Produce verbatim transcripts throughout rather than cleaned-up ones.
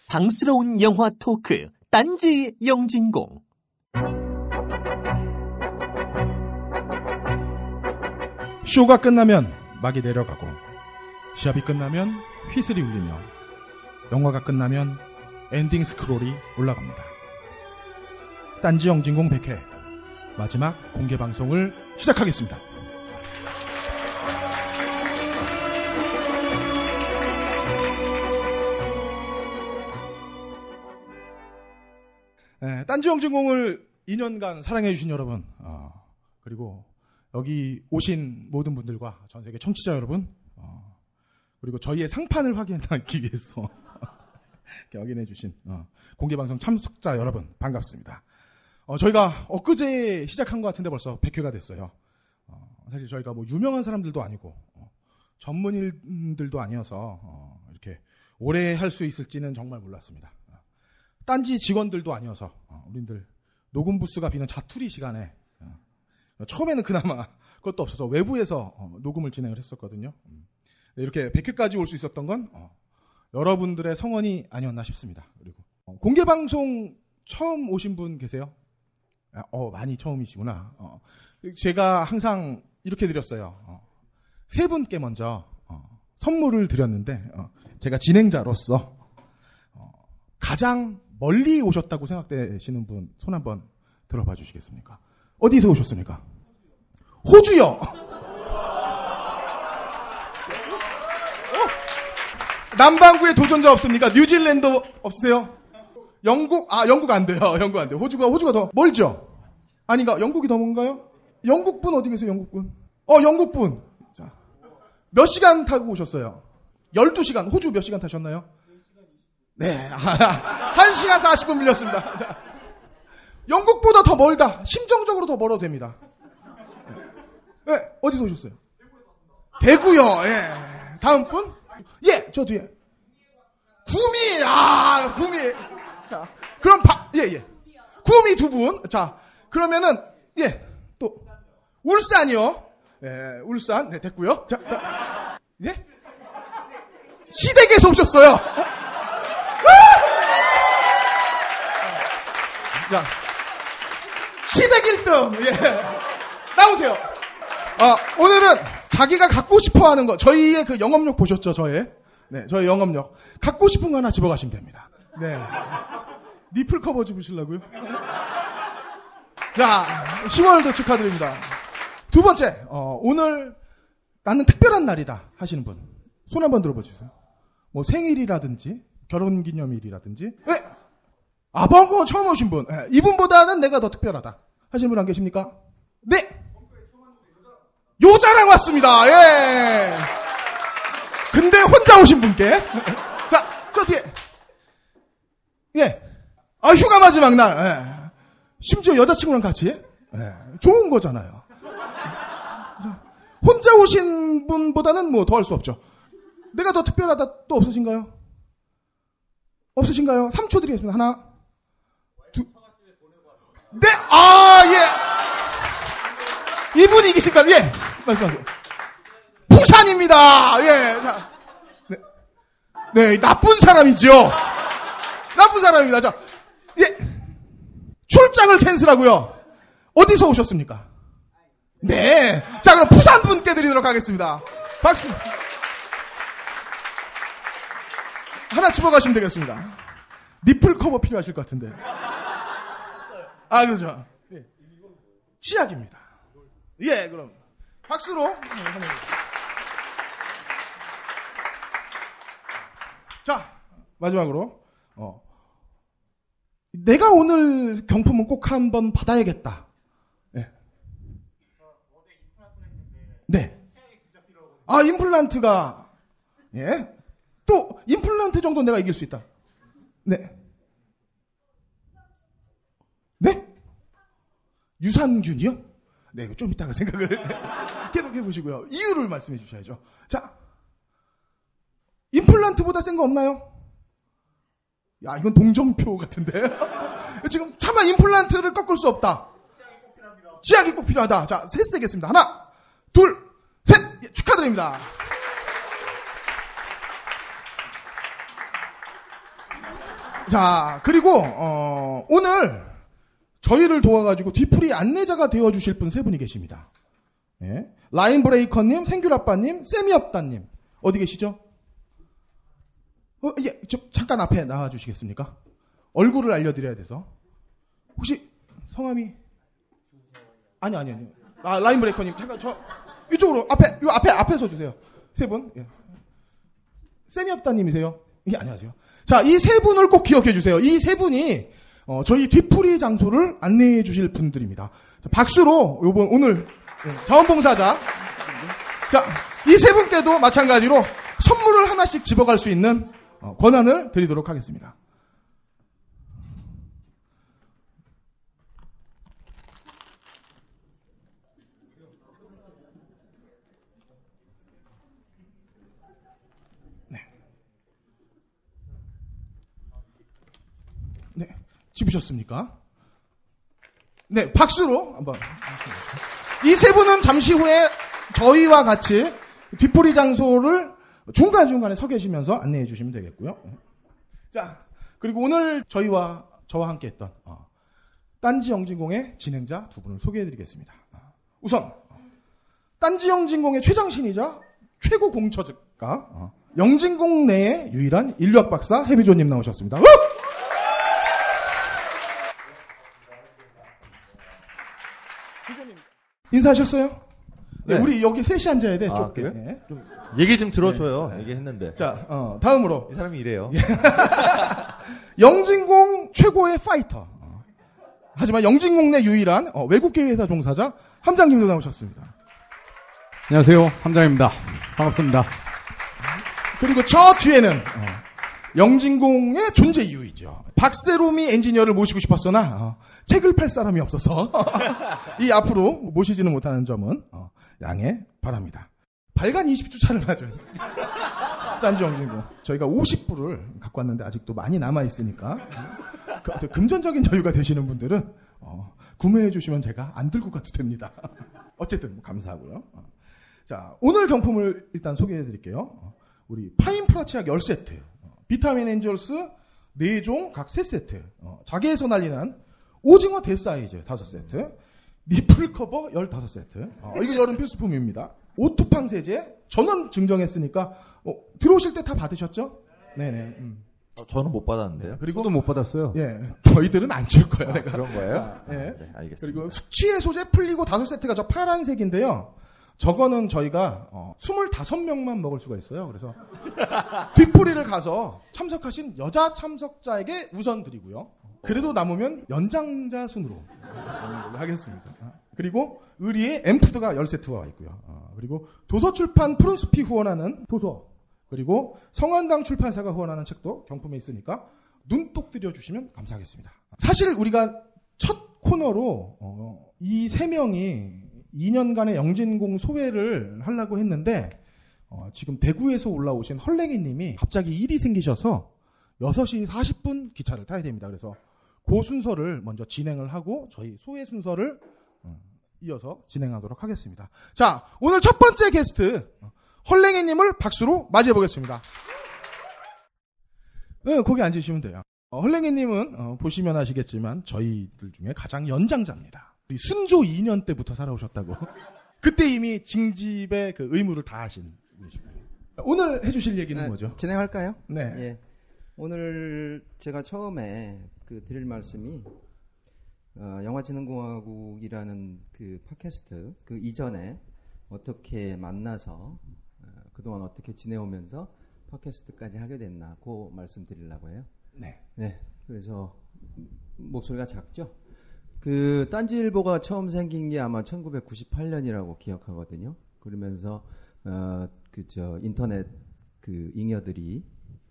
상스러운 영화 토크 딴지 영진공. 쇼가 끝나면 막이 내려가고 시합이 끝나면 휘슬이 울리며 영화가 끝나면 엔딩 스크롤이 올라갑니다. 딴지 영진공 백 회 마지막 공개 방송을 시작하겠습니다. 네, 딴지 영진공을 이 년간 사랑해주신 여러분, 어, 그리고 여기 오신 모든 분들과 전 세계 청취자 여러분, 어, 그리고 저희의 상판을 확인하기 위해서 이렇게 확인해주신 어, 공개방송 참석자 여러분 반갑습니다. 어, 저희가 엊그제 시작한 것 같은데 벌써 백 회가 됐어요. 어, 사실 저희가 뭐 유명한 사람들도 아니고 어, 전문인들도 아니어서 어, 이렇게 오래 할 수 있을지는 정말 몰랐습니다. 어, 딴지 직원들도 아니어서 어, 우리들 녹음 부스가 비는 자투리 시간에 어, 처음에는 그나마 그것도 없어서 외부에서 어, 녹음을 진행을 했었거든요. 음. 이렇게 백 회까지 올 수 있었던 건 어, 여러분들의 성원이 아니었나 싶습니다. 그리고 어, 공개방송 처음 오신 분 계세요? 어, 많이 처음이시구나. 어, 제가 항상 이렇게 드렸어요. 어, 세 분께 먼저 어, 선물을 드렸는데 어, 제가 진행자로서 어, 가장 멀리 오셨다고 생각되시는 분 손 한번 들어봐 주시겠습니까? 어디서 오셨습니까? 호주요. 어? 남반구에 도전자 없습니까? 뉴질랜드 없으세요? 영국, 아, 영국 안 돼요. 영국 안 돼요. 호주가, 호주가 더 멀죠? 아닌가? 영국이 더 먼가요? 영국분 어디 계세요, 영국분? 어, 영국분. 자, 몇 시간 타고 오셨어요? 열두 시간. 호주 몇 시간 타셨나요? 네. 한 시간 사십 분 밀렸습니다. 자, 영국보다 더 멀다. 심정적으로 더 멀어도 됩니다. 네, 어디서 오셨어요? 대구요. 예. 다음 분? 예, 저 뒤에. 구미, 아, 구미. 자, 그럼 바, 예, 예. 구미 두 분. 자, 그러면은, 예, 또, 울산이요. 예, 울산. 네, 됐고요. 자, 자, 예? 시댁에서 오셨어요. 자, 시댁 일 등. 예. 나오세요. 아, 오늘은 자기가 갖고 싶어 하는 거, 저희의 그 영업력 보셨죠, 저의? 네, 저희 영업력. 갖고 싶은 거 하나 집어가시면 됩니다. 네. 니플 커버 집으시려고요? 자, 시월도 축하드립니다. 두 번째, 어, 오늘 나는 특별한 날이다 하시는 분. 손 한번 들어봐 주세요. 뭐 생일이라든지, 결혼기념일이라든지. 네. 아, 벙커 처음 오신 분. 네. 이분보다는 내가 더 특별하다 하시는 분 안 계십니까? 네. 요자랑 왔습니다. 예. 근데 혼자 오신 분께. 자, 저 뒤에. 예. 아, 휴가 마지막 날. 예. 심지어 여자친구랑 같이. 예. 좋은 거잖아요. 혼자 오신 분보다는 뭐 더 할 수 없죠. 내가 더 특별하다 또 없으신가요? 없으신가요? 삼 초 드리겠습니다. 하나. 두. 네. 아, 예. 이분이 이기실까요? 예. 말씀하세요. 부산입니다. 예. 자. 네. 네, 나쁜 사람이죠. 나쁜 사람입니다. 자. 예. 출장을 캔슬하고요. 어디서 오셨습니까? 네. 자, 그럼 부산 분께 드리도록 하겠습니다. 박수. 하나 집어가시면 되겠습니다. 니플 커버 필요하실 것 같은데. 아, 그렇죠. 예. 치약입니다. 예, 그럼. 박수로. 자, 마지막으로. 어. 내가 오늘 경품은 꼭 한번 받아야겠다. 네. 네. 아, 임플란트가, 예. 또, 임플란트 정도는 내가 이길 수 있다. 네. 네? 유산균이요? 네, 이거 좀 이따가 생각을 계속 해보시고요. 이유를 말씀해 주셔야죠. 자, 임플란트보다 센 거 없나요? 야, 이건 동정표 같은데. 지금 차마 임플란트를 꺾을 수 없다. 치약이 꼭 필요하다. 자, 셋 세겠습니다. 하나, 둘, 셋. 예, 축하드립니다. 자, 그리고 어, 오늘 저희를 도와가지고 뒤풀이 안내자가 되어주실 분 세 분이 계십니다. 예. 라인브레이커님, 생귤아빠님, 쌤이없다님. 어디 계시죠? 어, 예, 저, 잠깐 앞에 나와주시겠습니까? 얼굴을 알려드려야 돼서. 혹시 성함이? 아니, 아니, 아니. 아, 라인브레이커님, 잠깐 저 이쪽으로 앞에, 요 앞에 앞에 서주세요. 세 분. 예. 쌤이없다님이세요? 예, 안녕하세요. 자, 이 세 분을 꼭 기억해 주세요. 이 세 분이 어, 저희 뒤풀이 장소를 안내해 주실 분들입니다. 자, 박수로 요번 오늘 예, 자원봉사자. 자, 이 세 분께도 마찬가지로 선물을 하나씩 집어갈 수 있는 어, 권한을 드리도록 하겠습니다. 네. 네. 집으셨습니까? 네, 박수로 한번. 이 세 분은 잠시 후에 저희와 같이 뒷풀이 장소를 중간중간에 서 계시면서 안내해 주시면 되겠고요. 자, 그리고 오늘 저희와 저와 함께 했던 어, 딴지 영진공의 진행자 두 분을 소개해 드리겠습니다. 우선 딴지 영진공의 최장신이자 최고 공처가 어, 영진공 내의 유일한 인류학 박사 해비조님 나오셨습니다. 으! 인사하셨어요? 네. 네, 우리 여기 셋이 앉아야 돼. 아, 좁게. 그래? 네, 좀. 얘기 좀 들어줘요. 네. 얘기했는데. 자, 어, 다음으로 이 사람이 이래요. 영진공 최고의 파이터. 어. 하지만 영진공 내 유일한 어, 외국계 회사 종사자 함장님도 나오셨습니다. 안녕하세요, 함장입니다. 반갑습니다. 그리고 저 뒤에는 어, 영진공의 존재 이유이죠. 박세롬이 엔지니어를 모시고 싶었으나 어, 책을 팔 사람이 없어서 이 앞으로 모시지는 못하는 점은 어, 양해 바랍니다. 발간 이십 주 차를 맞은 딴지 영진공. 저희가 오십 부를 갖고 왔는데 아직도 많이 남아있으니까 그, 금전적인 여유가 되시는 분들은 어, 구매해 주시면 제가 안 들고 가도 됩니다. 어쨌든 감사하고요. 어. 자, 오늘 경품을 일단 소개해 드릴게요. 어, 우리 파인프라치약 십 세트, 어, 비타민 엔젤스 네 종 각 세 세트, 어, 자개에서 난리난 오징어 대사이즈 다섯 세트, 니플 커버 십오 세트. 어, 이거 여름 필수품입니다. 오투팡 세제 전원 증정했으니까 어, 들어오실 때 다 받으셨죠? 네네. 음. 어, 저는 못 받았는데요. 그리고 저도 못 받았어요. 예, 저희들은 안 줄 거예요. 아, 내가. 그런 거예요? 자, 예. 네, 알겠습니다. 그리고 숙취 해소제 풀리고 다섯 세트가 저 파란색인데요. 저거는 저희가 어, 이십오 명만 먹을 수가 있어요. 그래서 뒷풀이를 가서 참석하신 여자 참석자에게 우선 드리고요. 그래도 남으면 연장자 순으로 하겠습니다. 그리고 의리의 엠푸드가 십 세트가 와 있고요. 그리고 도서출판 푸른숲이 후원하는 도서, 그리고 성한당 출판사가 후원하는 책도 경품에 있으니까 눈독 들여주시면 감사하겠습니다. 사실 우리가 첫 코너로 어, 이 세 명이 이 년간의 영진공 소회를 하려고 했는데 어, 지금 대구에서 올라오신 헐랭이 님이 갑자기 일이 생기셔서 여섯 시 사십 분 기차를 타야 됩니다. 그래서 그 순서를 먼저 진행을 하고 저희 소회 순서를 어, 이어서 진행하도록 하겠습니다. 자, 오늘 첫 번째 게스트 헐랭이 님을 박수로 맞이해 보겠습니다. 네, 거기 앉으시면 돼요. 어, 헐랭이 님은 어, 보시면 아시겠지만 저희들 중에 가장 연장자입니다. 순조 이 년 때부터 살아오셨다고. 그때 이미 징집의 그 의무를 다 하신 분이시고요. 오늘 해주실 얘기는 네, 뭐죠? 진행할까요? 네. 예. 오늘 제가 처음에 그 드릴 말씀이 어, 영화진흥공화국이라는 그 팟캐스트 그 이전에 어떻게 만나서 어, 그동안 어떻게 지내오면서 팟캐스트까지 하게 됐나 그 말씀 드리려고 해요. 네. 네. 그래서 목소리가 작죠? 그 딴지일보가 처음 생긴 게 아마 천구백구십팔 년이라고 기억하거든요. 그러면서 어, 그 저 인터넷 그 잉여들이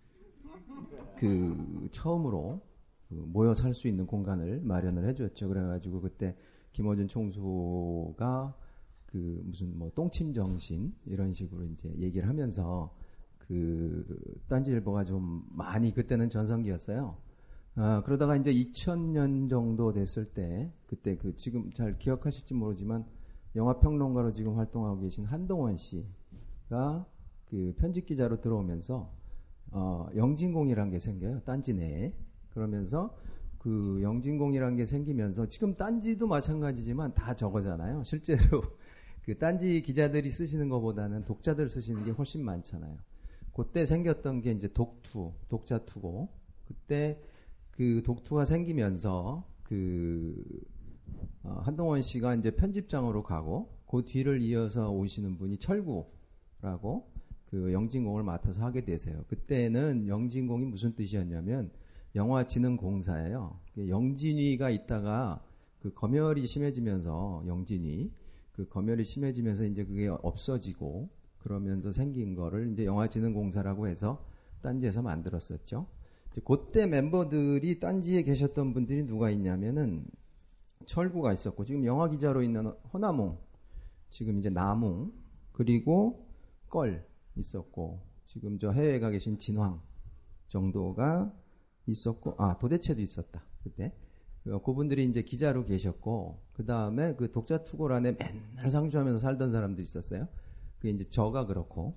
그 처음으로 그 모여 살 수 있는 공간을 마련을 해줬죠. 그래가지고 그때 김어준 총수가 그 무슨 뭐 똥침 정신 이런 식으로 이제 얘기를 하면서 그 딴지일보가 좀 많이 그때는 전성기였어요. 아, 그러다가 이제 이천 년 정도 됐을 때, 그때 그 지금 잘 기억하실지 모르지만 영화평론가로 지금 활동하고 계신 한동원 씨가 그 편집 기자로 들어오면서 어, 영진공이라는 게 생겨요. 딴지 내에. 그러면서 그 영진공이라는 게 생기면서 지금 딴지도 마찬가지지만 다 저거잖아요. 실제로 그 딴지 기자들이 쓰시는 것보다는 독자들 쓰시는 게 훨씬 많잖아요. 그때 생겼던 게 이제 독투, 독자투고, 그때 그 독투가 생기면서 그 어, 한동원 씨가 이제 편집장으로 가고 그 뒤를 이어서 오시는 분이 철구라고 그 영진공을 맡아서 하게 되세요. 그때는 영진공이 무슨 뜻이었냐면 영화진흥공사예요. 영진위가 있다가 그 검열이 심해지면서 영진위 그 검열이 심해지면서 이제 그게 없어지고 그러면서 생긴 거를 이제 영화진흥공사라고 해서 딴지에서 만들었었죠. 이제 그때 멤버들이 딴지에 계셨던 분들이 누가 있냐면은 철구가 있었고 지금 영화 기자로 있는 허나몽, 지금 이제 나몽, 그리고 껄 있었고 지금 저 해외에 가 계신 진황 정도가 있었고 아 도대체도 있었다 그때. 그분들이 이제 기자로 계셨고 그 다음에 그 독자투고란에 맨날 상주하면서 살던 사람들이 있었어요. 그게 이제 저가 그렇고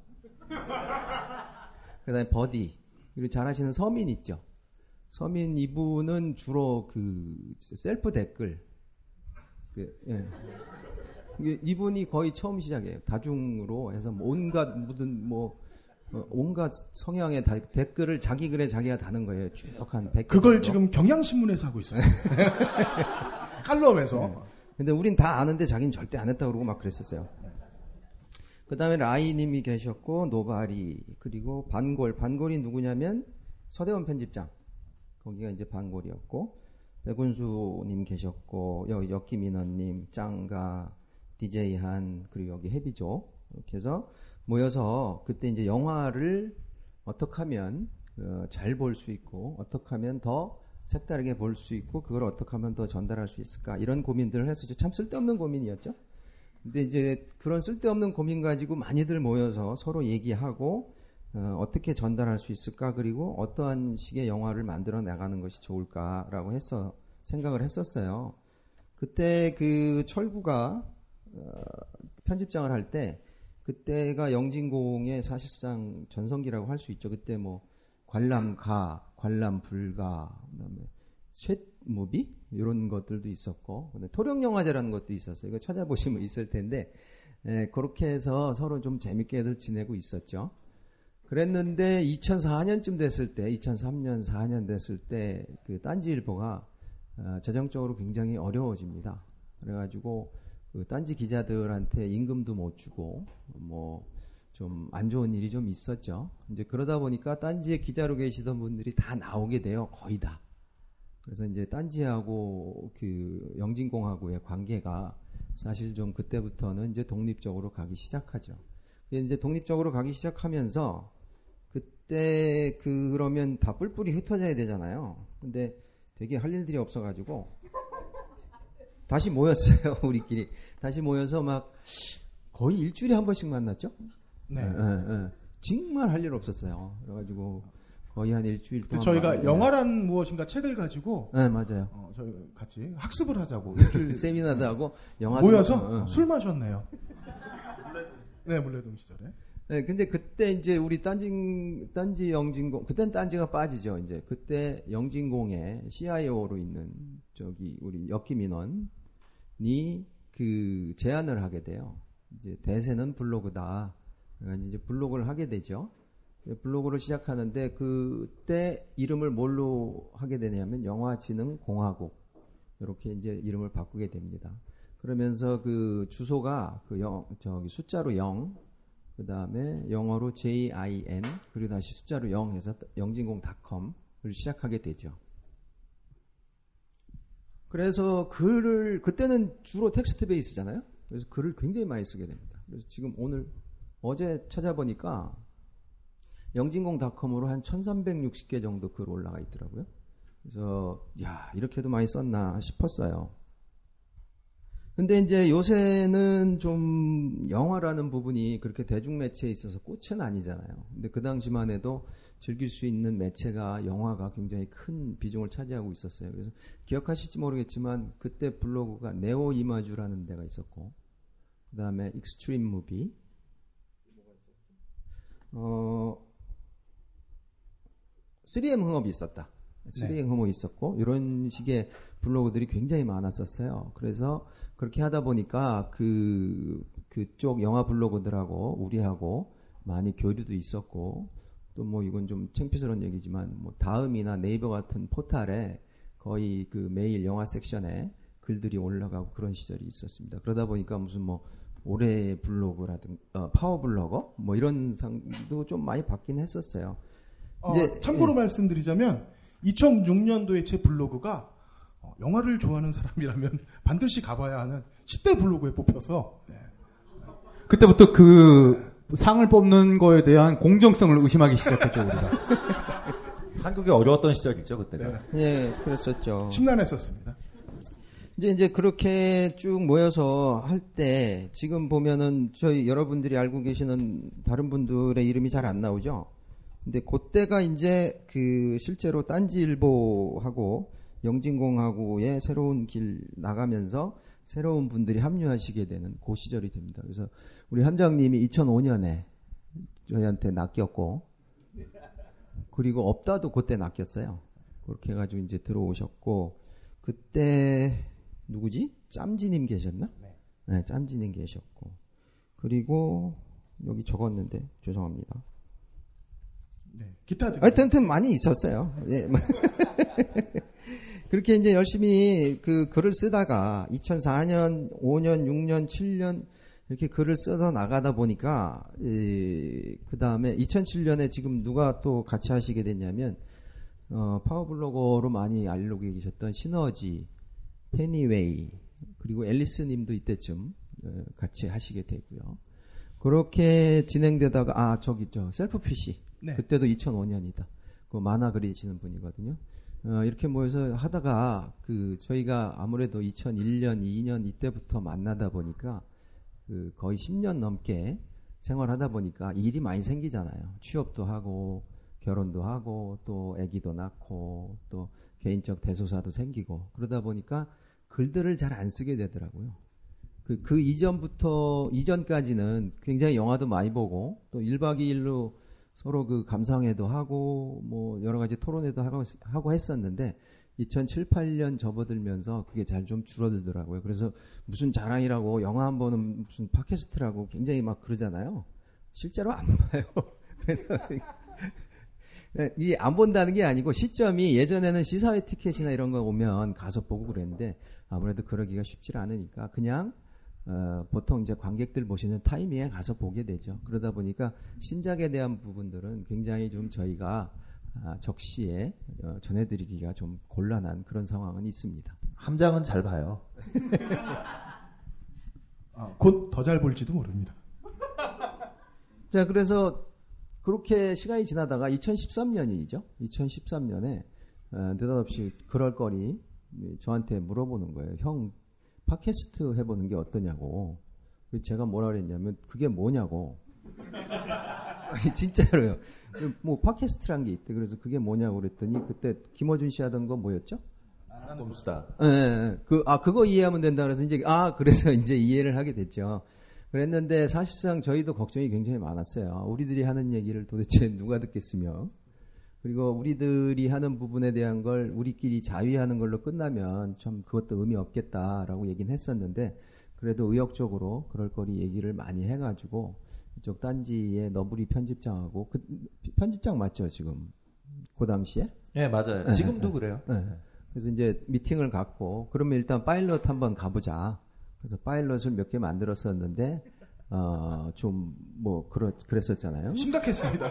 그 다음에 버디 그리고 잘하시는 서민 있죠. 서민 이분은 주로 그 셀프 댓글 그, 예. 이분이 거의 처음 시작이에요. 다중으로 해서 온갖 무슨 뭐 어, 온갖 성향의 다, 댓글을 자기 글에 자기가 다는 거예요. 쭉 한 백 개 그걸 정도. 지금 경향신문에서 하고 있어요. 칼럼에서. 네. 근데 우린 다 아는데 자기는 절대 안 했다고 그러고 막 그랬었어요. 그 다음에 라이님이 계셨고 노바리 그리고 반골. 반골이 누구냐면 서대원 편집장. 거기가 이제 반골이었고 백운수님 계셨고 여기 엽기민원님, 짱가, 디제이 한 그리고 여기 해비조 이렇게 해서 모여서 그때 이제 영화를 어떻게 하면 어, 잘 볼 수 있고 어떻게 하면 더 색다르게 볼 수 있고 그걸 어떻게 하면 더 전달할 수 있을까 이런 고민들을 했었죠. 참 쓸데없는 고민이었죠. 근데 이제 그런 쓸데없는 고민 가지고 많이들 모여서 서로 얘기하고 어, 어떻게 전달할 수 있을까 그리고 어떠한 식의 영화를 만들어 나가는 것이 좋을까라고 해서 생각을 했었어요. 그때 그 철구가 어, 편집장을 할 때 그때가 영진공의 사실상 전성기라고 할 수 있죠. 그때 뭐 관람가, 관람불가, 그다음에 챗무비 이런 것들도 있었고, 근데 토령영화제라는 것도 있었어요. 이거 찾아보시면 있을 텐데, 에, 그렇게 해서 서로 좀 재밌게들 지내고 있었죠. 그랬는데 이천사 년쯤 됐을 때, 이천삼 년, 사 년 됐을 때 그 딴지일보가 어, 재정적으로 굉장히 어려워집니다. 그래가지고 그 딴지 기자들한테 임금도 못 주고 뭐 좀 안 좋은 일이 좀 있었죠. 이제 그러다 보니까 딴지에 기자로 계시던 분들이 다 나오게 돼요. 거의 다. 그래서 이제 딴지하고 그 영진공하고의 관계가 사실 좀 그때부터는 이제 독립적으로 가기 시작하죠. 이제 독립적으로 가기 시작하면서 그때 그 그러면 다 뿔뿔이 흩어져야 되잖아요. 근데 되게 할 일들이 없어가지고 다시 모였어요. 우리끼리 다시 모여서 막 거의 일주일에 한 번씩 만났죠. 네. 네, 네. 정말 할 일 없었어요. 그래가지고 거의 한 일주일 동안 저희가 막, 영화란 무엇인가 책을 가지고 네 맞아요. 어, 저희 같이 학습을 하자고 일주일 세미나도 하고 영화 모여서 어, 어. 술 마셨네요. 네, 물레동 시절에. 네, 근데 그때 이제 우리 딴지, 딴지 영진공, 그땐 딴지가 빠지죠, 이제. 그때 영진공에 씨아이오로 있는, 저기, 우리 엽기민원이 그 제안을 하게 돼요. 이제 대세는 블로그다. 그러니까 이제 블로그를 하게 되죠. 블로그를 시작하는데 그때 이름을 뭘로 하게 되냐면 영화진흥공화국. 이렇게 이제 이름을 바꾸게 됩니다. 그러면서 그 주소가 그 영, 저기 숫자로 영, 그 다음에 영어로 제이아이엔, 그리고 다시 숫자로 영 해서 영진공 닷컴을 시작하게 되죠. 그래서 글을, 그때는 주로 텍스트 베이스잖아요. 그래서 글을 굉장히 많이 쓰게 됩니다. 그래서 지금 오늘, 어제 찾아보니까 영진공 닷컴으로 한 천삼백육십 개 정도 글 올라가 있더라고요. 그래서, 야, 이렇게도 많이 썼나 싶었어요. 근데 이제 요새는 좀 영화라는 부분이 그렇게 대중매체에 있어서 꽃은 아니잖아요. 근데 그 당시만 해도 즐길 수 있는 매체가 영화가 굉장히 큰 비중을 차지하고 있었어요. 그래서 기억하실지 모르겠지만 그때 블로그가 네오 이마주라는 데가 있었고, 그 다음에 익스트림 무비, 어, 쓰리엠 흥업이 있었다. 쓰리행 호모 있었고 이런 식의 블로그들이 굉장히 많았었어요. 그래서 그렇게 하다 보니까 그 그쪽 영화 블로그들하고 우리하고 많이 교류도 있었고 또 뭐 이건 좀 창피스러운 얘기지만 뭐 다음이나 네이버 같은 포탈에 거의 그 매일 영화 섹션에 글들이 올라가고 그런 시절이 있었습니다. 그러다 보니까 무슨 뭐 올해의 블로그라든 어, 파워 블로거 뭐 이런 상도 좀 많이 받긴 했었어요. 어, 이제, 참고로 예. 말씀드리자면 이천육 년도에 제 블로그가 어, 영화를 좋아하는 사람이라면 반드시 가봐야 하는 십 대 블로그에 뽑혀서 네. 그때부터 그 상을 뽑는 거에 대한 공정성을 의심하기 시작했죠, 우리가. 한국이 어려웠던 시절이죠, 그때가. 네. 예, 그랬었죠. 심란했었습니다. 이제 이제 그렇게 쭉 모여서 할 때 지금 보면은 저희 여러분들이 알고 계시는 다른 분들의 이름이 잘 안 나오죠. 근데 그때가 이제 그 실제로 딴지일보하고 영진공하고의 새로운 길 나가면서 새로운 분들이 합류하시게 되는 그 시절이 됩니다. 그래서 우리 함장님이 이천오 년에 저희한테 낚였고 그리고 없다도 그때 낚였어요. 그렇게 해가지고 이제 들어오셨고 그때 누구지? 짬지님 계셨나? 네. 네, 짬지님 계셨고 그리고 여기 적었는데 죄송합니다. 네, 기타 등. 하여튼 많이 있었어요. 예. 그렇게 이제 열심히 그 글을 쓰다가 이천사 년, 오 년, 육 년, 칠 년 이렇게 글을 써서 나가다 보니까 그 다음에 이천칠 년에 지금 누가 또 같이 하시게 됐냐면 어, 파워블로거로 많이 알고 계셨던 시너지, 페니웨이 그리고 앨리스님도 이때쯤 어, 같이 하시게 되고요. 그렇게 진행되다가 아 저기 저 셀프피시 네. 그때도 이천오 년이다. 그 만화 그리시는 분이거든요. 어, 이렇게 모여서 하다가 그 저희가 아무래도 이천일 년, 이 년 이때부터 만나다 보니까 그 거의 십 년 넘게 생활하다 보니까 일이 많이 생기잖아요. 취업도 하고 결혼도 하고 또 아기도 낳고 또 개인적 대소사도 생기고 그러다 보니까 글들을 잘 안 쓰게 되더라고요. 그, 그 이전부터 이전까지는 굉장히 영화도 많이 보고 또 일 박 이 일로 서로 그 감상회도 하고 뭐 여러 가지 토론회도 하고, 하고 했었는데 이천칠, 팔 년 접어들면서 그게 잘 좀 줄어들더라고요. 그래서 무슨 자랑이라고 영화 한 번은 무슨 팟캐스트라고 굉장히 막 그러잖아요. 실제로 안 봐요. 이 안 본다는 게 아니고 시점이 예전에는 시사회 티켓이나 이런 거 오면 가서 보고 그랬는데 아무래도 그러기가 쉽지 않으니까 그냥 어, 보통 이제 관객들 보시는 타이밍에 가서 보게 되죠. 그러다 보니까 신작에 대한 부분들은 굉장히 좀 저희가 아, 적시에 어, 전해드리기가 좀 곤란한 그런 상황은 있습니다. 함장은 잘 봐요. 아, 곧 더 잘 볼지도 모릅니다. 자, 그래서 그렇게 시간이 지나다가 이천십삼 년이죠. 이천십삼 년에 어, 느닷없이 그럴거리 저한테 물어보는 거예요. 형 팟캐스트 해보는 게 어떠냐고. 제가 뭐라 그랬냐면 그게 뭐냐고. 진짜로요. 뭐 팟캐스트란 게 있대. 그래서 그게 뭐냐고 그랬더니 그때 김어준 씨 하던 거 뭐였죠? 봄수다. 예, 예. 그, 아, 그거 이해하면 된다 그래서 이제, 아, 그래서 이제 이해를 하게 됐죠. 그랬는데 사실상 저희도 걱정이 굉장히 많았어요. 우리들이 하는 얘기를 도대체 누가 듣겠으며. 그리고 우리들이 하는 부분에 대한 걸 우리끼리 자위하는 걸로 끝나면 좀 그것도 의미 없겠다라고 얘기는 했었는데 그래도 의욕적으로 그럴 거리 얘기를 많이 해가지고 이쪽 딴지의 너부리 편집장하고 그 편집장 맞죠 지금 그 당시에? 네 맞아요. 네, 지금도 네, 그래요. 네. 그래서 이제 미팅을 갖고 그러면 일단 파일럿 한번 가보자. 그래서 파일럿을 몇 개 만들었었는데 어, 좀 뭐 그렇 그랬었잖아요. 심각했습니다.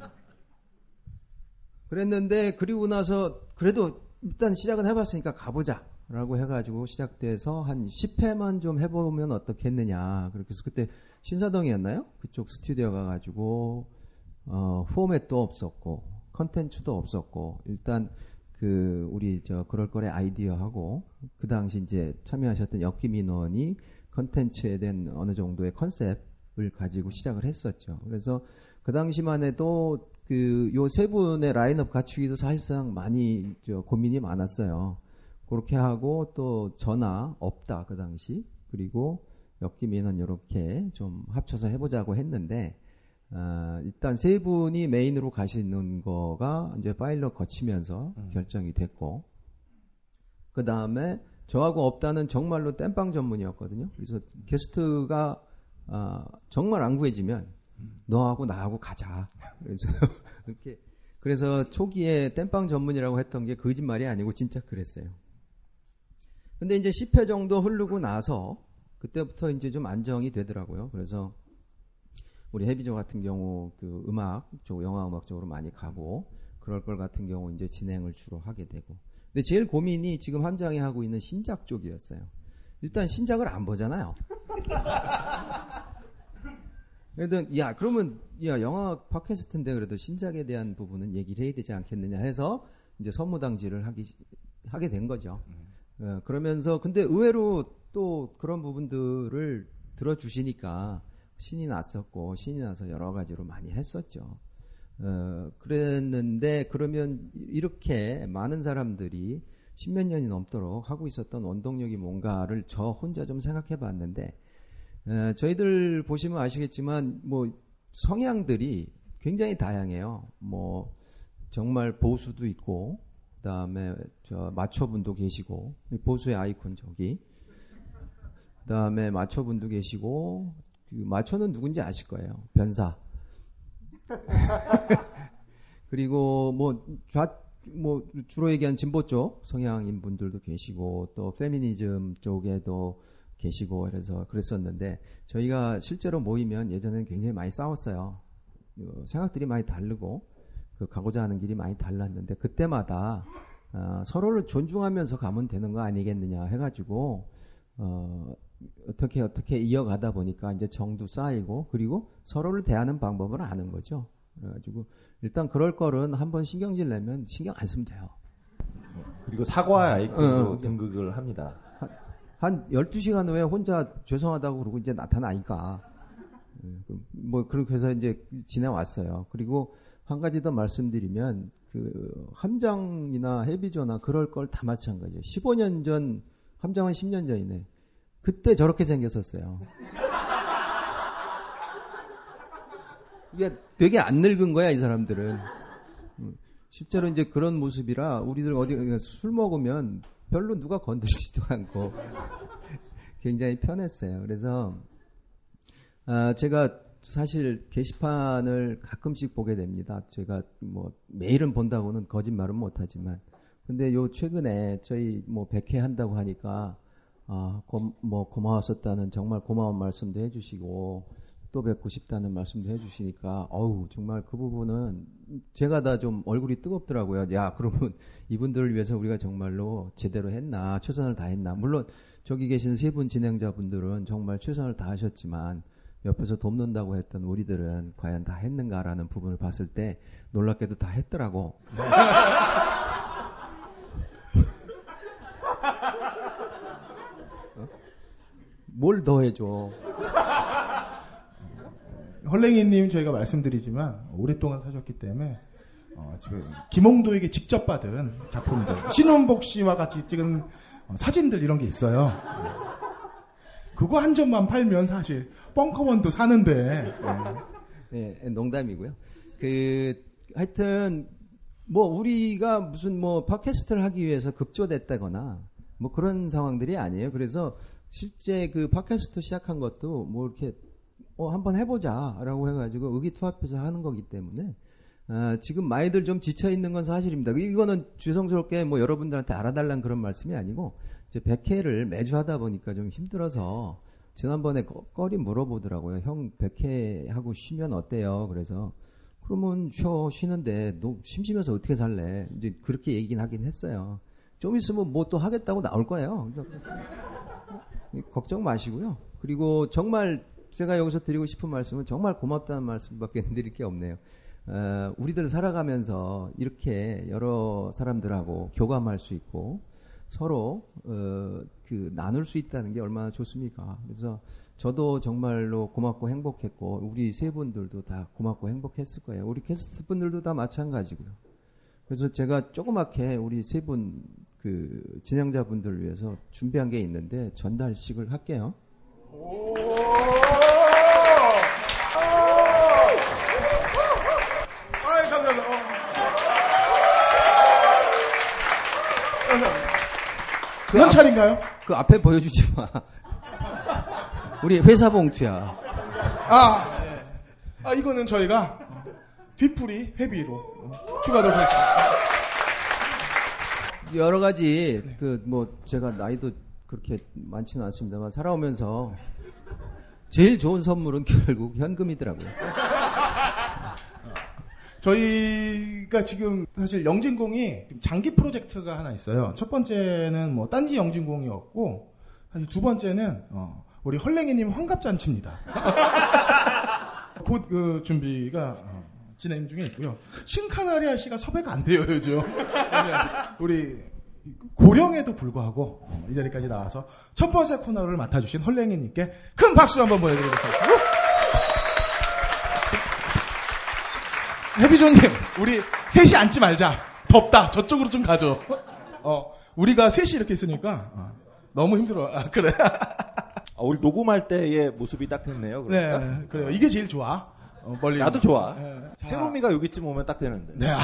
그랬는데 그리고 나서 그래도 일단 시작은 해봤으니까 가보자라고 해가지고 시작돼서 한 십 회만 좀 해보면 어떻겠느냐. 그렇게 해서 그때 신사동이었나요? 그쪽 스튜디오 가가지고 어, 포맷도 없었고 컨텐츠도 없었고 일단 그 우리 저 그럴 거래 아이디어하고 그 당시 이제 참여하셨던 엮기 민원이 컨텐츠에 대한 어느 정도의 컨셉을 가지고 시작을 했었죠. 그래서 그 당시만 해도 그 요 세 분의 라인업 갖추기도 사실상 많이 저 고민이 많았어요. 그렇게 하고 또 전화 없다 그 당시 그리고 엮기 민원 이렇게 좀 합쳐서 해보자고 했는데 어, 일단 세 분이 메인으로 가시는 거가 이제 파일럿 거치면서 음. 결정이 됐고, 그 다음에 저하고 없다는 정말로 땜빵 전문이었거든요. 그래서 게스트가 어, 정말 안 구해지면 너하고 나하고 가자. 그래서 이렇게 그래서 초기에 땜빵 전문이라고 했던 게 거짓말이 아니고 진짜 그랬어요. 근데 이제 십 회 정도 흐르고 나서 그때부터 이제 좀 안정이 되더라고요. 그래서 우리 해비조 같은 경우 그 음악 쪽, 영화 음악 쪽으로 많이 가고, 그럴 걸 같은 경우 이제 진행을 주로 하게 되고. 근데 제일 고민이 지금 함장이 하고 있는 신작 쪽이었어요. 일단 신작을 안 보잖아요. 그래도 야 그러면 야 영화 팟캐스트인데 그래도 신작에 대한 부분은 얘기를 해야 되지 않겠느냐 해서 이제 선무당지를 하기 하게 된 거죠. 음. 어, 그러면서 근데 의외로 또 그런 부분들을 들어주시니까 신이 났었고, 신이 나서 여러 가지로 많이 했었죠. 어, 그랬는데 그러면 이렇게 많은 사람들이 십몇 년이 넘도록 하고 있었던 원동력이 뭔가를 저 혼자 좀 생각해 봤는데, 어, 저희들 보시면 아시겠지만 뭐 성향들이 굉장히 다양해요. 뭐 정말 보수도 있고, 그다음에 저 마초분도 계시고, 보수의 아이콘 저기, 그다음에 마초분도 계시고, 그 마초는 누군지 아실 거예요. 변사. 그리고 뭐 좌 뭐 주로 얘기한 진보 쪽 성향인 분들도 계시고, 또 페미니즘 쪽에도 계시고, 그래서 그랬었는데, 저희가 실제로 모이면 예전에는 굉장히 많이 싸웠어요. 생각들이 많이 다르고 그 가고자 하는 길이 많이 달랐는데, 그때마다 어, 서로를 존중하면서 가면 되는 거 아니겠느냐 해가지고 어, 어떻게 어떻게 이어가다 보니까 이제 정도 쌓이고, 그리고 서로를 대하는 방법을 아는 거죠. 그래가지고 일단 그럴 거는 한번 신경질 내면 신경 안 쓰면 돼요. 그리고 사과 아이콘으로 어, 등극을 합니다. 한, 한 열두 시간 후에 혼자 죄송하다고 그러고 이제 나타나니까. 뭐 그렇게 해서 이제 지내왔어요. 그리고 한 가지 더 말씀드리면, 그 함장이나 해비조나 그럴 걸 다 마찬가지예요. 십오 년 전, 함장은 십 년 전이네. 그때 저렇게 생겼었어요. 이게 되게 안 늙은 거야, 이 사람들은. 실제로 이제 그런 모습이라 우리들 어디 술 먹으면 별로 누가 건드리지도 않고 굉장히 편했어요. 그래서 아, 제가 사실 게시판을 가끔씩 보게 됩니다. 제가 뭐 매일은 본다고는 거짓말은 못하지만, 근데 요 최근에 저희 뭐 백 회 한다고 하니까 아, 고, 뭐 고마웠었다는 정말 고마운 말씀도 해주시고, 또 뵙고 싶다는 말씀도 해주시니까 어우 정말 그 부분은 제가 다 좀 얼굴이 뜨겁더라고요. 야 그러면 이분들을 위해서 우리가 정말로 제대로 했나, 최선을 다했나. 물론 저기 계신 세 분 진행자분들은 정말 최선을 다하셨지만 옆에서 돕는다고 했던 우리들은 과연 다 했는가라는 부분을 봤을 때 놀랍게도 다 했더라고. 어? 뭘 더 해줘. 헐랭이님 저희가 말씀드리지만 오랫동안 사셨기 때문에 어, 지금 김홍도에게 직접 받은 작품들, 신원복 씨와 같이 찍은 어, 사진들 이런 게 있어요. 그거 한 점만 팔면 사실 벙커원도 사는데. 네. 네, 농담이고요. 그 하여튼 뭐 우리가 무슨 뭐 팟캐스트를 하기 위해서 급조됐다거나 뭐 그런 상황들이 아니에요. 그래서 실제 그 팟캐스트 시작한 것도 뭐 이렇게 어, 한번 해보자라고 해가지고 의기투합해서 하는 거기 때문에 아, 지금 많이들 좀 지쳐있는 건 사실입니다. 이거는 죄송스럽게 뭐 여러분들한테 알아달라는 그런 말씀이 아니고, 이제 백 회를 매주 하다 보니까 좀 힘들어서 지난번에 꺼리 물어보더라고요. 형 백 회 하고 쉬면 어때요? 그래서 그러면 쉬어, 쉬는데 너 심심해서 어떻게 살래? 이제 그렇게 얘기는 하긴 했어요. 좀 있으면 뭐 또 하겠다고 나올 거예요. 걱정 마시고요. 그리고 정말 제가 여기서 드리고 싶은 말씀은 정말 고맙다는 말씀밖에 드릴 게 없네요. 어, 우리들 살아가면서 이렇게 여러 사람들하고 교감할 수 있고 서로 어, 그 나눌 수 있다는 게 얼마나 좋습니까? 그래서 저도 정말로 고맙고 행복했고, 우리 세 분들도 다 고맙고 행복했을 거예요. 우리 게스트 분들도 다 마찬가지고요. 그래서 제가 조그맣게 우리 세 분 그 진행자분들을 위해서 준비한 게 있는데 전달식을 할게요. 오~ 그 현찰인가요? 앞, 그 앞에 보여주지 마. 우리 회사 봉투야. 아, 네. 아 이거는 저희가 뒷풀이 회비로 추가하도록 하겠습니다. 여러 가지 그 뭐 제가 나이도 그렇게 많지는 않습니다만 살아오면서 제일 좋은 선물은 결국 현금이더라고요. 저희가 지금 사실 영진공이 장기 프로젝트가 하나 있어요. 첫 번째는 뭐 딴지 영진공이었고 사실 두 번째는 어, 우리 헐랭이님 환갑잔치입니다. 곧 그 준비가 어, 진행 중에 있고요. 신카나리아 씨가 섭외가 안 돼요 요즘. 우리 고령에도 불구하고 어, 이 자리까지 나와서 첫 번째 코너를 맡아주신 헐랭이님께 큰 박수 한번 보내드리도록 하겠습니다. 해비조님, 우리 셋이 앉지 말자. 덥다. 저쪽으로 좀 가죠. 어, 우리가 셋이 이렇게 있으니까 어, 너무 힘들어. 아, 그래. 아, 우리 녹음할 때의 모습이 딱 됐네요. 그러니까? 네, 그래요. 이게 제일 좋아. 어, 멀리. 나도 좋아. 네. 세롬이가 여기쯤 오면 딱 되는데. 네.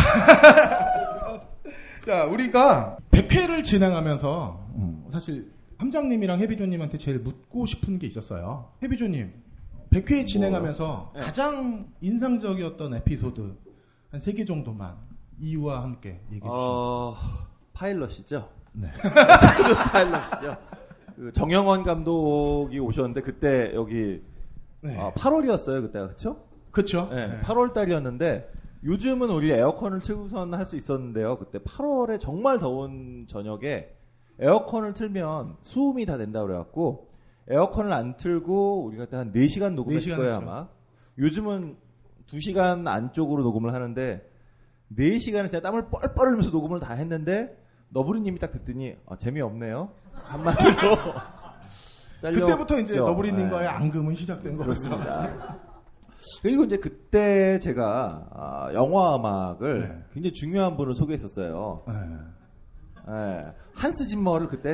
자, 우리가 백 회를 진행하면서 음, 사실 함장님이랑 해비조님한테 제일 묻고 싶은 게 있었어요. 해비조님, 백 회 진행하면서 네. 가장 인상적이었던 에피소드 한 세 개 정도만 이유와 함께 얘기해 주시면. 어, 파일럿이죠. 네. 파일럿이죠. 그 정영원 감독이 오셨는데 그때 여기 네. 아, 팔월이었어요 그때가 그렇죠? 그렇죠. 네, 네. 팔월 달이었는데 요즘은 우리 에어컨을 틀고선 할 수 있었는데요. 그때 팔월에 정말 더운 저녁에 에어컨을 틀면 수음이 다 된다 그래갖고 에어컨을 안 틀고 우리가 그때 한 네 시간 녹음했을 네 시간 거예요 했죠. 아마. 요즘은 두 시간 안쪽으로 녹음을 하는데 네 시간을 진짜 땀을 뻘뻘 흘리면서 녹음을 다 했는데 너브리님이 딱 듣더니 아, 재미없네요. 한마디로 잘려. 그때부터 이제 너브리님과의 네. 앙금은 시작된 거죠. 그렇습니다. 그리고 이제 그때 제가 아, 영화 음악을 네. 굉장히 중요한 분을 소개했었어요. 네. 네. 한스 짐머를 그때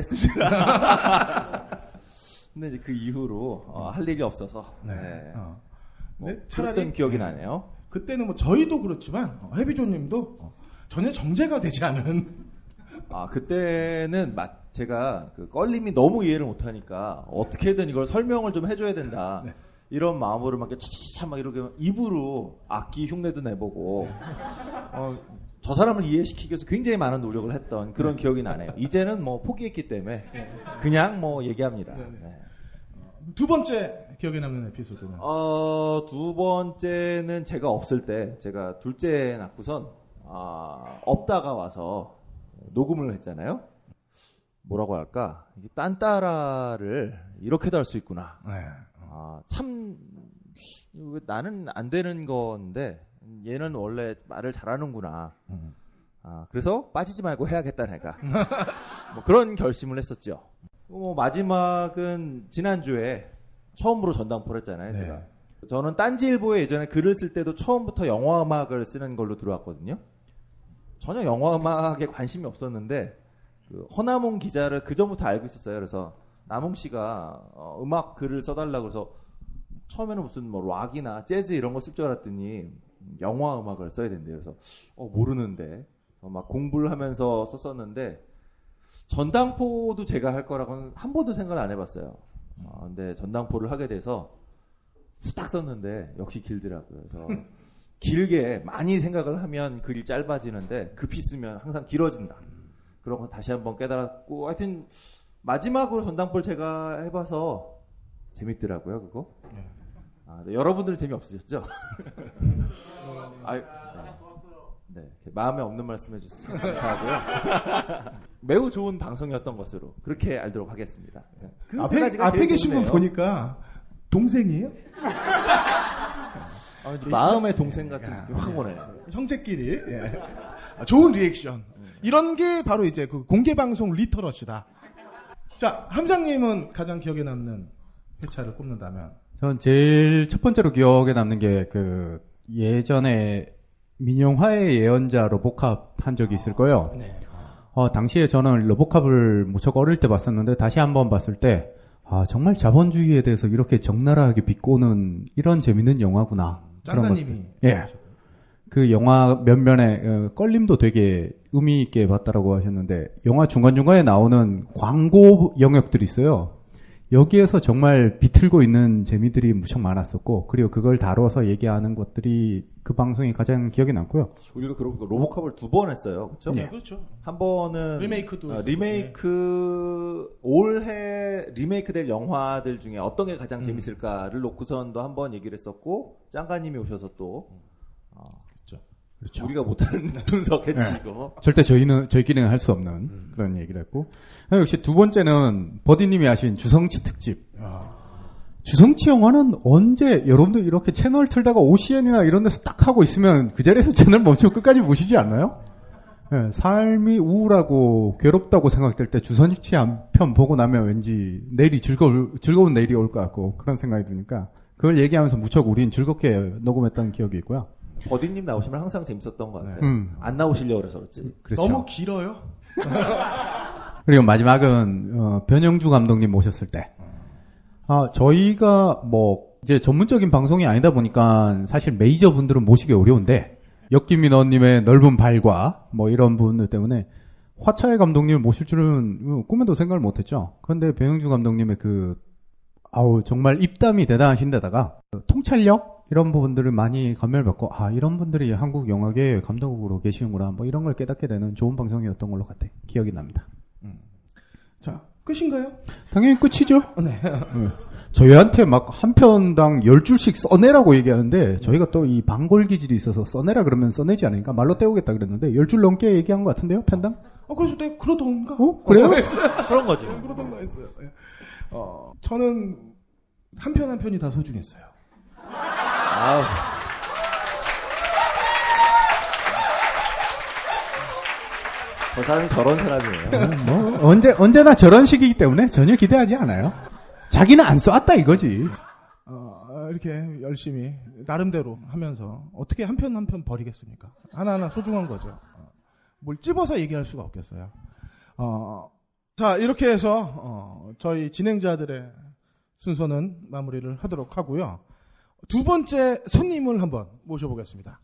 했습니다. 근데 이제 그 이후로 어, 할 일이 없어서 네. 네. 어. 뭐 네, 차라리 기억이 나네요. 그때는 뭐 저희도 그렇지만 어, 해비조님도 어, 전혀 정제가 되지 않은. 아 그때는 막 제가 그 껄림이 너무 이해를 못하니까 어떻게든 이걸 설명을 좀 해줘야 된다. 네. 이런 마음으로 막 차차차 막 이렇게 입으로 악기 흉내도 내보고 어, 저 사람을 이해시키기 위해서 굉장히 많은 노력을 했던 그런 기억이 나네요. 이제는 뭐 포기했기 때문에 그냥 뭐 얘기합니다. 네. 두 번째 기억에 남는 에피소드는? 어, 두 번째는 제가 없을 때 제가 둘째 낳고선 아, 없다가 와서 녹음을 했잖아요. 뭐라고 할까? 이게 딴따라를 이렇게도 할 수 있구나. 네. 아, 참 나는 안 되는 건데 얘는 원래 말을 잘하는구나. 음. 아, 그래서 빠지지 말고 해야겠다 내가. 뭐 그런 결심을 했었죠. 뭐 마지막은 지난주에 처음으로 전당포를 했잖아요. 네. 제가. 저는 딴지일보에 예전에 글을 쓸 때도 처음부터 영화 음악을 쓰는 걸로 들어왔거든요. 전혀 영화 음악에 관심이 없었는데 그 허남웅 기자를 그 전부터 알고 있었어요. 그래서 남웅 씨가 어, 음악 글을 써달라고 해서 처음에는 무슨 뭐 락이나 재즈 이런 거 쓸 줄 알았더니 영화 음악을 써야 된대요. 그래서 어, 모르는데 어, 막 공부를 하면서 썼었는데 전당포도 제가 할 거라고는 한 번도 생각을 안 해봤어요. 어, 근데 전당포를 하게 돼서 후딱 썼는데 역시 길더라고요. 그래서 길게 많이 생각을 하면 글이 짧아지는데 급히 쓰면 항상 길어진다. 그런 거 다시 한번 깨달았고 하여튼 마지막으로 전당포를 제가 해봐서 재밌더라고요. 그거. 아, 네, 여러분들은 재미없으셨죠? 아유, 네. 네, 마음에 없는 말씀 해주셔서 참 감사하고요. 매우 좋은 방송이었던 것으로 그렇게 알도록 하겠습니다. 그 세 앞에, 가지가 앞에 제일 계신 분 좋네요. 보니까 동생이에요? 아, 마음의 동생 같은 야, 느낌 확 오네. 형제끼리. 예. 아, 좋은 리액션. 이런 게 바로 이제 그 공개방송 리터러시다. 자, 함장님은 가장 기억에 남는 회차를 꼽는다면? 전 제일 첫 번째로 기억에 남는 게 그 예전에 민영화의 예언자 로보캅 한 적이 있을 거예요. 네. 어, 당시에 저는 로보캅을 무척 어릴 때 봤었는데 다시 한번 봤을 때 아, 정말 자본주의에 대해서 이렇게 적나라하게 비꼬는 이런 재밌는 영화구나. 그런 짱가님이. 것들. 예. 그 영화 면면에 어, 껄림도 되게 의미 있게 봤다라고 하셨는데 영화 중간중간에 나오는 광고 영역들이 있어요. 여기에서 정말 비틀고 있는 재미들이 무척 많았었고 그리고 그걸 다뤄서 얘기하는 것들이 그 방송이 가장 기억에 남고요. 우리도 그러고 로보캅을 두 번 했어요. 그렇죠? 네, 그렇죠. 한 번은 리메이크도 어, 있었고, 리메이크 올해 리메이크될 영화들 중에 어떤 게 가장 음. 재밌을까를 놓고선도 한번 얘기를 했었고 짱가님이 오셔서 또 어, 그렇죠. 우리가 못하는 분석해주시고 절대 저희는 저희끼리는 할 수 없는 음. 그런 얘기를 했고 역시 두 번째는 버디님이 하신 주성치 특집. 아. 주성치 영화는 언제 여러분들 이렇게 채널 틀다가 오씨엔이나 이런 데서 딱 하고 있으면 그 자리에서 채널 멈추고 끝까지 보시지 않나요? 네, 삶이 우울하고 괴롭다고 생각될 때 주성치 한 편 보고 나면 왠지 내일이 즐거울 즐거운 내일이 올 것 같고 그런 생각이 드니까 그걸 얘기하면서 무척 우린 즐겁게 녹음했던 기억이 있고요. 버디님 나오시면 항상 재밌었던 것 같아요. 음. 안 나오시려고 그래서 그렇지. 그렇죠. 너무 길어요. 그리고 마지막은 어, 변영주 감독님 모셨을 때 아, 저희가 뭐 이제 전문적인 방송이 아니다 보니까 사실 메이저 분들은 모시기 어려운데 역기민원님의 넓은 발과 뭐 이런 분들 때문에 화차의 감독님을 모실 줄은 꿈에도 생각을 못했죠. 그런데 변영주 감독님의 그 아우 정말 입담이 대단하신데다가 통찰력 이런 부분들을 많이 감명을 받고 아 이런 분들이 한국 영화계 감독으로 계시는구나 뭐 이런 걸 깨닫게 되는 좋은 방송이었던 걸로 같아 기억이 납니다. 음. 자 끝인가요? 당연히 끝이죠. 네. 네. 저희한테 막 한 편당 열 줄씩 써내라고 얘기하는데 저희가 또 이 방골 기질이 있어서 써내라 그러면 써내지 않으니까 말로 때우겠다 그랬는데 열 줄 넘게 얘기한 것 같은데요 편당? 어 그래서 내가 그러던가. 어 그래요? 그런 거지. 그러던가 했어요. 예. 어 저는 한 편 한 편이 다 소중했어요. 아우. 저 사람이 저런 사람이에요. 뭐 언제 언제나 저런 식이기 때문에 전혀 기대하지 않아요. 자기는 안 쏘았다 이거지. 어, 이렇게 열심히 나름대로 하면서 어떻게 한 편 한 편 버리겠습니까? 하나하나 소중한 거죠. 어, 뭘 찝어서 얘기할 수가 없겠어요. 어, 자 이렇게 해서 어, 저희 진행자들의 순서는 마무리를 하도록 하고요. 두 번째 손님을 한번 모셔보겠습니다.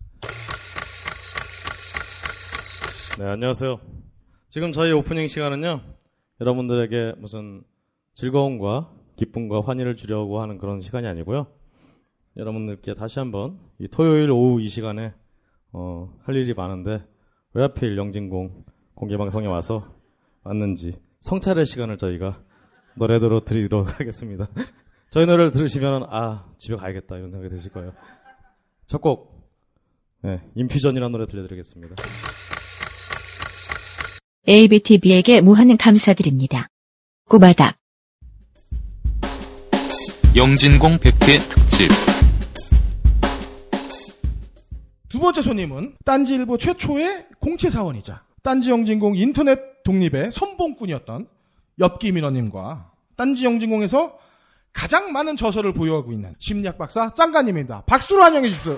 네, 안녕하세요. 지금 저희 오프닝 시간은요, 여러분들에게 무슨 즐거움과 기쁨과 환희를 주려고 하는 그런 시간이 아니고요. 여러분들께 다시 한번 이 토요일 오후 이 시간에 어, 할 일이 많은데 왜 하필 영진공 공개방송에 와서 왔는지 성찰의 시간을 저희가 노래로 드리도록 하겠습니다. 저희 노래를 들으시면 아 집에 가야겠다 이런 생각이 드실 거예요. 첫 곡 네, 인퓨전이라는 노래 들려드리겠습니다. 에이비티비에게 무한 감사드립니다. 꼬바닥 영진공 백 회 특집. 두 번째 손님은 딴지일보 최초의 공채사원이자 딴지 영진공 인터넷 독립의 선봉꾼이었던 엽기민원님과 딴지 영진공에서 가장 많은 저서를 보유하고 있는 심리학 박사 짱가님입니다. 박수로 환영해 주십시오.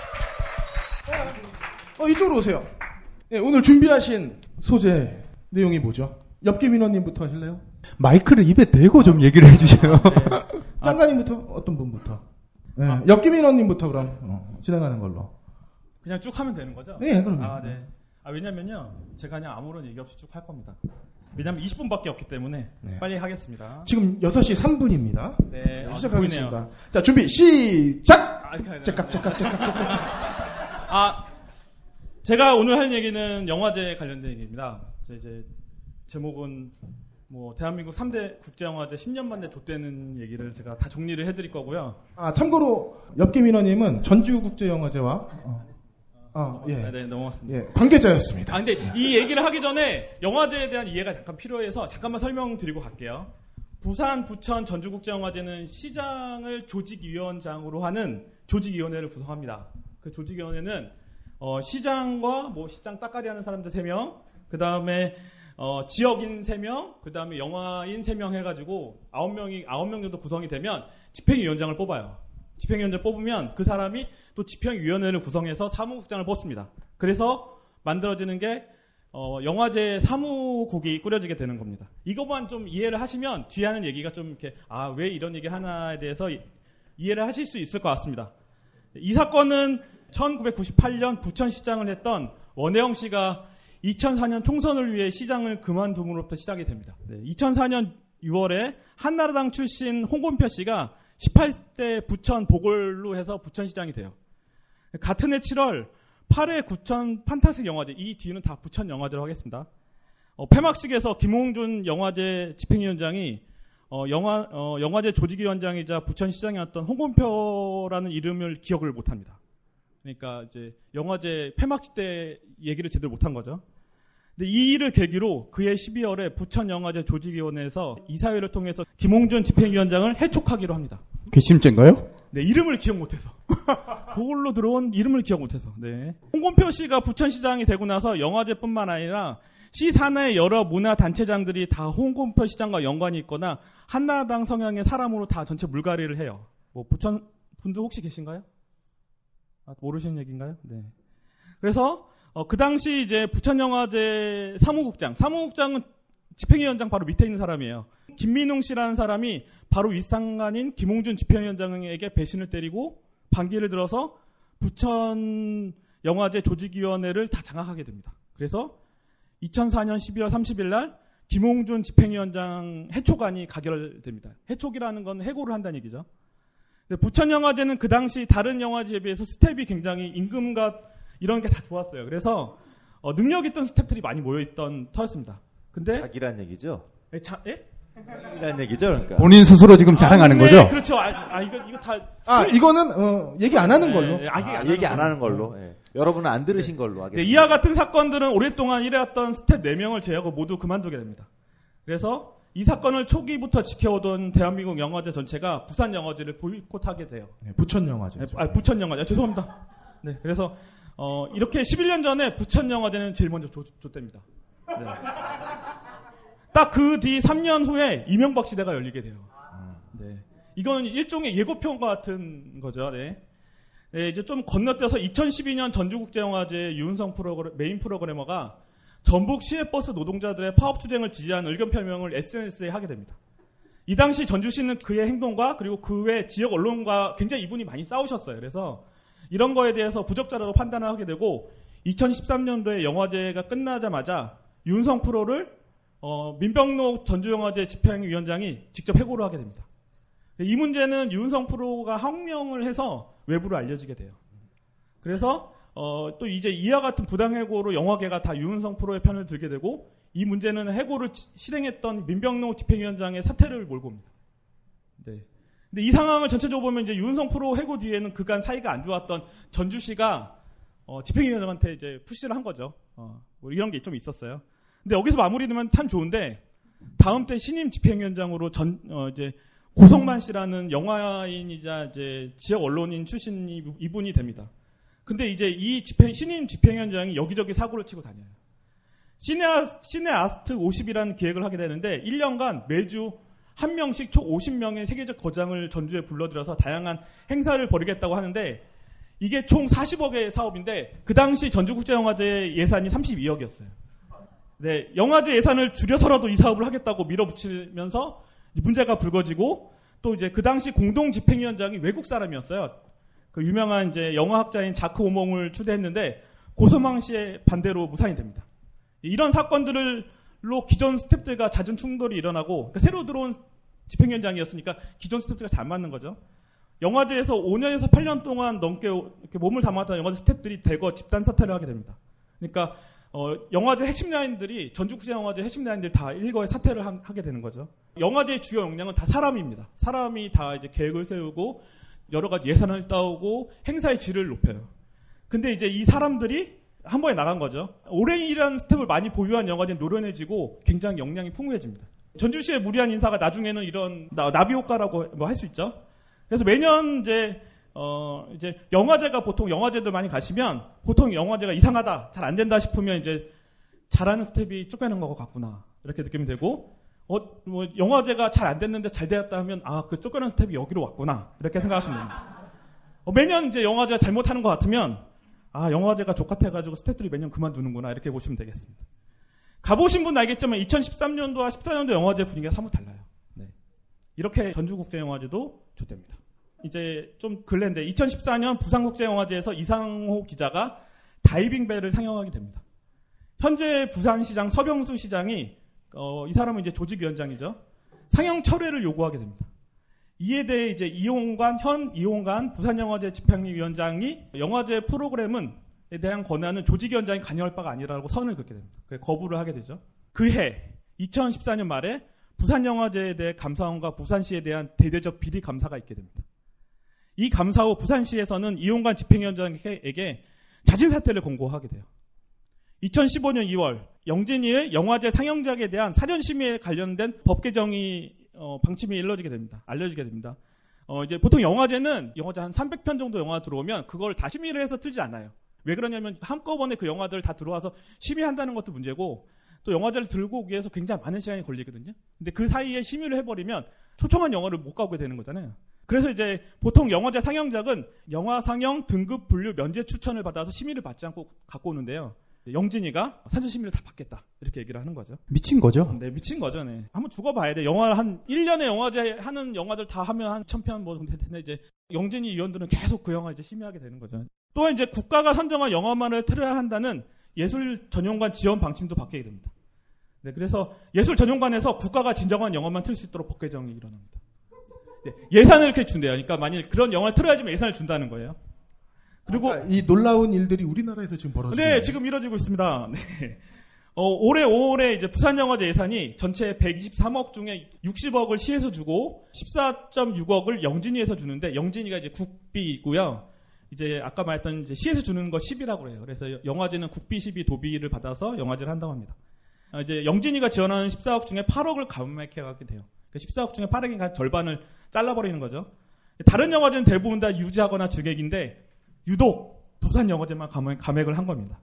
어, 이쪽으로 오세요. 네, 오늘 준비하신 소재 내용이 뭐죠? 엽기민원님부터 하실래요? 마이크를 입에 대고 좀 얘기를 해주세요. 네. 짱가님부터 어떤 분부터? 네, 아. 엽기민원님부터 그럼 어, 진행하는 걸로. 그냥 쭉 하면 되는 거죠? 네, 그럼요. 아, 네. 아, 왜냐면요. 제가 그냥 아무런 얘기 없이 쭉 할 겁니다. 왜냐면 이십 분밖에 없기 때문에 네. 빨리 하겠습니다. 지금 여섯 시 삼 분입니다. 네. 아, 시작하겠습니다. 보이네요. 자, 준비 시작! 아, 이렇게 해야 째깍, 되나? 째깍, 째깍, 째깍, 째깍. 아, 제가 오늘 할 얘기는 영화제 관련된 얘기입니다. 제 이제 제목은 뭐 대한민국 삼 대 국제영화제 십 년 만에 좆되는 얘기를 제가 다 정리를 해드릴 거고요. 아, 참고로 엽기민원님은 전주국제영화제와 어, 아, 예. 네, 네, 넘어갔습니다. 예, 관계자였습니다. 아, 근데 이 얘기를 하기 전에 영화제에 대한 이해가 잠깐 필요해서 잠깐만 설명드리고 갈게요. 부산, 부천, 전주국제영화제는 시장을 조직위원장으로 하는 조직위원회를 구성합니다. 그 조직위원회는 어, 시장과 뭐 시장 따까리 하는 사람들 세 명, 그 다음에 어, 지역인 세 명, 그 다음에 영화인 세 명 해가지고 아홉 명이 아홉 명 정도 구성이 되면 집행위원장을 뽑아요. 집행위원장 뽑으면 그 사람이 또 집행위원회를 구성해서 사무국장을 뽑습니다. 그래서 만들어지는 게 어, 영화제 사무국이 꾸려지게 되는 겁니다. 이것만 좀 이해를 하시면 뒤에 하는 얘기가 좀 이렇게 아, 왜 이런 얘기를 하나에 대해서 이, 이해를 하실 수 있을 것 같습니다. 이 사건은 천구백구십팔 년 부천시장을 했던 원혜영 씨가 이천사 년 총선을 위해 시장을 그만둠으로부터 시작이 됩니다. 네, 이천사 년 유월에 한나라당 출신 홍건표 씨가 십팔 대 부천 보궐로 해서 부천시장이 돼요. 같은 해 칠월 팔 회 부천 판타스 영화제, 이 뒤는 다 부천 영화제로 하겠습니다. 어, 폐막식에서 김홍준 영화제 집행위원장이 어, 영화, 어, 영화제 조직위원장이자 부천시장이었던 홍건표라는 이름을 기억을 못합니다. 그러니까 이제 영화제 폐막식 때 얘기를 제대로 못한 거죠. 근데 이 일을 계기로 그해 십이월에 부천영화제 조직위원회에서 이사회를 통해서 김홍준 집행위원장을 해촉하기로 합니다. 괘씸죄인가요? 네, 이름을 기억 못해서. 그걸로 들어온 이름을 기억 못해서. 네. 홍건표 씨가 부천시장이 되고 나서 영화제뿐만 아니라 시 산하의 여러 문화단체장들이 다 홍건표 시장과 연관이 있거나 한나라당 성향의 사람으로 다 전체 물갈이를 해요. 뭐 부천 분들 혹시 계신가요? 아, 모르시는 얘기인가요? 네. 그래서 어, 그 당시 이제 부천영화제 사무국장, 사무국장은 집행위원장 바로 밑에 있는 사람이에요. 김민웅 씨라는 사람이 바로 윗상관인 김홍준 집행위원장에게 배신을 때리고 반기를 들어서 부천영화제 조직위원회를 다 장악하게 됩니다. 그래서 이천사 년 십이월 삼십일 날 김홍준 집행위원장 해촉안이 가결됩니다. 해촉이라는 건 해고를 한다는 얘기죠. 부천영화제는 그 당시 다른 영화제에 비해서 스텝이 굉장히 임금과 이런 게 다 좋았어요. 그래서 어, 능력 있던 스텝들이 많이 모여있던 터였습니다. 근데 자기란 얘기죠? 예? 자, 예? 자기란 얘기죠, 그러니까. 본인 스스로 지금 자랑하는 아, 네, 거죠? 그렇죠. 아, 아, 이거 이거 다. 아, 이거는 어, 얘기 안 하는 걸로. 네, 아, 아, 얘기 안 하는 걸로. 예. 여러분은 안 들으신 네. 걸로 네, 하겠습니다. 이와 같은 사건들은 오랫동안 일해왔던 스텝 네 명을 제외하고 모두 그만두게 됩니다. 그래서 이 사건을 초기부터 지켜오던 대한민국 영화제 전체가 부산 영화제를 보이콧하게 돼요. 네, 부천 영화제. 네, 아, 부천 영화제. 죄송합니다. 네, 그래서 어, 이렇게 십일 년 전에 부천 영화제는 제일 먼저 줬답니다. 네. 딱 그 뒤 삼 년 후에 이명박 시대가 열리게 돼요. 네. 이건 일종의 예고편 같은 거죠. 네. 네, 이제 좀 건너뛰어서 이천십이 년 전주국제영화제 유은성 프로그램, 메인 프로그래머가 전북 시외버스 노동자들의 파업 투쟁을 지지하는 의견 표명을 에스엔에스에 하게 됩니다. 이 당시 전주시는 그의 행동과 그리고 그 외 지역 언론과 굉장히 이분이 많이 싸우셨어요. 그래서 이런 거에 대해서 부적절하다고 판단을 하게 되고 이천십삼 년도에 영화제가 끝나자마자 윤성 프로를 어, 민병로 전주영화제 집행위원장이 직접 해고를 하게 됩니다. 이 문제는 윤성 프로가 항명을 해서 외부로 알려지게 돼요. 그래서 어, 또 이제 이와 같은 부당해고로 영화계가 다 윤성 프로의 편을 들게 되고 이 문제는 해고를 실행했던 민병로 집행위원장의 사퇴를 몰고 옵니다. 네. 근데 이 상황을 전체적으로 보면 이제 윤성 프로 해고 뒤에는 그간 사이가 안 좋았던 전주시가 어, 집행위원장한테 이제 푸시를 한 거죠. 어, 뭐 이런 게 좀 있었어요. 근데 여기서 마무리되면 참 좋은데 다음 때 신임 집행위원장으로 전 어, 이제 고성만 씨라는 영화인이자 이제 지역 언론인 출신 이분이 됩니다. 근데 이제 이 집행 신임 집행위원장이 여기저기 사고를 치고 다녀요. 시네아 시네아스트 오십이라는 기획을 하게 되는데 일 년간 매주 한 명씩 총 오십 명의 세계적 거장을 전주에 불러들여서 다양한 행사를 벌이겠다고 하는데 이게 총 사십억의 사업인데 그 당시 전주국제영화제 예산이 삼십이억이었어요. 네, 영화제 예산을 줄여서라도 이 사업을 하겠다고 밀어붙이면서 문제가 불거지고 또 이제 그 당시 공동 집행위원장이 외국 사람이었어요. 그 유명한 이제 영화학자인 자크 오몽을 추대했는데 고소망 씨의 반대로 무산이 됩니다. 이런 사건들로 기존 스태프들과 잦은 충돌이 일어나고 그러니까 새로 들어온 집행위원장이었으니까 기존 스태프들과 잘 맞는 거죠. 영화제에서 오 년에서 팔 년 동안 넘게 이렇게 몸을 담았던 영화제 스태프들이 대거 집단 사퇴를 하게 됩니다. 그러니까 어, 영화제 핵심 라인들이 전주국제영화제 핵심 라인들이 다 일거에 사퇴를 하, 하게 되는 거죠. 영화제의 주요 역량은 다 사람입니다. 사람이 다 이제 계획을 세우고 여러 가지 예산을 따오고 행사의 질을 높여요. 근데 이제 이 사람들이 한 번에 나간 거죠. 오랜 일한 스텝을 많이 보유한 영화제는 노련해지고 굉장히 역량이 풍부해집니다. 전주시의 무리한 인사가 나중에는 이런 나, 나비 효과라고 뭐 할 수 있죠. 그래서 매년 이제 어 이제 영화제가 보통 영화제들 많이 가시면 보통 영화제가 이상하다, 잘 안 된다 싶으면 이제 잘하는 스텝이 쫓겨난 것 같구나 이렇게 느끼면 되고 어 뭐 영화제가 잘 안 됐는데 잘 되었다 하면 아 그 쫓겨난 스텝이 여기로 왔구나 이렇게 생각하시면 됩니다. 어, 매년 이제 영화제가 잘못하는 것 같으면 아 영화제가 족같아가지고 스태프들이 매년 그만두는구나 이렇게 보시면 되겠습니다. 가보신 분은 알겠지만 이천십삼 년도와 십사 년도 영화제 분위기가 사뭇 달라요. 네. 이렇게 전주국제영화제도 좋답니다. 이제 좀 근래인데 이천십사 년 부산국제영화제에서 이상호 기자가 다이빙벨을 상영하게 됩니다. 현재 부산시장 서병수 시장이 어, 이 사람은 이제 조직위원장이죠. 상영 철회를 요구하게 됩니다. 이에 대해 이제 이용관 현 이용관 부산영화제 집행위원장이 영화제 프로그램은 에 대한 권한은 조직위원장이 관여할 바가 아니라고 선을 긋게 됩니다. 거부를 하게 되죠. 그해 이천십사 년 말에 부산영화제에 대해 감사원과 부산시에 대한 대대적 비리 감사가 있게 됩니다. 이 감사 후 부산시에서는 이용관 집행위원장에게 자진 사퇴를 권고하게 돼요. 이천십오 년 이월 영진이의 영화제 상영작에 대한 사전심의에 관련된 법 개정이 어, 방침이 일러지게 됩니다. 알려지게 됩니다. 어, 이제 보통 영화제는 영화제 한 삼백 편 정도 영화 들어오면 그걸 다 심의를 해서 틀지 않아요. 왜 그러냐면 한꺼번에 그 영화들 다 들어와서 심의한다는 것도 문제고 또 영화제를 들고 오기 위해서 굉장히 많은 시간이 걸리거든요. 근데 그 사이에 심의를 해버리면 초청한 영화를 못 가게 되는 거잖아요. 그래서 이제 보통 영화제 상영작은 영화 상영 등급 분류 면제 추천을 받아서 심의를 받지 않고 갖고 오는데요. 영진이가 사전 심의를 다 받겠다 이렇게 얘기를 하는 거죠. 미친 거죠? 네, 미친 거죠. 네. 한번 죽어봐야 돼. 영화 한 일 년에 영화제 하는 영화들 다 하면 한 천 편 뭐 될 텐데 이제 영진이 위원들은 계속 그 영화 이제 심의하게 되는 거죠. 또한 이제 국가가 선정한 영화만을 틀어야 한다는 예술 전용관 지원 방침도 바뀌게 됩니다. 네, 그래서 예술 전용관에서 국가가 진정한 영화만 틀 수 있도록 법 개정이 일어납니다. 네, 예산을 이렇게 준대요. 그러니까 만일 그런 영화를 틀어야지만 예산을 준다는 거예요. 그리고 그러니까 이 놀라운 일들이 우리나라에서 지금 벌어지고 네, 지금 이루어지고 있습니다. 네. 어, 올해 오월에 이제 부산영화제 예산이 전체 백이십삼억 중에 육십억을 시에서 주고 십사 점 육억을 영진이에서 주는데 영진이가 이제 국비이고요. 이제 아까 말했던 이제 시에서 주는 거 십이라고 해요. 그래서 영화제는 국비, 시비, 도비를 받아서 영화제를 한다고 합니다. 아, 이제 영진이가 지원하는 십사억 중에 팔억을 감액해가게 돼요. 그러니까 십사억 중에 팔억인 절반을 잘라버리는 거죠. 다른 영화제는 대부분 다 유지하거나 증액인데 유독 부산영화제만 감액, 감액을 한 겁니다.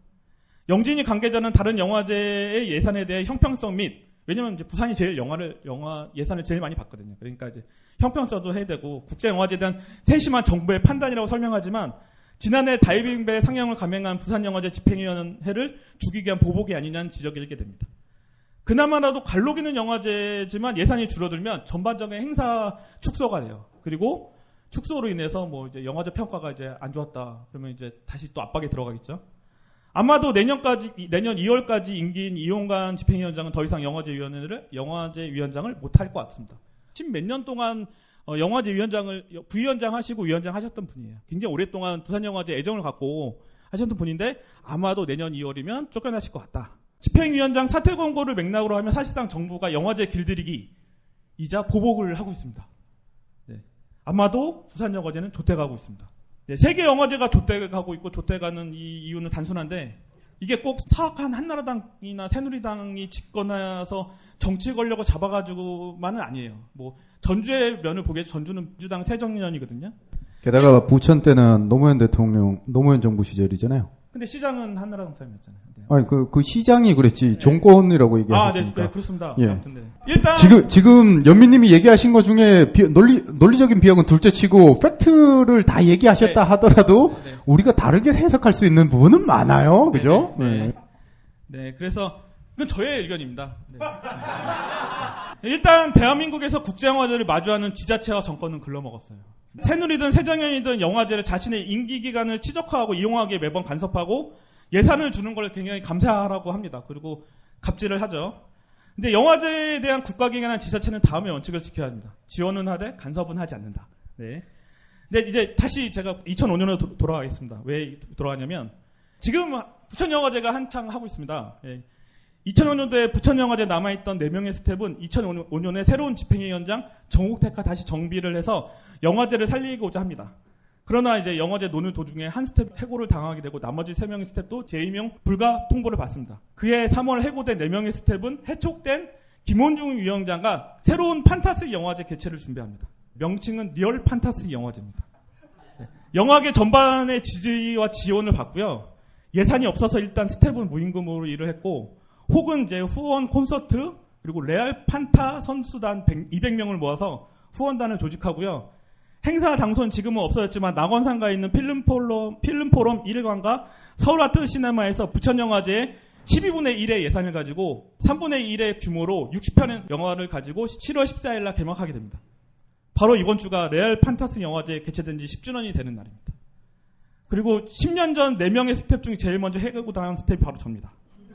영진이 관계자는 다른 영화제의 예산에 대해 형평성 및 왜냐면 이제 부산이 제일 영화를 영화 예산을 제일 많이 받거든요. 그러니까 이제 형평성도 해야 되고 국제영화제에 대한 세심한 정부의 판단이라고 설명하지만 지난해 다이빙벨 상영을 감행한 부산영화제 집행위원회를 죽이기 위한 보복이 아니냐는 지적이 일게 됩니다. 그나마라도 관록있는 영화제지만 예산이 줄어들면 전반적인 행사 축소가 돼요. 그리고 축소로 인해서 뭐 이제 영화제 평가가 이제 안 좋았다. 그러면 이제 다시 또 압박에 들어가겠죠. 아마도 내년까지 내년 이월까지 임기인 이용관 집행위원장은 더 이상 영화제위원회를 영화제위원장을 못할 것 같습니다. 십 몇 년 동안 어, 영화제위원장을 부위원장 하시고 위원장 하셨던 분이에요. 굉장히 오랫동안 부산영화제 애정을 갖고 하셨던 분인데 아마도 내년 이월이면 쫓겨나실 것 같다. 집행위원장 사퇴 권고를 맥락으로 하면 사실상 정부가 영화제 길들이기이자 보복을 하고 있습니다. 네. 아마도 부산영화제는 좆돼가고 있습니다. 네, 세계 영화제가 좆돼가고 있고 좆돼가는 이 이유는 단순한데 이게 꼭 사악한 한나라당이나 새누리당이 집권해서 정치 권력을 잡아가지고만은 아니에요. 뭐 전주의 면을 보게 전주는 민주당 새정년이거든요. 게다가 부천 때는 노무현 대통령, 노무현 정부 시절이잖아요. 근데 시장은 한나라당 사람이었잖아요. 네. 아니 그, 그 시장이 그랬지 네. 정권이라고 얘기하셨으니까. 아, 네, 네 그렇습니다. 예. 아무튼 네. 일단 지금 지금 연민님이 얘기하신 것 중에 비, 논리 논리적인 비약은 둘째치고 팩트를 다 얘기하셨다 네. 하더라도 네. 우리가 다르게 해석할 수 있는 부분은 많아요, 그죠? 네, 네. 네. 네, 그래서 이건 저의 의견입니다. 네. 네. 일단 대한민국에서 국제영화제를 마주하는 지자체와 정권은 글러먹었어요. 새누리든 새정년이든 영화제를 자신의 임기 기간을 최적화하고 이용하기에 매번 간섭하고 예산을 주는 걸 굉장히 감사하라고 합니다. 그리고 갑질을 하죠. 근데 영화제에 대한 국가기관이나 지자체는 다음의 원칙을 지켜야 합니다. 지원은 하되 간섭은 하지 않는다. 네. 근데 이제 다시 제가 이천오 년으로 도, 돌아가겠습니다. 왜 돌아가냐면 지금 부천영화제가 한창 하고 있습니다. 네. 이천오 년도에 부천영화제 남아있던 네 명의 스텝은 이천오 년에 새로운 집행위원장 정옥택과 다시 정비를 해서 영화제를 살리고자 합니다. 그러나 이제 영화제 노는 도중에 한 스텝 해고를 당하게 되고 나머지 세 명의 스텝도 재임용 불가 통보를 받습니다. 그해 삼월 해고된 네 명의 스텝은 해촉된 김원중 위원장과 새로운 판타스 영화제 개최를 준비합니다. 명칭은 리얼 판타스 영화제입니다. 네. 영화계 전반의 지지와 지원을 받고요. 예산이 없어서 일단 스텝은 무임금으로 일을 했고 혹은 이제 후원 콘서트 그리고 레알 판타 선수단 이백 명을 모아서 후원단을 조직하고요. 행사 장소는 지금은 없어졌지만 낙원상가에 있는 필름포럼, 필름포럼 일 관과 서울아트시네마에서 부천영화제의 십이분의 일의 예산을 가지고 삼분의 일의 규모로 육십 편의 영화를 가지고 칠월 십사일날 개막하게 됩니다. 바로 이번 주가 레알 판타스 영화제 개최된 지 십 주년이 되는 날입니다. 그리고 십 년 전 네 명의 스텝 중에 제일 먼저 해고 당한 스텝이 바로 접니다.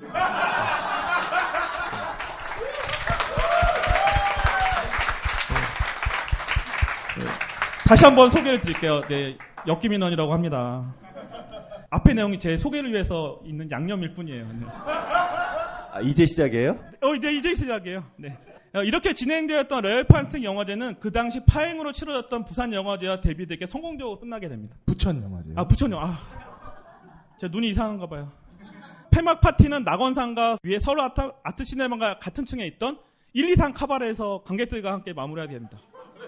다시 한번 소개를 드릴게요. 네, 역기민원이라고 합니다. 앞에 내용이 제 소개를 위해서 있는 양념일 뿐이에요. 네. 아, 이제 시작이에요? 어, 이제, 이제 시작이에요. 네. 이렇게 진행되었던 레알 판타스 영화제는 그 당시 파행으로 치러졌던 부산 영화제와 대비되게 성공적으로 끝나게 됩니다. 부천 영화제. 아, 부천 영화. 아, 제 눈이 이상한가 봐요. 폐막 파티는 낙원상가 위에 서울 아트, 아트 시네마가 같은 층에 있던 일, 이, 삼 카바레에서 관객들과 함께 마무리하게 됩니다.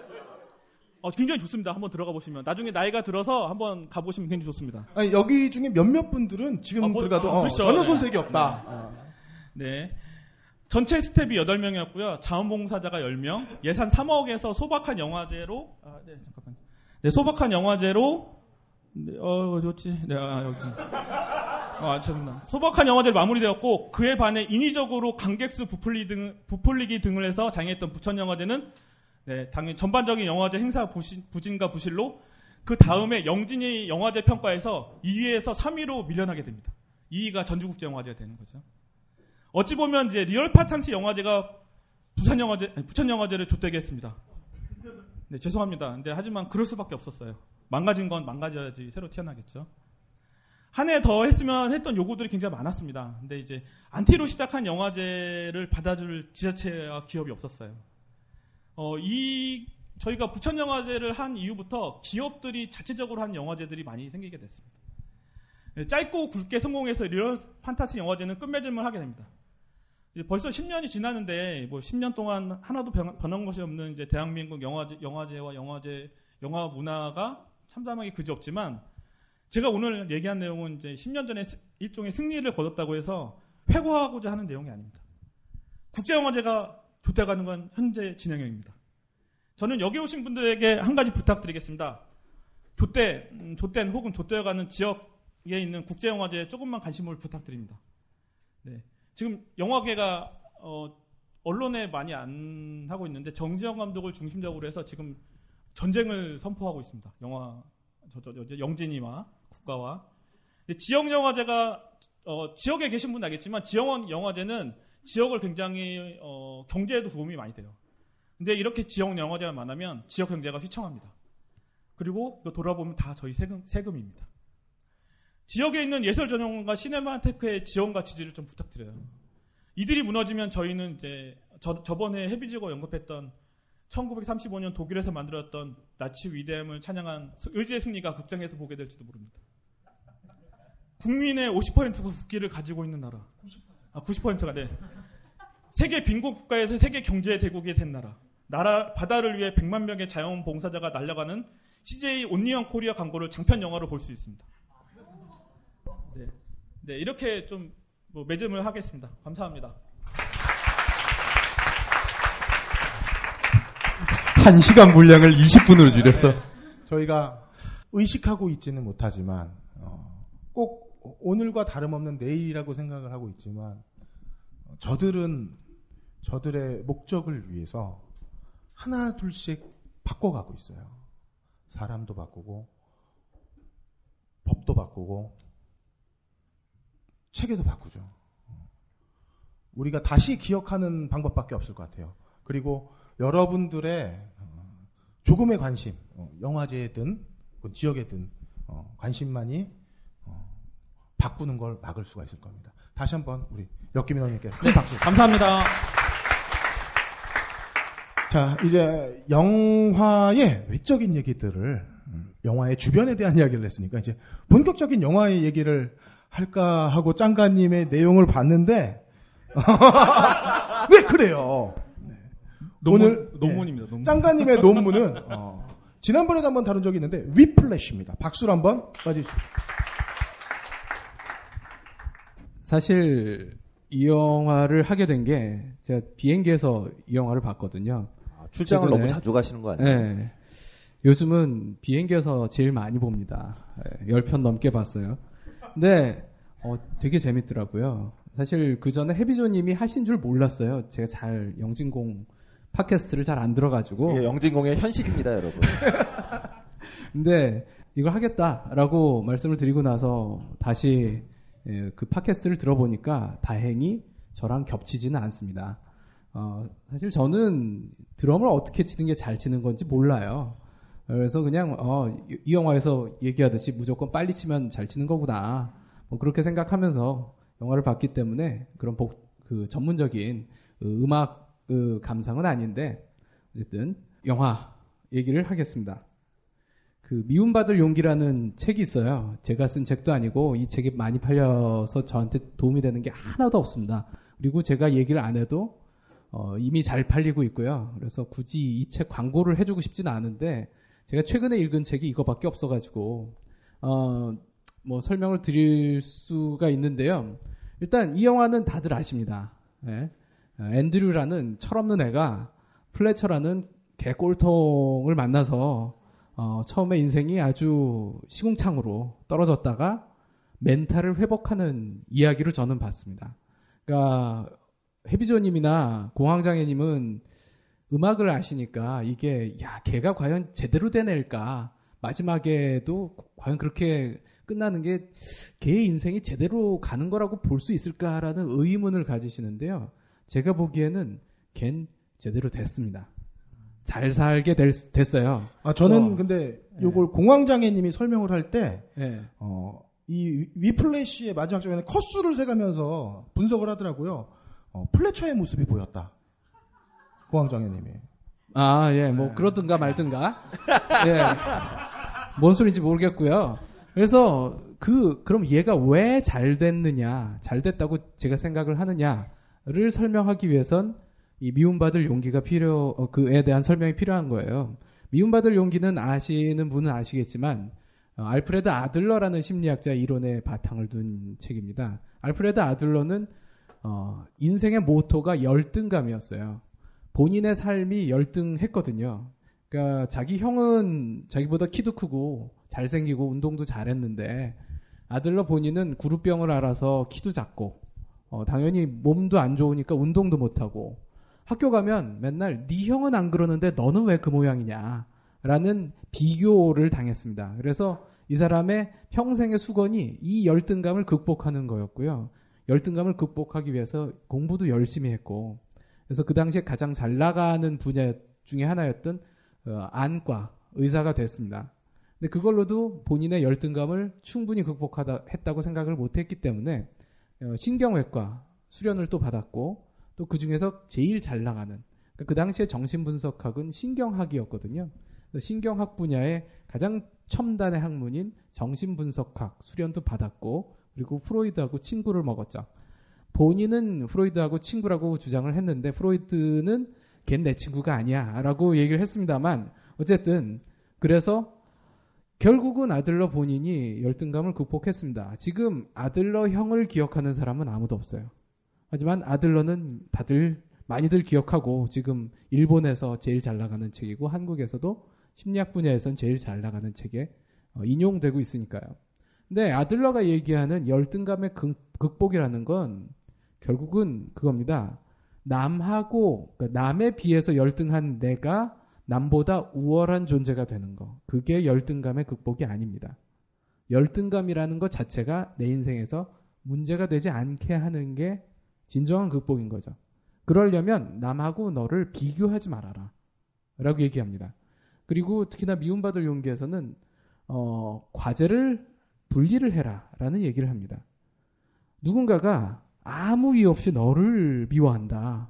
어, 굉장히 좋습니다. 한번 들어가 보시면. 나중에 나이가 들어서 한번 가보시면 굉장히 좋습니다. 아니, 여기 중에 몇몇 분들은 지금 아, 뭐, 들어가도 아, 어, 그렇죠. 전혀 네. 손색이 없다. 네. 어. 네. 전체 스텝이 여덟 명이었고요. 자원봉사자가 열 명. 예산 삼억에서 소박한 영화제로, 아, 네, 잠깐만요. 네, 소박한 영화제로, 네, 어, 어디였지? 네, 아, 여기. 아, 죄송합니다. 소박한 영화제로 마무리되었고, 그에 반해 인위적으로 관객수 부풀리 등, 부풀리기 등을 해서 장애했던 부천 영화제는 네, 당연히 전반적인 영화제 행사 부신, 부진과 부실로 그 다음에 영진이 영화제 평가에서 이 위에서 삼 위로 밀려나게 됩니다. 이 위가 전주국제영화제가 되는 거죠. 어찌 보면 이제 리얼 판타스 영화제가 부산 영화제, 아니, 부천 영화제를 좆되게 했습니다. 네, 죄송합니다. 근데 하지만 그럴 수밖에 없었어요. 망가진 건 망가져야지 새로 태어나겠죠. 한 해 더 했으면 했던 요구들이 굉장히 많았습니다. 근데 이제 안티로 시작한 영화제를 받아줄 지자체와 기업이 없었어요. 어, 이, 저희가 부천 영화제를 한 이후부터 기업들이 자체적으로 한 영화제들이 많이 생기게 됐습니다. 네, 짧고 굵게 성공해서 리얼 판타스 영화제는 끝맺음을 하게 됩니다. 이제 벌써 십 년이 지났는데, 뭐 십 년 동안 하나도 변, 변한 것이 없는 이제 대한민국 영화제, 영화제와 영화제, 영화 문화가 참담하게 그지없지만, 제가 오늘 얘기한 내용은 이제 십 년 전에 일종의 승리를 거뒀다고 해서 회고하고자 하는 내용이 아닙니다. 국제영화제가 좆돼가는 건 현재 진행형입니다. 저는 여기 오신 분들에게 한 가지 부탁드리겠습니다. 좆대, 음, 좆된 혹은 좆되어가는 지역에 있는 국제영화제에 조금만 관심을 부탁드립니다. 네. 지금 영화계가 어, 언론에 많이 안 하고 있는데 정지영 감독을 중심적으로 해서 지금 전쟁을 선포하고 있습니다. 영화 저, 저, 저, 영진이와 국가와 지역 영화제가 어, 지역에 계신 분은 알겠지만 지역 영화제는 지역을 굉장히 어, 경제에도 도움이 많이 돼요. 근데 이렇게 지역 영화제가 많으면 지역 경제가 휘청합니다. 그리고 이거 돌아보면 다 저희 세금, 세금입니다. 지역에 있는 예술 전용과 시네마테크의 지원과 지지를 좀 부탁드려요. 이들이 무너지면 저희는 이제 저, 저번에 해비지고 언급했던 천구백삼십오 년 독일에서 만들었던 나치 위대함을 찬양한 의지의 승리가 극장에서 보게 될지도 모릅니다. 국민의 오십 퍼센트가 국기를 가지고 있는 나라. 아, 구십 퍼센트가 네. 세계 빈곤 국가에서 세계 경제 대국이 된 나라. 나라 바다를 위해 백만 명의 자원봉사자가 날려가는 씨제이 온리언 코리아 광고를 장편 영화로 볼 수 있습니다. 네, 네 이렇게 좀 뭐 매점을 하겠습니다. 감사합니다. 한 시간 분량을 이십 분으로 줄였어. 네, 저희가 의식하고 있지는 못하지만 어, 꼭 오늘과 다름없는 내일이라고 생각을 하고 있지만 저들은 저들의 목적을 위해서 하나 둘씩 바꿔가고 있어요. 사람도 바꾸고 법도 바꾸고 체계도 바꾸죠. 우리가 다시 기억하는 방법밖에 없을 것 같아요. 그리고 여러분들의 조금의 관심, 영화제든 지역에든 관심만이 바꾸는 걸 막을 수가 있을 겁니다. 다시 한번 우리 역기민 의원님께 큰 박수. 감사합니다. 자, 이제 영화의 외적인 얘기들을 영화의 주변에 대한 이야기를 했으니까 이제 본격적인 영화의 얘기를 할까 하고 짱가님의 내용을 봤는데 네 그래요. 네. 논문, 오늘 논문입니다. 논문. 짱가님의 논문은 어, 지난번에도 한번 다룬 적이 있는데 위플래시입니다. 박수로 한번 맞으십시오. 사실 이 영화를 하게 된 게 제가 비행기에서 이 영화를 봤거든요. 아, 출장을 최근에. 너무 자주 가시는 거 아니에요? 네. 요즘은 비행기에서 제일 많이 봅니다. 열 편 넘게 봤어요. 근데 어, 되게 재밌더라고요. 사실 그 전에 해비조님이 하신 줄 몰랐어요. 제가 잘 영진공 팟캐스트를 잘 안 들어가지고. 예, 영진공의 현실입니다, 여러분. 근데 이걸 하겠다라고 말씀을 드리고 나서 다시 예, 그 팟캐스트를 들어보니까 다행히 저랑 겹치지는 않습니다. 어, 사실 저는 드럼을 어떻게 치는 게 잘 치는 건지 몰라요. 그래서 그냥 어, 이 영화에서 얘기하듯이 무조건 빨리 치면 잘 치는 거구나. 뭐 그렇게 생각하면서 영화를 봤기 때문에 그런 복, 그 전문적인 음악 그 감상은 아닌데 어쨌든 영화 얘기를 하겠습니다. 그 미움받을 용기라는 책이 있어요. 제가 쓴 책도 아니고 이 책이 많이 팔려서 저한테 도움이 되는 게 하나도 없습니다. 그리고 제가 얘기를 안 해도 어, 이미 잘 팔리고 있고요. 그래서 굳이 이 책 광고를 해주고 싶지는 않은데 제가 최근에 읽은 책이 이거밖에 없어가지고 어, 뭐 설명을 드릴 수가 있는데요. 일단 이 영화는 다들 아십니다. 네. 앤드류라는 철없는 애가 플래처라는 개꼴통을 만나서 어, 처음에 인생이 아주 시궁창으로 떨어졌다가 멘탈을 회복하는 이야기로 저는 봤습니다. 그러니까 해비조님이나 공황장애님은 음악을 아시니까 이게 야 걔가 과연 제대로 된 애일까, 마지막에도 과연 그렇게 끝나는 게 걔의 인생이 제대로 가는 거라고 볼 수 있을까라는 의문을 가지시는데요. 제가 보기에는 걘 제대로 됐습니다. 잘 살게 될, 됐어요. 아, 저는 어, 근데 요걸 네. 공황장애님이 설명을 할 때, 네. 어, 이 위플래시의 마지막 장면에 컷수를 세가면서 분석을 하더라고요. 어, 플래처의 모습이 보였다. 공황장애님이. 아, 예, 뭐, 네. 그러든가 말든가. 예. 뭔 소리인지 모르겠고요. 그래서 그, 그럼 얘가 왜 잘 됐느냐, 잘 됐다고 제가 생각을 하느냐를 설명하기 위해선 이 미움받을 용기가 필요, 어, 그에 대한 설명이 필요한 거예요. 미움받을 용기는 아시는 분은 아시겠지만, 어, 알프레드 아들러라는 심리학자 이론에 바탕을 둔 책입니다. 알프레드 아들러는, 어, 인생의 모토가 열등감이었어요. 본인의 삶이 열등했거든요. 그러니까 자기 형은 자기보다 키도 크고 잘생기고 운동도 잘했는데, 아들러 본인은 구루병을 앓아서 키도 작고, 어, 당연히 몸도 안 좋으니까 운동도 못하고, 학교 가면 맨날 네 형은 안 그러는데 너는 왜 그 모양이냐 라는 비교를 당했습니다. 그래서 이 사람의 평생의 수건이 이 열등감을 극복하는 거였고요. 열등감을 극복하기 위해서 공부도 열심히 했고, 그래서 그 당시에 가장 잘 나가는 분야 중에 하나였던 어, 안과 의사가 됐습니다. 근데 그걸로도 본인의 열등감을 충분히 극복하다 했다고 생각을 못했기 때문에 어, 신경외과 수련을 또 받았고, 또 그 중에서 제일 잘 나가는, 그러니까 그 당시에 정신분석학은 신경학이었거든요. 신경학 분야의 가장 첨단의 학문인 정신분석학 수련도 받았고, 그리고 프로이드하고 친구를 먹었죠. 본인은 프로이드하고 친구라고 주장을 했는데 프로이드는 걘 내 친구가 아니야 라고 얘기를 했습니다만, 어쨌든 그래서 결국은 아들러 본인이 열등감을 극복했습니다. 지금 아들러 형을 기억하는 사람은 아무도 없어요. 하지만 아들러는 다들 많이들 기억하고 지금 일본에서 제일 잘 나가는 책이고 한국에서도 심리학 분야에선 제일 잘 나가는 책에 인용되고 있으니까요. 근데 아들러가 얘기하는 열등감의 극복이라는 건 결국은 그겁니다. 남하고, 그러니까 남에 비해서 열등한 내가 남보다 우월한 존재가 되는 거. 그게 열등감의 극복이 아닙니다. 열등감이라는 것 자체가 내 인생에서 문제가 되지 않게 하는 게 진정한 극복인 거죠. 그러려면 남하고 너를 비교하지 말아라 라고 얘기합니다. 그리고 특히나 미움받을 용기에서는 어, 과제를 분리를 해라 라는 얘기를 합니다. 누군가가 아무 이유 없이 너를 미워한다.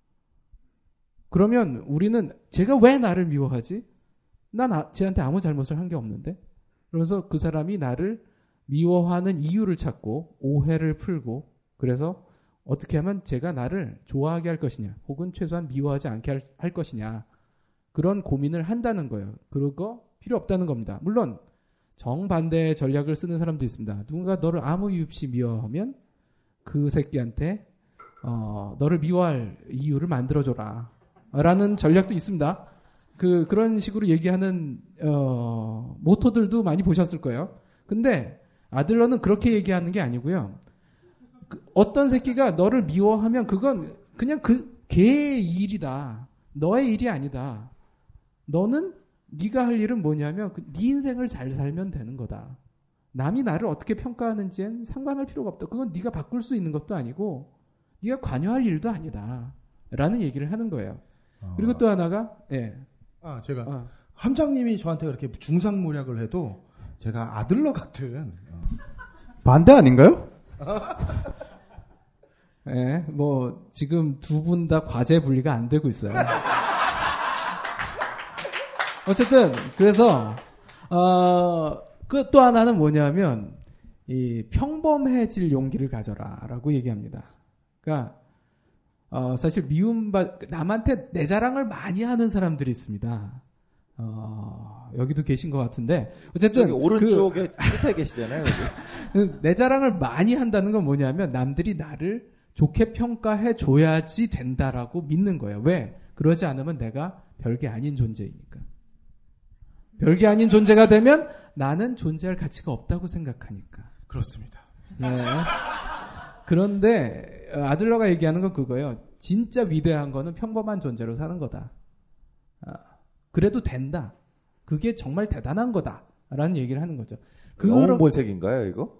그러면 우리는 제가 왜 나를 미워하지? 난 아, 쟤한테 아무 잘못을 한 게 없는데? 그러면서 그 사람이 나를 미워하는 이유를 찾고 오해를 풀고, 그래서 어떻게 하면 제가 나를 좋아하게 할 것이냐, 혹은 최소한 미워하지 않게 할, 할 것이냐, 그런 고민을 한다는 거예요. 그거 필요 없다는 겁니다. 물론 정반대의 전략을 쓰는 사람도 있습니다. 누군가 너를 아무 이유 없이 미워하면 그 새끼한테 어, 너를 미워할 이유를 만들어줘라 라는 전략도 있습니다. 그, 그런 식으로 얘기하는 어, 모토들도 많이 보셨을 거예요. 근데 아들러는 그렇게 얘기하는 게 아니고요. 그 어떤 새끼가 너를 미워하면 그건 그냥 그 걔의 일이다. 너의 일이 아니다. 너는 네가 할 일은 뭐냐면 그 네 인생을 잘 살면 되는 거다. 남이 나를 어떻게 평가하는지엔 상관할 필요가 없다. 그건 네가 바꿀 수 있는 것도 아니고 네가 관여할 일도 아니다. 라는 얘기를 하는 거예요. 어. 그리고 또 하나가 예. 아 제가 어. 함장님이 저한테 그렇게 중상모략을 해도 제가 아들러 같은 어. 반대 아닌가요? 예, 뭐 지금 두 분 다 과제 분리가 안 되고 있어요. 어쨌든 그래서 어, 그 또 하나는 뭐냐면 이 평범해질 용기를 가져라라고 얘기합니다. 그러니까 어, 사실 미움받 남한테 내 자랑을 많이 하는 사람들이 있습니다. 어, 여기도 계신 것 같은데 어쨌든 오른쪽에 그, 끝에 계시잖아요. 여기. 내 자랑을 많이 한다는 건 뭐냐면 남들이 나를 좋게 평가해 줘야지 된다라고 믿는 거예요. 왜? 그러지 않으면 내가 별게 아닌 존재이니까. 별게 아닌 존재가 되면 나는 존재할 가치가 없다고 생각하니까. 그렇습니다. 네. 그런데 아들러가 얘기하는 건 그거예요. 진짜 위대한 거는 평범한 존재로 사는 거다. 그래도 된다. 그게 정말 대단한 거다라는 얘기를 하는 거죠. 영웅 본색인가요, 이거?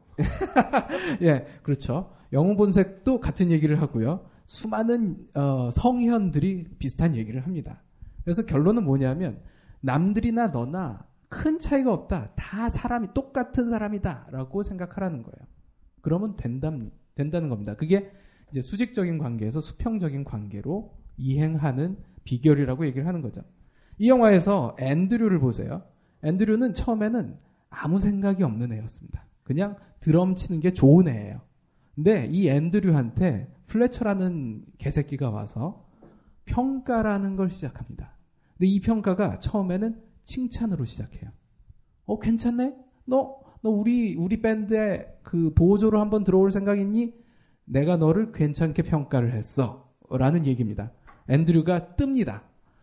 예, 그렇죠. 영웅 본색도 같은 얘기를 하고요. 수많은 어, 성현들이 비슷한 얘기를 합니다. 그래서 결론은 뭐냐면 남들이나 너나 큰 차이가 없다. 다 사람이 똑같은 사람이다라고 생각하라는 거예요. 그러면 된다, 된다는 겁니다. 그게 이제 수직적인 관계에서 수평적인 관계로 이행하는 비결이라고 얘기를 하는 거죠. 이 영화에서 앤드류를 보세요. 앤드류는 처음에는 아무 생각이 없는 애였습니다. 그냥 드럼 치는 게 좋은 애예요. 근데 이 앤드류한테 플래처라는 개새끼가 와서 평가라는 걸 시작합니다. 근데 이 평가가 처음에는 칭찬으로 시작해요. 어, 괜찮네? 너, 너 우리, 우리 밴드에 그 보조로 한번 들어올 생각 있니? 내가 너를 괜찮게 평가를 했어. 라는 얘기입니다. 앤드류가 뜹니다.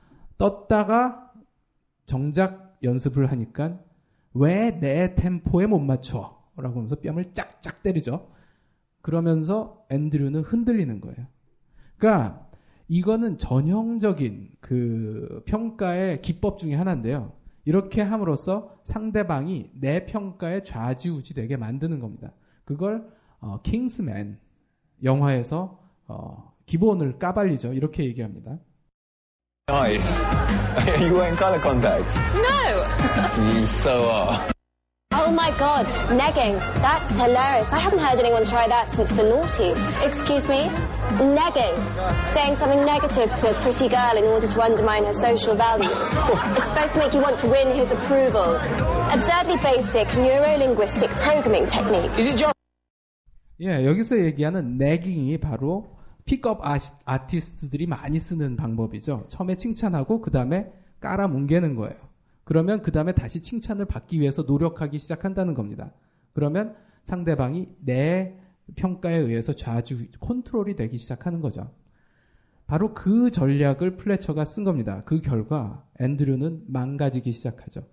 떴다가 정작 연습을 하니까 왜 내 템포에 못 맞춰? 라고 하면서 뺨을 짝짝 때리죠. 그러면서 앤드류는 흔들리는 거예요. 그러니까 이거는 전형적인 그 평가의 기법 중에 하나인데요. 이렇게 함으로써 상대방이 내 평가에 좌지우지되게 만드는 겁니다. 그걸 어, 킹스맨 영화에서 어, 기본을 까발리죠. 이렇게 얘기합니다. Nice. Are you wearing color contacts? No. You so are. Oh my god, negging. That's hilarious. I haven't heard anyone try that since the noughties. Excuse me? Negging. Saying something negative to a pretty girl in order to undermine her social value. It's supposed to make you want to win his approval. Absurdly basic neuro-linguistic programming technique. Is it your... 예, 여기서 얘기하는 negging이 바로 픽업 아티스트들이 많이 쓰는 방법이죠. 처음에 칭찬하고 그 다음에 깔아뭉개는 거예요. 그러면 그 다음에 다시 칭찬을 받기 위해서 노력하기 시작한다는 겁니다. 그러면 상대방이 내 평가에 의해서 좌주, 컨트롤이 되기 시작하는 거죠. 바로 그 전략을 플래처가 쓴 겁니다. 그 결과 앤드류는 망가지기 시작하죠.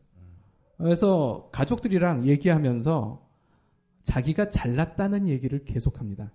그래서 가족들이랑 얘기하면서 자기가 잘났다는 얘기를 계속합니다.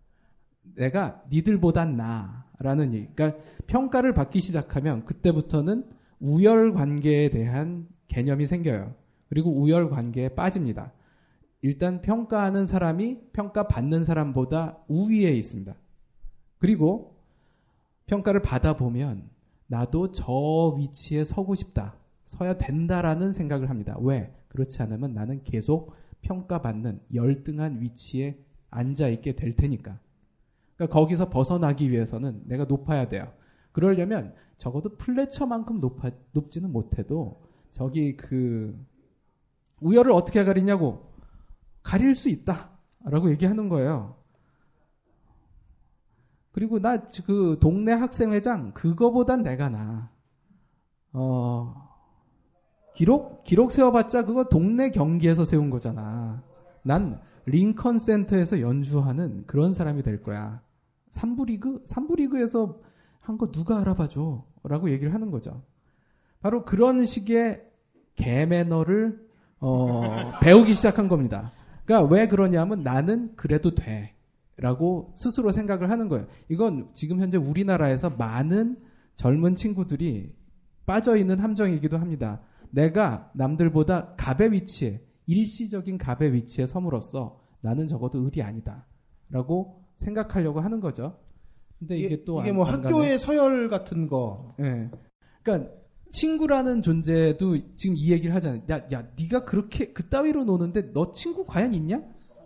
내가 니들보단 나라는 얘기. 그러니까 평가를 받기 시작하면 그때부터는 우열 관계에 대한 개념이 생겨요. 그리고 우열 관계에 빠집니다. 일단 평가하는 사람이 평가받는 사람보다 우위에 있습니다. 그리고 평가를 받아보면 나도 저 위치에 서고 싶다. 서야 된다라는 생각을 합니다. 왜? 그렇지 않으면 나는 계속 평가받는 열등한 위치에 앉아있게 될 테니까. 그러니까 거기서 벗어나기 위해서는 내가 높아야 돼요. 그러려면 적어도 플래처만큼 높아, 높지는 못해도 저기 그 우열을 어떻게 가리냐고 가릴 수 있다라고 얘기하는 거예요. 그리고 나 그 동네 학생회장 그거보단 내가 나. 어 기록 기록 세워봤자 그거 동네 경기에서 세운 거잖아. 난 링컨 센터에서 연주하는 그런 사람이 될 거야. 삼부 리그 삼부 리그에서 한 거 누가 알아봐줘? 라고 얘기를 하는 거죠. 바로 그런 식의 개매너를 어, 배우기 시작한 겁니다. 그러니까 왜 그러냐면 나는 그래도 돼 라고 스스로 생각을 하는 거예요. 이건 지금 현재 우리나라에서 많은 젊은 친구들이 빠져있는 함정이기도 합니다. 내가 남들보다 갑의 위치에, 일시적인 갑의 위치에 섬으로써 나는 적어도 을이 아니다 라고 생각하려고 하는 거죠. 근데 이게, 이게 또 이게 뭐 안, 학교의 안 서열 같은 거. 네. 그러니까 친구라는 존재도 지금 이 얘기를 하잖아요. 야, 야, 네가 그렇게 그따위로 노는데 너 친구 과연 있냐?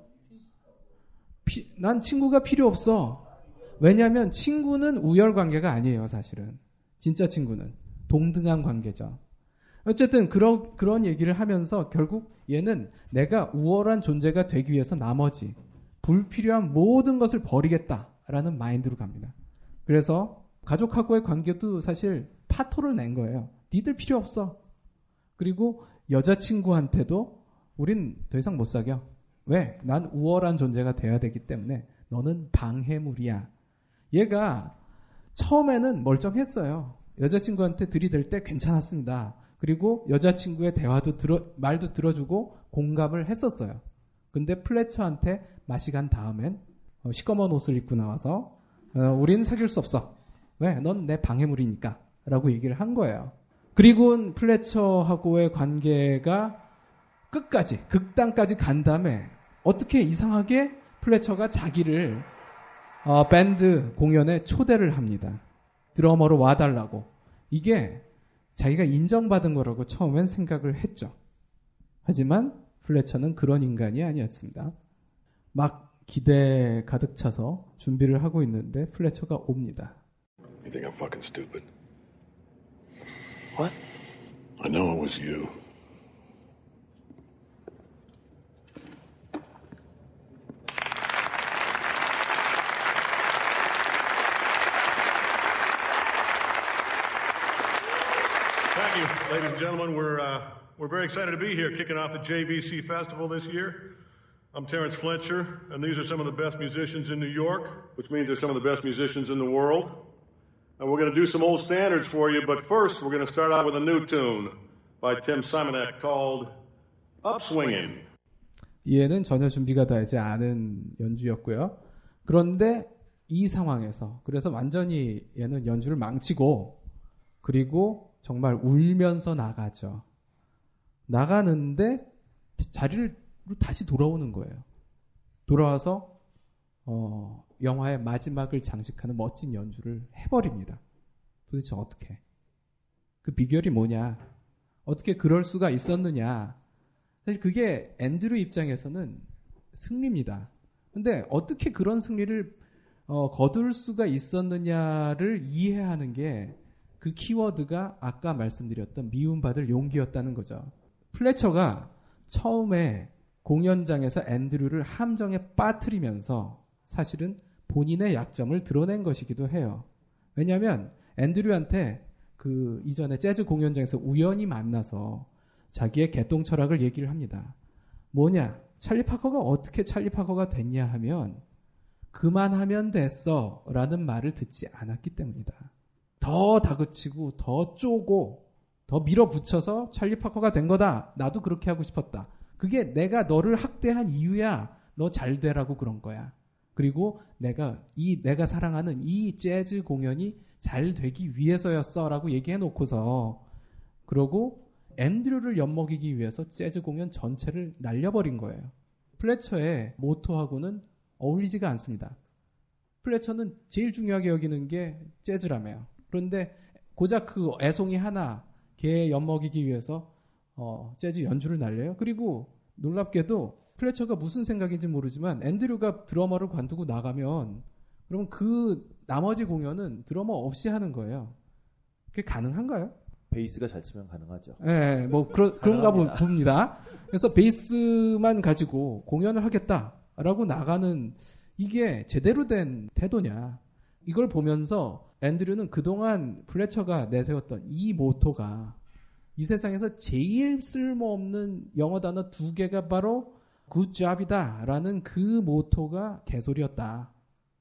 피, 난 친구가 필요 없어. 왜냐하면 친구는 우열 관계가 아니에요, 사실은. 진짜 친구는 동등한 관계죠. 어쨌든 그런 그런 얘기를 하면서 결국 얘는 내가 우월한 존재가 되기 위해서 나머지 불필요한 모든 것을 버리겠다라는 마인드로 갑니다. 그래서 가족하고의 관계도 사실 파토를 낸 거예요. 니들 필요 없어. 그리고 여자친구한테도 우린 더 이상 못 사겨. 왜? 난 우월한 존재가 돼야 되기 때문에 너는 방해물이야. 얘가 처음에는 멀쩡했어요. 여자친구한테 들이댈 때 괜찮았습니다. 그리고 여자친구의 대화도 들어, 말도 들어주고 공감을 했었어요. 근데 플래처한테 맛이 간 다음엔 어, 시꺼먼 옷을 입고 나와서 어, 우린 사귈 수 없어. 왜? 넌 내 방해물이니까 라고 얘기를 한 거예요. 그리고 플래처하고의 관계가 끝까지 극단까지 간 다음에 어떻게 이상하게 플래처가 자기를 어, 밴드 공연에 초대를 합니다. 드러머로 와달라고. 이게 자기가 인정받은 거라고 처음엔 생각을 했죠. 하지만 플래처는 그런 인간이 아니었습니다. 막 기대에 가득 차서 준비를 하고 있는데 플래처가 옵니다. You think I'm fucking stupid? What? I know it was you. Thank you, ladies and gentlemen. We're uh, we're very excited to be here, kicking off the J V C Festival this year. I'm Terrence Fletcher, and these are some of the best musicians in New York, which means they're some of the best musicians in the world. And we're going to do some old standards for you, but first we're going to start out with a new tune by Tim Simonek called Upswingin'. 얘는 전혀 준비가 되지 않은 연주였고요. 그런데 이 상황에서 그래서 완전히 얘는 연주를 망치고 그리고 정말 울면서 나가죠. 나가는데 자리를 다시 돌아오는 거예요. 돌아와서 어, 영화의 마지막을 장식하는 멋진 연주를 해버립니다. 도대체 어떻게? 그 비결이 뭐냐? 어떻게 그럴 수가 있었느냐? 사실 그게 앤드류 입장에서는 승리입니다. 근데 어떻게 그런 승리를 어, 거둘 수가 있었느냐를 이해하는 게 그 키워드가 아까 말씀드렸던 미움받을 용기였다는 거죠. 플래처가 처음에 공연장에서 앤드류를 함정에 빠뜨리면서 사실은 본인의 약점을 드러낸 것이기도 해요. 왜냐하면 앤드류한테 그 이전에 재즈 공연장에서 우연히 만나서 자기의 개똥 철학을 얘기를 합니다. 뭐냐? 찰리 파커가 어떻게 찰리 파커가 됐냐 하면 그만하면 됐어 라는 말을 듣지 않았기 때문이다. 더 다그치고 더 쪼고 더 밀어붙여서 찰리 파커가 된 거다. 나도 그렇게 하고 싶었다. 그게 내가 너를 학대한 이유야. 너 잘 되라고 그런 거야. 그리고 내가 이 내가 사랑하는 이 재즈 공연이 잘 되기 위해서였어 라고 얘기해 놓고서 그러고 앤드류를 엿먹이기 위해서 재즈 공연 전체를 날려버린 거예요. 플래처의 모토하고는 어울리지가 않습니다. 플래처는 제일 중요하게 여기는 게 재즈라며요. 그런데 고작 그 애송이 하나 걔 엿먹이기 위해서 어, 재즈 연주를 날려요. 그리고 놀랍게도 플래처가 무슨 생각인지 모르지만 앤드류가 드러머를 관두고 나가면 그러면 그 나머지 공연은 드러머 없이 하는 거예요. 그게 가능한가요? 베이스가 잘 치면 가능하죠. 네, 뭐 그러, 그런가 봅니다. 그래서 베이스만 가지고 공연을 하겠다라고 나가는 이게 제대로 된 태도냐. 이걸 보면서 앤드류는 그동안 플래처가 내세웠던 이 모토가 이 세상에서 제일 쓸모없는 영어 단어 두 개가 바로 good job이다 라는 그 모토가 개소리였다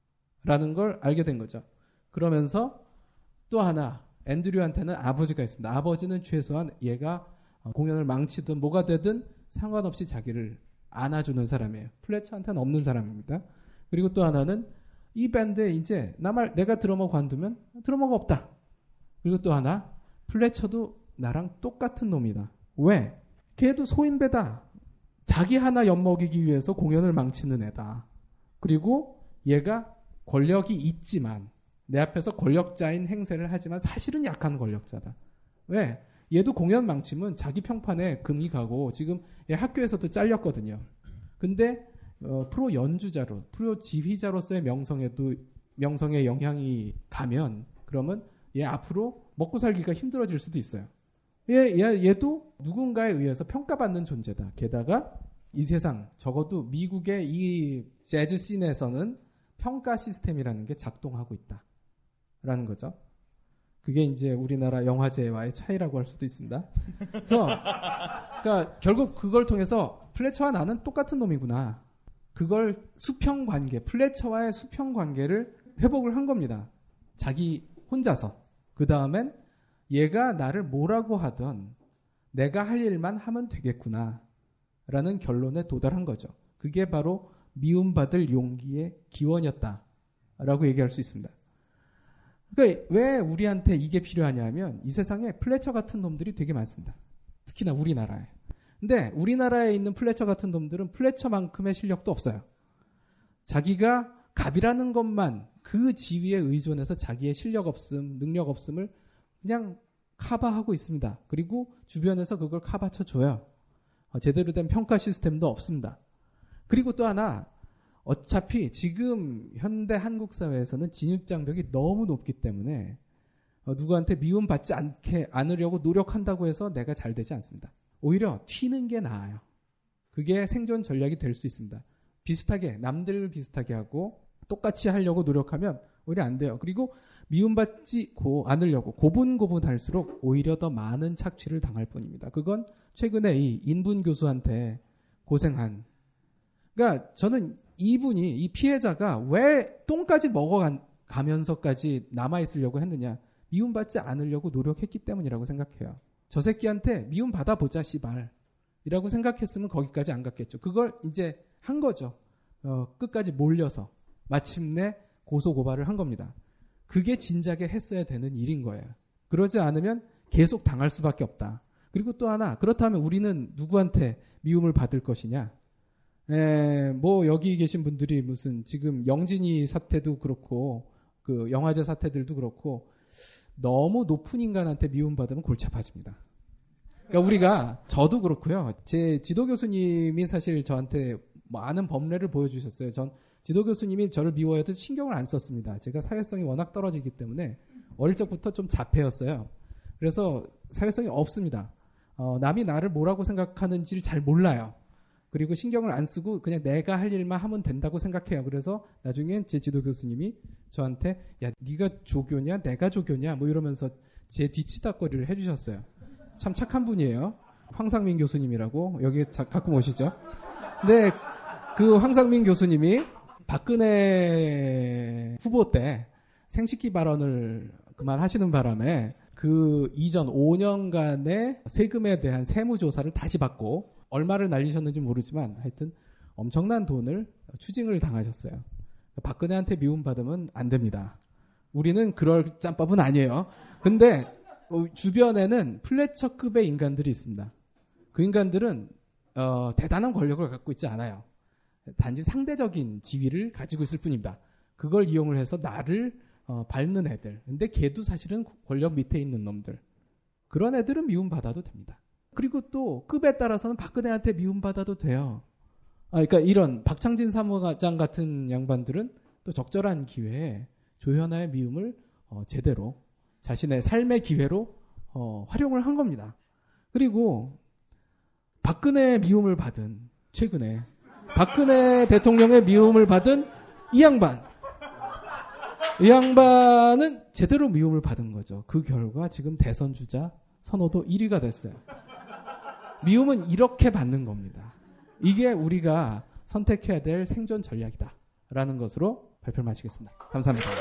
라는 걸 알게 된 거죠. 그러면서 또 하나 앤드류한테는 아버지가 있습니다. 아버지는 최소한 얘가 공연을 망치든 뭐가 되든 상관없이 자기를 안아주는 사람이에요. 플래처한테는 없는 사람입니다. 그리고 또 하나는 이 밴드에 이제 나 말 내가 드러머 관두면 드러머가 없다. 그리고 또 하나, 플래처도 나랑 똑같은 놈이다. 왜? 걔도 소인배다. 자기 하나 엿먹이기 위해서 공연을 망치는 애다. 그리고 얘가 권력이 있지만, 내 앞에서 권력자인 행세를 하지만 사실은 약한 권력자다. 왜? 얘도 공연 망치면 자기 평판에 금이 가고, 지금 얘 학교에서도 잘렸거든요. 근데 어, 프로 연주자로, 프로 지휘자로서의 명성에도 명성에 영향이 가면, 그러면 얘 앞으로 먹고 살기가 힘들어질 수도 있어요. 얘, 얘, 얘도 누군가에 의해서 평가받는 존재다. 게다가 이 세상, 적어도 미국의 이 재즈 씬에서는 평가 시스템이라는 게 작동하고 있다라는 거죠. 그게 이제 우리나라 영화제와의 차이라고 할 수도 있습니다. 그래서 그러니까 결국 그걸 통해서 플래처와 나는 똑같은 놈이구나. 그걸 수평 관계, 플래처와의 수평 관계를 회복을 한 겁니다. 자기 혼자서. 그 다음엔 얘가 나를 뭐라고 하든 내가 할 일만 하면 되겠구나 라는 결론에 도달한 거죠. 그게 바로 미움받을 용기의 기원이었다라고 얘기할 수 있습니다. 그러니까 왜 우리한테 이게 필요하냐면, 이 세상에 플래처 같은 놈들이 되게 많습니다. 특히나 우리나라에. 근데 우리나라에 있는 플래처 같은 놈들은 플래처만큼의 실력도 없어요. 자기가 갑이라는 것만, 그 지위에 의존해서 자기의 실력 없음, 능력 없음을 그냥 커버하고 있습니다. 그리고 주변에서 그걸 커버쳐 줘요. 제대로 된 평가 시스템도 없습니다. 그리고 또 하나, 어차피 지금 현대 한국 사회에서는 진입장벽이 너무 높기 때문에 누구한테 미움받지 않게 않으려고 노력한다고 해서 내가 잘 되지 않습니다. 오히려 튀는 게 나아요. 그게 생존 전략이 될 수 있습니다. 비슷하게, 남들 비슷하게 하고 똑같이 하려고 노력하면 오히려 안 돼요. 그리고 미움받지 않으려고 고분고분할수록 오히려 더 많은 착취를 당할 뿐입니다. 그건 최근에 이 인분 교수한테 고생한, 그러니까 저는 이분이, 이 피해자가 왜 똥까지 먹어가면서까지 남아있으려고 했느냐, 미움받지 않으려고 노력했기 때문이라고 생각해요. 저 새끼한테 미움 받아보자 씨발 이라고 생각했으면 거기까지 안 갔겠죠. 그걸 이제 한 거죠. 어, 끝까지 몰려서 마침내 고소고발을 한 겁니다. 그게 진작에 했어야 되는 일인 거예요. 그러지 않으면 계속 당할 수밖에 없다. 그리고 또 하나, 그렇다면 우리는 누구한테 미움을 받을 것이냐? 에, 뭐 여기 계신 분들이 무슨 지금 영진이 사태도 그렇고 그 영화제 사태들도 그렇고 너무 높은 인간한테 미움받으면 골치 아파집니다. 그러니까 우리가, 저도 그렇고요. 제 지도 교수님이 사실 저한테 많은 법례를 보여주셨어요. 전 지도 교수님이 저를 미워해도 신경을 안 썼습니다. 제가 사회성이 워낙 떨어지기 때문에 어릴 적부터 좀 자폐였어요. 그래서 사회성이 없습니다. 어, 남이 나를 뭐라고 생각하는지를 잘 몰라요. 그리고 신경을 안 쓰고 그냥 내가 할 일만 하면 된다고 생각해요. 그래서 나중엔 제 지도 교수님이 저한테 야, 네가 조교냐 내가 조교냐 뭐 이러면서 제 뒤치다거리를 해주셨어요. 참 착한 분이에요. 황상민 교수님이라고 여기 가끔 오시죠. 근데 그 황상민 교수님이 박근혜 후보 때 생식기 발언을 그만하시는 바람에 그 이전 오 년간의 세금에 대한 세무조사를 다시 받고 얼마를 날리셨는지 모르지만 하여튼 엄청난 돈을 추징을 당하셨어요. 박근혜한테 미움받으면 안 됩니다. 우리는 그럴 짬밥은 아니에요. 근데 주변에는 플래처급의 인간들이 있습니다. 그 인간들은 어, 대단한 권력을 갖고 있지 않아요. 단지 상대적인 지위를 가지고 있을 뿐입니다. 그걸 이용을 해서 나를 어, 밟는 애들. 근데 걔도 사실은 권력 밑에 있는 놈들. 그런 애들은 미움받아도 됩니다. 그리고 또 급에 따라서는 박근혜한테 미움받아도 돼요. 아, 그러니까 이런 박창진 사무장 같은 양반들은 또 적절한 기회에 조현아의 미움을 어, 제대로 자신의 삶의 기회로 어, 활용을 한 겁니다. 그리고 박근혜의 미움을 받은, 최근에 박근혜 대통령의 미움을 받은 이 양반, 이 양반은 제대로 미움을 받은 거죠. 그 결과 지금 대선 주자 선호도 일 위가 됐어요. 미움은 이렇게 받는 겁니다. 이게 우리가 선택해야 될 생존 전략이다 라는 것으로 발표를 마치겠습니다. 감사합니다.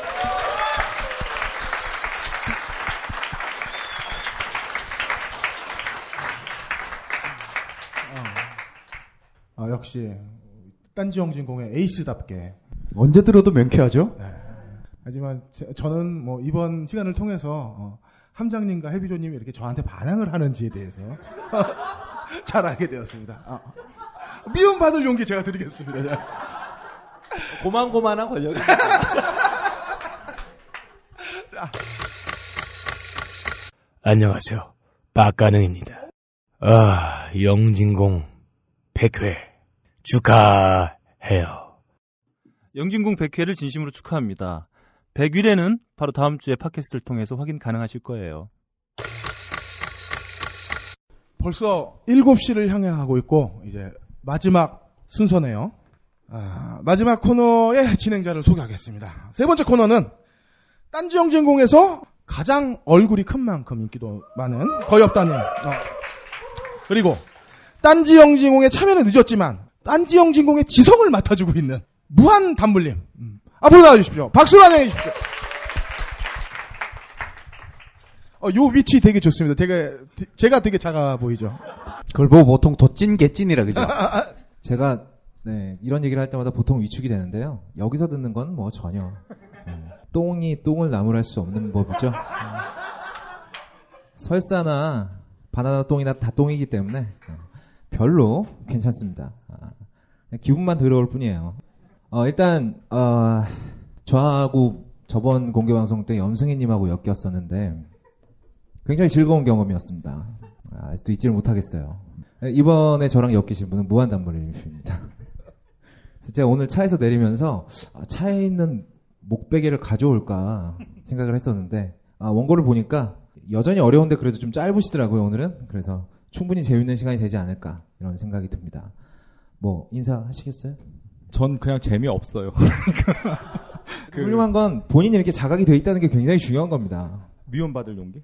아, 역시 딴지 영진공의 에이스답게 언제 들어도 명쾌하죠? 네. 하지만 제, 저는 뭐 이번 시간을 통해서 어, 함장님과 해비조님이 이렇게 저한테 반항을 하는지에 대해서 잘 알게 되었습니다. 아. 미움받을 용기 제가 드리겠습니다. 고만고만한 권력이. 안녕하세요. 박가능입니다. 아, 영진공 백 회 축하해요. 영진공 백 회를 진심으로 축하합니다. 백 일회는 바로 다음 주에 팟캐스트를 통해서 확인 가능하실 거예요. 벌써 일곱 시를 향해 가고 있고 이제 마지막 순서네요. 아, 마지막 코너의 진행자를 소개하겠습니다. 세 번째 코너는 딴지 영진공에서 가장 얼굴이 큰 만큼 인기도 많은 거의 없다님. 어. 그리고 딴지 영진공에 참여는 늦었지만 딴지 영진공의 지성을 맡아주고 있는 무한 단물님. 음. 앞으로 나와주십시오. 박수로 환영해 주십시오. 어, 요 위치 되게 좋습니다. 되게, 제가 되게 작아 보이죠? 그걸 보고 보통 도찐 개찐이라 그죠? 제가 네, 이런 얘기를 할 때마다 보통 위축이 되는데요. 여기서 듣는 건 뭐 전혀 음, 똥이 똥을 나무랄 수 없는 법이죠. 음, 설사나 바나나 똥이나 다 똥이기 때문에 음, 별로 괜찮습니다. 아, 기분만 더러울 뿐이에요. 어, 일단 어, 저하고 저번 공개방송 때 염승희님하고 엮였었는데 굉장히 즐거운 경험이었습니다. 아, 아직도 잊지를 못하겠어요. 이번에 저랑 엮이신 분은 무한단물님입니다. 제가 오늘 차에서 내리면서 아, 차에 있는 목베개를 가져올까 생각을 했었는데 아, 원고를 보니까 여전히 어려운데 그래도 좀 짧으시더라고요 오늘은. 그래서 충분히 재밌는 시간이 되지 않을까 이런 생각이 듭니다. 뭐 인사하시겠어요? 전 그냥 재미없어요. 그... 훌륭한 건 본인이 이렇게 자각이 돼 있다는 게 굉장히 중요한 겁니다. 미움받을 용기?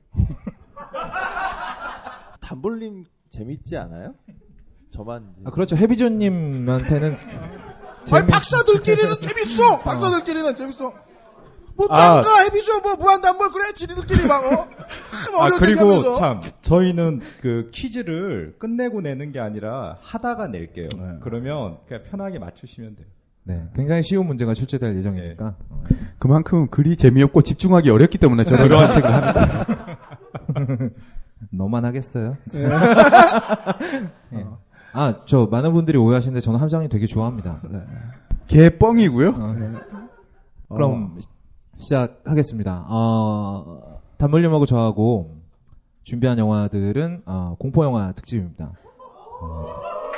단볼님 재밌지 않아요? 저만. 아, 그렇죠. 해비존님한테는. 아니, 박사들끼리는 재밌어! 박사들끼리는 재밌어! 뭐, 짱가, 아, 해비존, 뭐, 무한단볼, 그래? 지리들끼리 막, 어? 아, 그리고 참, 저희는 그 퀴즈를 끝내고 내는 게 아니라 하다가 낼게요. 네. 그러면 그냥 편하게 맞추시면 돼요. 네. 굉장히 쉬운 문제가 출제될 예정이니까. 네. 그만큼 글이 재미없고 집중하기 어렵기 때문에 저는 이런 선택을 하는 거예요. 너만 하겠어요? 네. 네. 아, 저 많은 분들이 오해하시는데 저는 함장님 되게 좋아합니다. 네. 개뻥이고요. 어, 네. 그럼 어. 시작하겠습니다. 어, 단물님하고 저하고 준비한 영화들은 어, 공포영화 특집입니다. 어.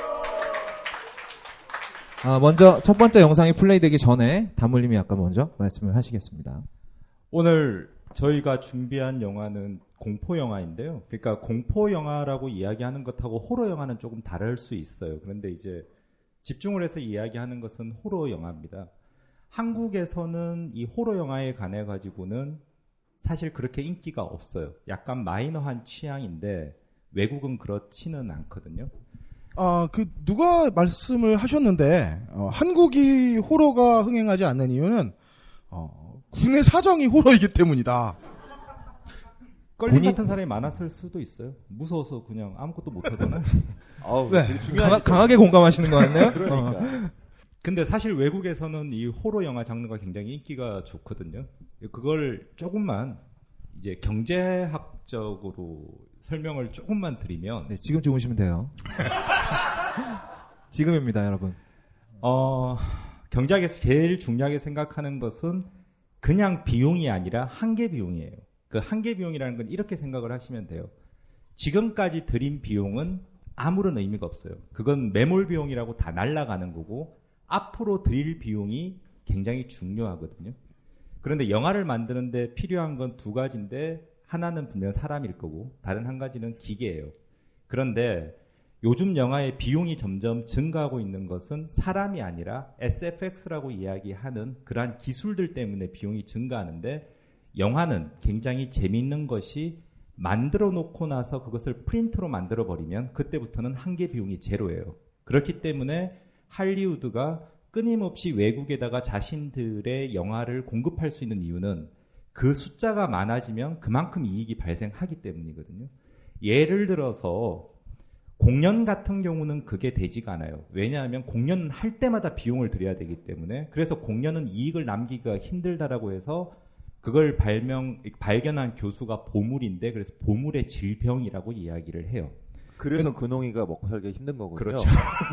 아, 먼저 첫 번째 영상이 플레이되기 전에 단물님이 아까 먼저 말씀을 하시겠습니다. 오늘 저희가 준비한 영화는 공포 영화인데요. 그러니까 공포 영화라고 이야기하는 것하고 호러 영화는 조금 다를 수 있어요. 그런데 이제 집중을 해서 이야기하는 것은 호러 영화입니다. 한국에서는 이 호러 영화에 관해 가지고는 사실 그렇게 인기가 없어요. 약간 마이너한 취향인데 외국은 그렇지는 않거든요. 아, 그 누가 말씀을 하셨는데 어, 한국이 호러가 흥행하지 않는 이유는 어, 국내 사정이 호러이기 때문이다. 껄림 본인... 같은 사람이 많았을 수도 있어요. 무서워서 그냥 아무것도 못하잖아요. 아우, 네. 강하, 강하게 공감하시는 것 같네요. 그러니까. 어. 근데 사실 외국에서는 이 호러 영화 장르가 굉장히 인기가 좋거든요. 그걸 조금만 이제 경제학적으로 설명을 조금만 드리면, 네, 지금 주무시면 돼요. 지금입니다, 여러분. 어, 경제학에서 제일 중요하게 생각하는 것은 그냥 비용이 아니라 한계 비용이에요. 그 한계 비용이라는 건 이렇게 생각을 하시면 돼요. 지금까지 들인 비용은 아무런 의미가 없어요. 그건 매몰 비용이라고 다 날아가는 거고 앞으로 드릴 비용이 굉장히 중요하거든요. 그런데 영화를 만드는데 필요한 건 두 가지인데 하나는 분명 사람일 거고 다른 한 가지는 기계예요. 그런데 요즘 영화의 비용이 점점 증가하고 있는 것은 사람이 아니라 에스에프엑스라고 이야기하는 그러한 기술들 때문에 비용이 증가하는데 영화는 굉장히 재미있는 것이 만들어 놓고 나서 그것을 프린트로 만들어 버리면 그때부터는 한계 비용이 제로예요. 그렇기 때문에 할리우드가 끊임없이 외국에다가 자신들의 영화를 공급할 수 있는 이유는 그 숫자가 많아지면 그만큼 이익이 발생하기 때문이거든요. 예를 들어서 공연 같은 경우는 그게 되지가 않아요. 왜냐하면 공연은 할 때마다 비용을 들여야 되기 때문에. 그래서 공연은 이익을 남기기가 힘들다라고 해서 그걸 발명 발견한 교수가 보물인데 그래서 보물의 질병이라고 이야기를 해요. 그래서 근홍이가 먹고 살기 힘든 거군요. 그렇죠.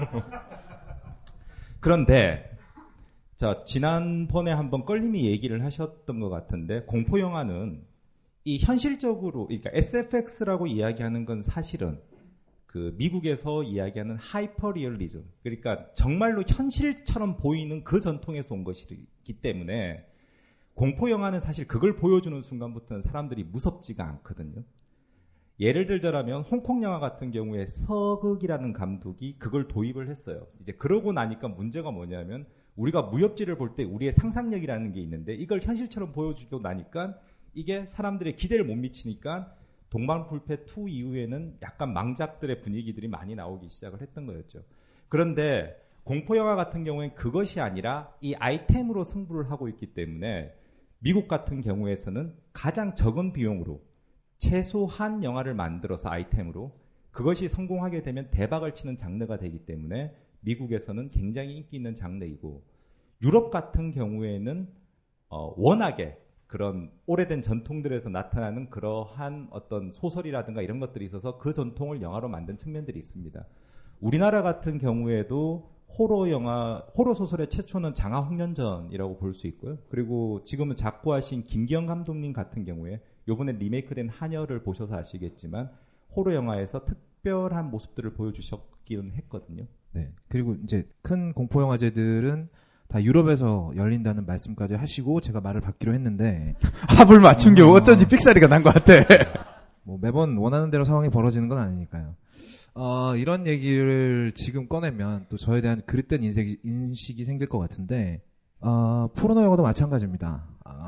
그런데 자 지난번에 한번 껄림이 얘기를 하셨던 것 같은데 공포 영화는 이 현실적으로 그러니까 에스에프엑스라고 이야기하는 건 사실은 그 미국에서 이야기하는 하이퍼 리얼리즘 그러니까 정말로 현실처럼 보이는 그 전통에서 온 것이기 때문에 공포 영화는 사실 그걸 보여주는 순간부터는 사람들이 무섭지가 않거든요. 예를 들자라면 홍콩 영화 같은 경우에 서극이라는 감독이 그걸 도입을 했어요. 이제 그러고 나니까 문제가 뭐냐면 우리가 무협지를 볼 때 우리의 상상력이라는 게 있는데 이걸 현실처럼 보여주고 나니까 이게 사람들의 기대를 못 미치니까 동방불패 투 이후에는 약간 망작들의 분위기들이 많이 나오기 시작을 했던 거였죠. 그런데 공포 영화 같은 경우에는 그것이 아니라 이 아이템으로 승부를 하고 있기 때문에 미국 같은 경우에서는 가장 적은 비용으로 최소한 영화를 만들어서 아이템으로 그것이 성공하게 되면 대박을 치는 장르가 되기 때문에 미국에서는 굉장히 인기 있는 장르이고 유럽 같은 경우에는 어, 워낙에 그런 오래된 전통들에서 나타나는 그러한 어떤 소설이라든가 이런 것들이 있어서 그 전통을 영화로 만든 측면들이 있습니다. 우리나라 같은 경우에도 호러 영화, 호러 소설의 최초는 장하홍련전이라고 볼 수 있고요. 그리고 지금은 작고하신 김기영 감독님 같은 경우에 요번에 리메이크된 하녀를 보셔서 아시겠지만 호러 영화에서 특별한 모습들을 보여주셨기는 했거든요. 네. 그리고 이제 큰 공포 영화제들은 다 유럽에서 열린다는 말씀까지 하시고 제가 말을 받기로 했는데 합을 맞춘 게 어쩐지 삑사리가 난 것 같아. 뭐 매번 원하는 대로 상황이 벌어지는 건 아니니까요. 어, 이런 얘기를 지금 꺼내면 또 저에 대한 그릇된 인식이, 인식이 생길 것 같은데 어, 포르노 영화도 마찬가지입니다. 아,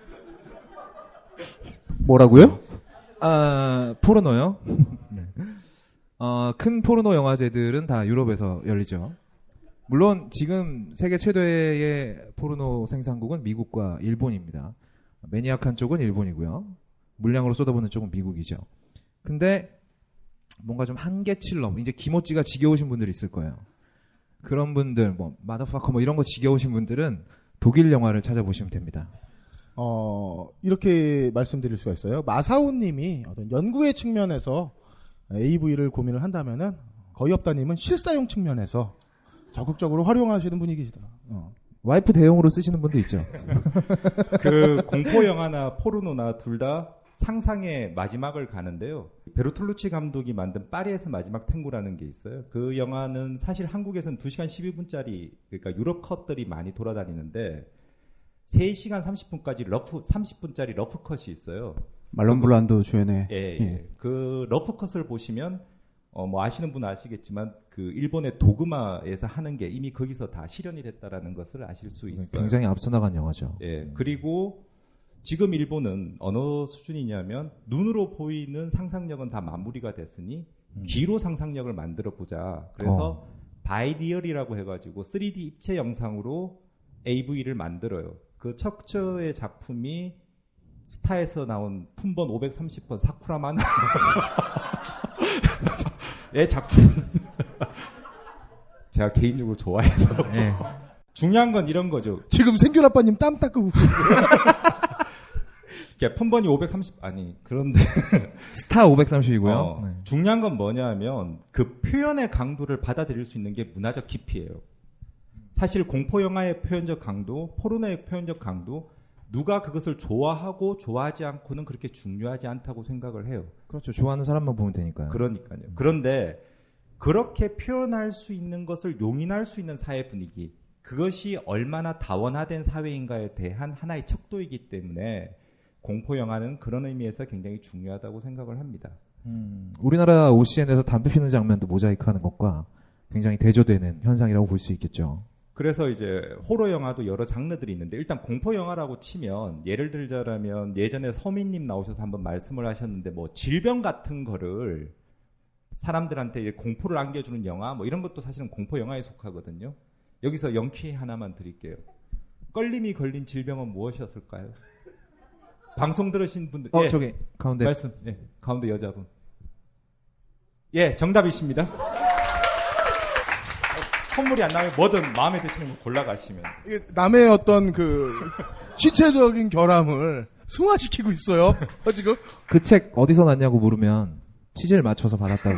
뭐라고요? 아, 포르노요? 네. 어, 큰 포르노 영화제들은 다 유럽에서 열리죠. 물론 지금 세계 최대의 포르노 생산국은 미국과 일본입니다. 매니악한 쪽은 일본이고요. 물량으로 쏟아부는 쪽은 미국이죠. 근데 뭔가 좀 한계치를 넘, 이제 기모찌가 지겨우신 분들이 있을 거예요. 그런 분들, 뭐 마더파커 뭐 이런 거 지겨우신 분들은 독일 영화를 찾아보시면 됩니다. 어, 이렇게 말씀드릴 수가 있어요. 마사오 님이 어떤 연구의 측면에서 에이브이를 고민을 한다면은 거의 없다님은 실사용 측면에서 적극적으로 활용하시는 분위기시다. 어. 와이프 대용으로 쓰시는 분도 있죠. 그 공포 영화나 포르노나 둘 다 상상의 마지막을 가는데요. 베르톨루치 감독이 만든 파리에서 마지막 탱고라는 게 있어요. 그 영화는 사실 한국에서는 두 시간 십이 분짜리 그러니까 유럽 컷들이 많이 돌아다니는데 세 시간 삼십 분까지 러프 삼십 분짜리 러프 컷이 있어요. 말론 블란도 주연의 예, 예. 예. 그 러프 컷을 보시면 어, 뭐 아시는 분은 아시겠지만 그 일본의 도그마에서 하는 게 이미 거기서 다 실현이 됐다라는 것을 아실 수 있어요. 굉장히 앞서 나간 영화죠. 예. 그리고 지금 일본은 어느 수준이냐면 눈으로 보이는 상상력은 다 마무리가 됐으니 음. 귀로 상상력을 만들어 보자. 그래서 어. 바이디얼이라고 해가지고 쓰리디 입체 영상으로 에이브이를 만들어요. 그 첫 번째 작품이 스타에서 나온 품번 오백삼십 번 사쿠라만 의 작품 제가 개인적으로 좋아해서 네. 중요한 건 이런 거죠. 지금 생균 아빠님 땀 닦고 품번이 오백삼십 아니 그런데 스타 오백삼십이고요. 어, 네. 중요한 건 뭐냐면 그 표현의 강도를 받아들일 수 있는 게 문화적 깊이예요. 사실 공포 영화의 표현적 강도, 포르노의 표현적 강도 누가 그것을 좋아하고 좋아하지 않고는 그렇게 중요하지 않다고 생각을 해요. 그렇죠. 좋아하는 사람만 보면 되니까요. 그러니까요. 그런데 그렇게 표현할 수 있는 것을 용인할 수 있는 사회 분위기, 그것이 얼마나 다원화된 사회인가에 대한 하나의 척도이기 때문에 공포 영화는 그런 의미에서 굉장히 중요하다고 생각을 합니다. 음, 우리나라 오씨엔에서 담배 피는 장면도 모자이크하는 것과 굉장히 대조되는 현상이라고 볼 수 있겠죠. 그래서 이제 호러 영화도 여러 장르들이 있는데 일단 공포 영화라고 치면 예를 들자라면 예전에 서민님 나오셔서 한번 말씀을 하셨는데 뭐 질병 같은 거를 사람들한테 공포를 안겨주는 영화 뭐 이런 것도 사실은 공포 영화에 속하거든요. 여기서 영키 하나만 드릴게요. 껄림이 걸린 질병은 무엇이었을까요? 방송 들으신 분들. 어 예. 저기 가운데 말씀. 예. 가운데 여자분. 예, 정답이십니다. 선물이 안 나면 뭐든 마음에 드시는 거 골라가시면. 이게 남의 어떤 그 신체적인 결함을 승화시키고 있어요. 지금 그 책 어디서 났냐고 물으면 취지를 맞춰서 받았다고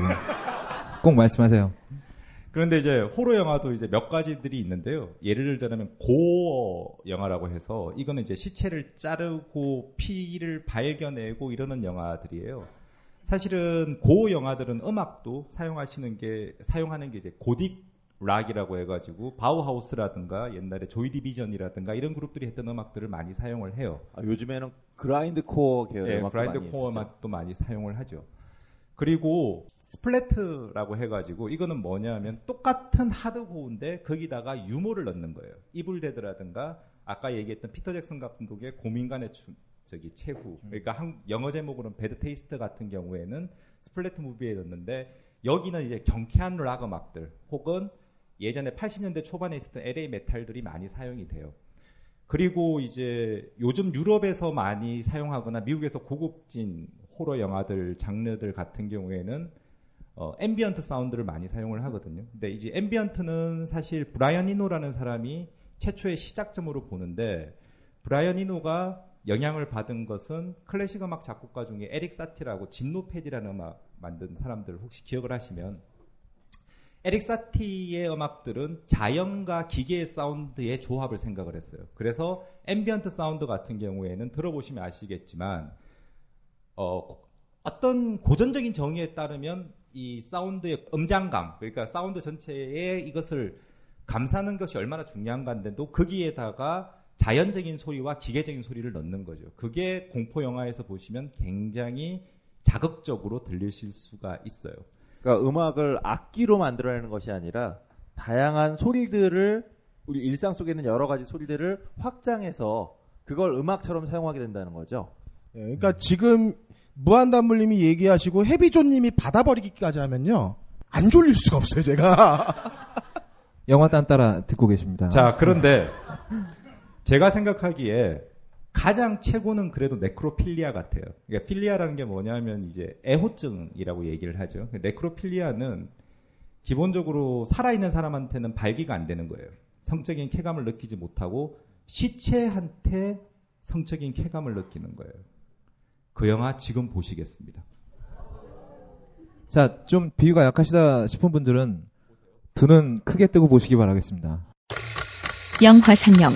꼭 말씀하세요. 그런데 이제 호러 영화도 이제 몇 가지들이 있는데요. 예를 들자면 고어 영화라고 해서 이거는 이제 시체를 자르고 피를 발견내고 이러는 영화들이에요. 사실은 고어 영화들은 음악도 사용하시는 게 사용하는 게 이제 고딕 락이라고 해가지고 바우하우스라든가 옛날에 조이 디비전이라든가 이런 그룹들이 했던 음악들을 많이 사용을 해요. 아, 요즘에는 그라인드 코어 계열 네, 음악도 그라인드 많이 코어 쓰죠. 음악도 많이 사용을 하죠. 그리고 스플래트라고 해가지고 이거는 뭐냐면 똑같은 하드코어인데 거기다가 유머를 넣는 거예요. 이블데드라든가 아까 얘기했던 피터 잭슨 감독의 고민간의 춤, 저기 최후. 그러니까 한, 영어 제목으로는 배드 테이스트 같은 경우에는 스플래트 무비에 넣는데 여기는 이제 경쾌한 락 음악들 혹은 예전에 팔십 년대 초반에 있었던 엘에이 메탈들이 많이 사용이 돼요. 그리고 이제 요즘 유럽에서 많이 사용하거나 미국에서 고급진 호러 영화들 장르들 같은 경우에는 어, 앰비언트 사운드를 많이 사용을 하거든요. 근데 이제 앰비언트는 사실 브라이언 이노라는 사람이 최초의 시작점으로 보는데 브라이언 이노가 영향을 받은 것은 클래식 음악 작곡가 중에 에릭 사티라고 짐노패디라는 음악 만든 사람들 혹시 기억을 하시면 에릭 사티의 음악들은 자연과 기계의 사운드의 조합을 생각을 했어요. 그래서 앰비언트 사운드 같은 경우에는 들어보시면 아시겠지만 어, 어떤 고전적인 정의에 따르면 이 사운드의 음장감, 그러니까 사운드 전체에 이것을 감싸는 것이 얼마나 중요한가인데도 거기에다가 자연적인 소리와 기계적인 소리를 넣는 거죠. 그게 공포 영화에서 보시면 굉장히 자극적으로 들리실 수가 있어요. 그러니까 음악을 악기로 만들어내는 것이 아니라 다양한 소리들을 우리 일상 속에 있는 여러 가지 소리들을 확장해서 그걸 음악처럼 사용하게 된다는 거죠. 예, 그러니까 지금 무한단물님이 얘기하시고 해비존님이 받아버리기까지 하면요 안 졸릴 수가 없어요 제가. 영화 딴 따라 듣고 계십니다. 자, 그런데 제가 생각하기에 가장 최고는 그래도 네크로필리아 같아요. 그러니까 필리아라는 게 뭐냐면 이제 애호증이라고 얘기를 하죠. 네크로필리아는 기본적으로 살아있는 사람한테는 발기가 안 되는 거예요. 성적인 쾌감을 느끼지 못하고 시체한테 성적인 쾌감을 느끼는 거예요. 그 영화 지금 보시겠습니다. 자, 좀 비유가 약하시다 싶은 분들은 두 눈 크게 뜨고 보시기 바라겠습니다. 영화 상영.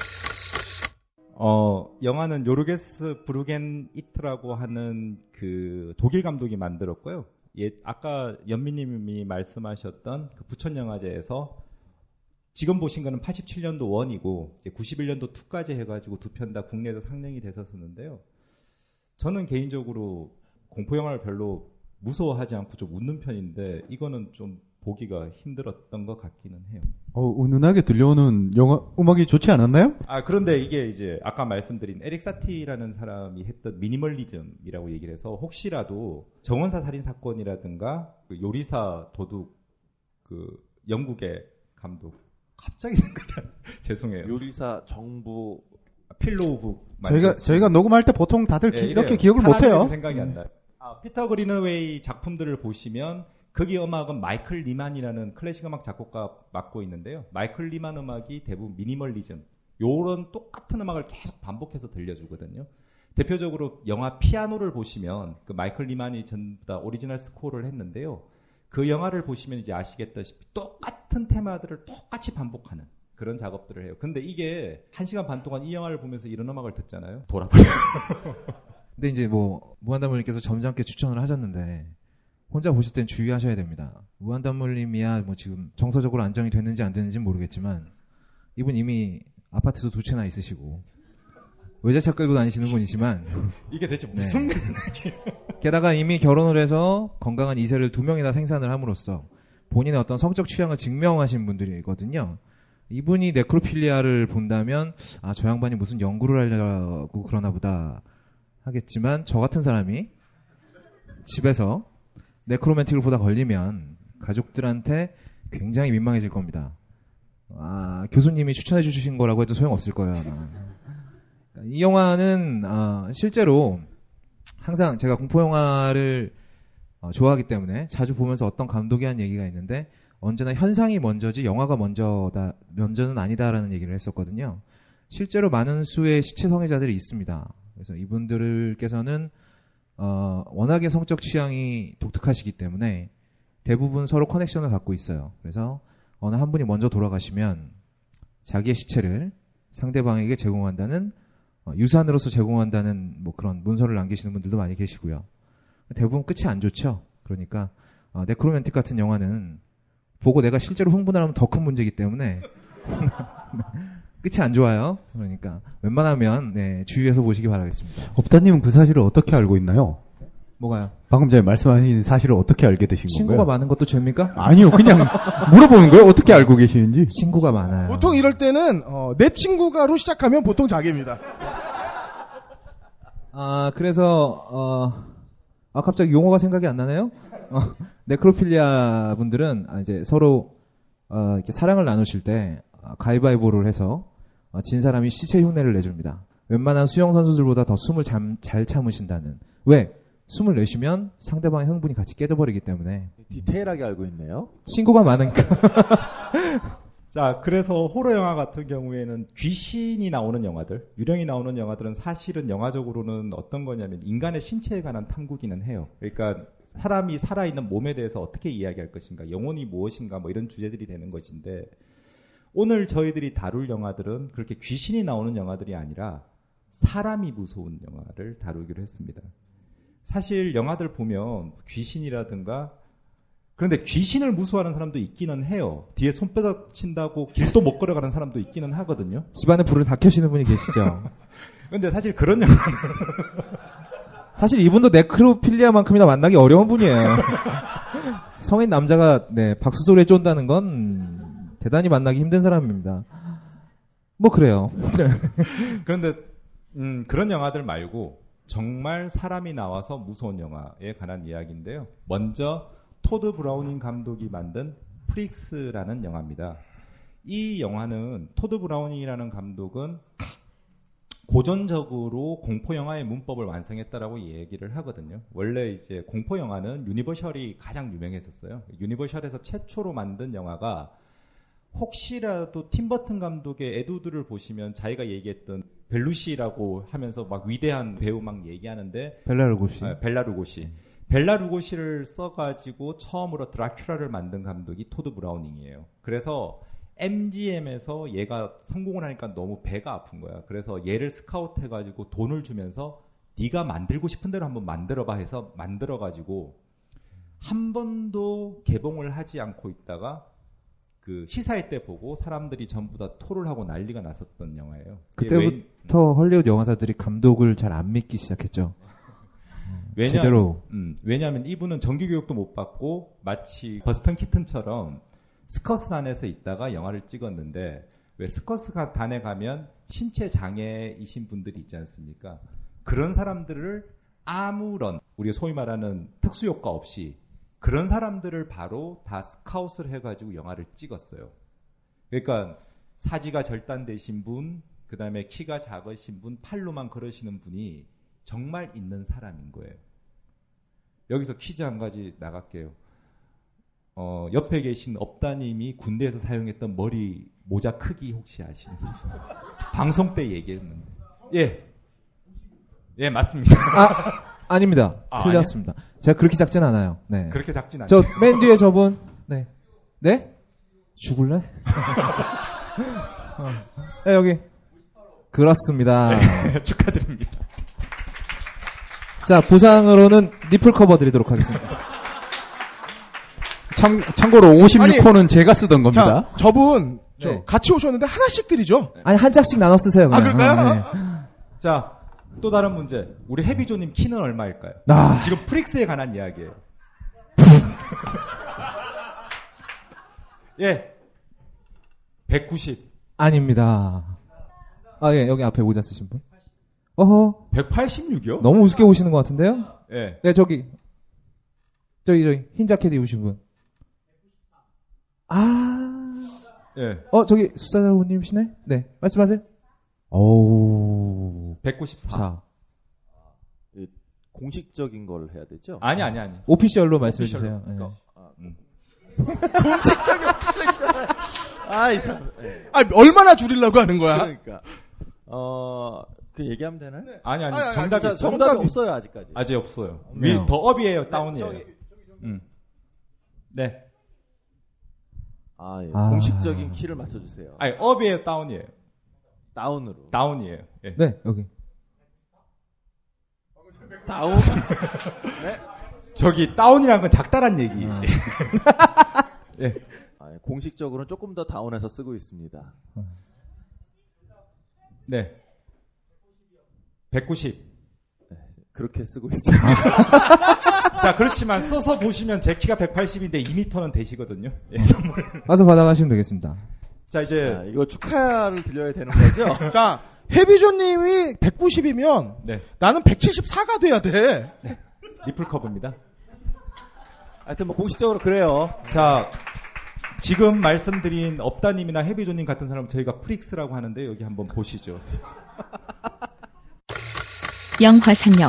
어, 영화는 요르게스 브루겐 이트라고 하는 그 독일 감독이 만들었고요. 예, 아까 연미님이 말씀하셨던 그 부천영화제에서 지금 보신 거는 팔십칠 년도 원이고 이제 구십일 년도 투까지 해가지고 두 편 다 국내에서 상영이 됐었는데요. 저는 개인적으로 공포 영화를 별로 무서워하지 않고 좀 웃는 편인데 이거는 좀 보기가 힘들었던 것 같기는 해요. 어, 은은하게 들려오는 영화 음악이 좋지 않았나요? 아, 그런데 이게 이제 아까 말씀드린 에릭 사티라는 사람이 했던 미니멀리즘이라고 얘기를 해서 혹시라도 정원사 살인 사건이라든가 그 요리사 도둑 그 영국의 감독 갑자기 생각이 안 죄송해요. 요리사 정부 필로우북 저희가 저희가 녹음할 때 보통 다들 기, 네, 이렇게 기억을 못 해요. 생각이 안 나요. 아, 피터 그린웨이 작품들을 보시면 거기 음악은 마이클 리만이라는 클래식 음악 작곡가 맡고 있는데요. 마이클 리만 음악이 대부분 미니멀리즘, 요런 똑같은 음악을 계속 반복해서 들려주거든요. 대표적으로 영화 피아노를 보시면 그 마이클 리만이 전부 다 오리지널 스코어를 했는데요. 그 영화를 보시면 이제 아시겠다시피 똑같은 테마들을 똑같이 반복하는 그런 작업들을 해요. 근데 이게 한 시간 반 동안 이 영화를 보면서 이런 음악을 듣잖아요. 돌아버려요. 근데 이제 뭐 무한단물님께서 점잖게 추천을 하셨는데 혼자 보실 땐 주의하셔야 됩니다. 무한단물님이야 뭐 지금 정서적으로 안정이 됐는지 안 됐는지는 모르겠지만 이분 이미 아파트도 두 채나 있으시고 외제차 끌고 다니시는 분이지만 이게 대체 무슨 네. 게다가 이미 결혼을 해서 건강한 이세를 두 명이나 생산을 함으로써 본인의 어떤 성적 취향을 증명하신 분들이거든요. 이분이 네크로필리아를 본다면 아, 저 양반이 무슨 연구를 하려고 그러나 보다 하겠지만 저 같은 사람이 집에서 네크로맨틱을 보다 걸리면 가족들한테 굉장히 민망해질 겁니다. 아, 교수님이 추천해 주신 거라고 해도 소용없을 거예요, 아마. 이 영화는 아, 실제로 항상 제가 공포 영화를 어, 좋아하기 때문에 자주 보면서 어떤 감독이 한 얘기가 있는데 언제나 현상이 먼저지 영화가 먼저다, 먼저는 아니다라는 얘기를 했었거든요. 실제로 많은 수의 시체 성애자들이 있습니다. 그래서 이분들께서는 어, 워낙에 성적 취향이 독특하시기 때문에 대부분 서로 커넥션을 갖고 있어요. 그래서 어느 한 분이 먼저 돌아가시면 자기의 시체를 상대방에게 제공한다는 어, 유산으로서 제공한다는 뭐 그런 문서를 남기시는 분들도 많이 계시고요. 대부분 끝이 안 좋죠. 그러니까 어, 네크로맨틱 같은 영화는 보고 내가 실제로 흥분을 하면 더 큰 문제이기 때문에 끝이 안 좋아요. 그러니까 웬만하면 네, 주의해서 보시기 바라겠습니다. 업다님은 그 사실을 어떻게 알고 있나요? 뭐가요? 방금 전에 말씀하신 사실을 어떻게 알게 되신 친구가 건가요? 친구가 많은 것도 죄입니까? 아니요, 그냥 물어보는 거예요. 어떻게 알고 계시는지. 친구가 많아요. 보통 이럴 때는 어, 내 친구가로 시작하면 보통 자기입니다. 아 그래서 어, 아 갑자기 용어가 생각이 안 나네요. 어, 네크로필리아 분들은 아, 이제 서로 어, 이렇게 사랑을 나누실 때 어, 가위바위보를 해서 어, 진 사람이 시체 흉내를 내줍니다. 웬만한 수영 선수들보다 더 숨을 잠, 잘 참으신다는. 왜? 숨을 내쉬면 상대방의 흥분이 같이 깨져버리기 때문에. 디테일하게 알고 있네요. 친구가 많으니까. 자, 그래서 호러 영화 같은 경우에는 귀신이 나오는 영화들, 유령이 나오는 영화들은 사실은 영화적으로는 어떤 거냐면 인간의 신체에 관한 탐구기는 해요. 그러니까 사람이 살아있는 몸에 대해서 어떻게 이야기할 것인가, 영혼이 무엇인가 뭐 이런 주제들이 되는 것인데, 오늘 저희들이 다룰 영화들은 그렇게 귀신이 나오는 영화들이 아니라 사람이 무서운 영화를 다루기로 했습니다. 사실 영화들 보면 귀신이라든가, 그런데 귀신을 무서워하는 사람도 있기는 해요. 뒤에 손바닥 친다고 길도 못 걸어가는 사람도 있기는 하거든요. 집안에 불을 다 켜시는 분이 계시죠. 근데 사실 그런 영화는 사실 이분도 네크로필리아만큼이나 만나기 어려운 분이에요. 성인 남자가 네 박수 소리에 쫀다는 건 대단히 만나기 힘든 사람입니다. 뭐 그래요. 그런데 음, 그런 영화들 말고 정말 사람이 나와서 무서운 영화에 관한 이야기인데요. 먼저 토드 브라우닝 감독이 만든 프릭스라는 영화입니다. 이 영화는 토드 브라우닝이라는 감독은 고전적으로 공포 영화의 문법을 완성했다라고 얘기를 하거든요. 원래 이제 공포 영화는 유니버셜이 가장 유명했었어요. 유니버셜에서 최초로 만든 영화가, 혹시라도 팀버튼 감독의 에두드를 보시면 자기가 얘기했던 벨루시라고 하면서 막 위대한 배우 막 얘기하는데, 벨라 루고시. 네, 벨라 루고시. 벨라 루고시를 써가지고 처음으로 드라큘라를 만든 감독이 토드 브라우닝이에요. 그래서 엠지엠에서 얘가 성공을 하니까 너무 배가 아픈 거야. 그래서 얘를 스카우트 해가지고 돈을 주면서 네가 만들고 싶은 대로 한번 만들어봐 해서 만들어가지고 한 번도 개봉을 하지 않고 있다가 그 시사회 때 보고 사람들이 전부 다 토를 하고 난리가 났었던 영화예요. 그때부터 왜, 헐리우드 영화사들이 감독을 잘 안 믿기 시작했죠. 왜냐, 제대로. 음, 왜냐하면 이분은 정규교육도 못 받고 마치 버스턴 키튼처럼 스커스단에서 있다가 영화를 찍었는데, 왜 스커스단에 가면 신체 장애이신 분들이 있지 않습니까? 그런 사람들을 아무런 우리가 소위 말하는 특수효과 없이 그런 사람들을 바로 다 스카웃을 해가지고 영화를 찍었어요. 그러니까 사지가 절단되신 분, 그 다음에 키가 작으신 분, 팔로만 걸으시는 분이 정말 있는 사람인 거예요. 여기서 퀴즈 한 가지 나갈게요. 어, 옆에 계신 업다님이 군대에서 사용했던 머리 모자 크기 혹시 아시나요? 방송 때 얘기했는데. 예. 예, 맞습니다. 아, 아닙니다. 아, 틀렸습니다. 아니야? 제가 그렇게 작진 않아요. 네. 그렇게 작진 않죠. 저 맨 뒤에 저분, 네. 네? 죽을래? 어. 네, 여기. 그렇습니다. 네, 축하드립니다. 자, 보상으로는 니플 커버 드리도록 하겠습니다. 참, 참고로 오십육 호는 제가 쓰던 겁니다. 자, 저분 저 네. 같이 오셨는데 하나씩 드리죠. 아니, 한 짝씩 나눠 쓰세요. 그냥. 아, 그럴까요? 어, 네. 자, 또 다른 문제. 우리 해비조님 키는 얼마일까요? 아. 지금 프릭스에 관한 이야기예요. 예. 백구십. 아닙니다. 아, 예, 여기 앞에 모자 쓰신 분. 어허. 백팔십육이요? 너무 우습게 보시는 것 같은데요? 예. 네, 저기. 저기, 저기, 흰 자켓 입으신 분. 아. 예. 어, 저기, 수사자분님이시네? 네, 말씀하세요. 오. 백구십사. 자. 공식적인 걸 해야 되죠? 아니, 아니, 아니. 오피셜로 말씀해 주세요. 네. 그러니까, 아, 음. 공식적인 키를 아이 참. 네. 아 얼마나 줄이려고 하는 거야? 그러니까 어. 그 얘기하면 되나요? 네. 아니 아니, 아니, 정답이 아니, 정답이, 정답이 없어요 아직까지. 아직 없어요. 네. 위 더 업이에요, 다운이에요. 네, 저기, 음. 네. 아, 예. 아. 공식적인 키를 맞춰주세요. 아니 업이에요, 다운이에요. 다운으로. 다운이에요. 예. 네, 여기. 다운. 네. 저기 다운이란 건 작다란 얘기. 음. 예. 아, 공식적으로는 조금 더 다운해서 쓰고 있습니다. 네. 백구십. 네, 그렇게 쓰고 있어요. 자, 그렇지만 써서 보시면 제 키가 백팔십인데 이 미터는 되시거든요. 예, 선물. 와서 받아가시면 되겠습니다. 자, 이제 자, 이거 축하를 드려야 되는 거죠? 자, 해비조님이 백구십이면 네. 나는 백칠십사가 돼야 돼. 네. 리플컵입니다. 하여튼 뭐 공식적으로 그래요. 자, 지금 말씀드린 업다님이나 해비조님 같은 사람은 저희가 프릭스라고 하는데 여기 한번 보시죠. 영화상영.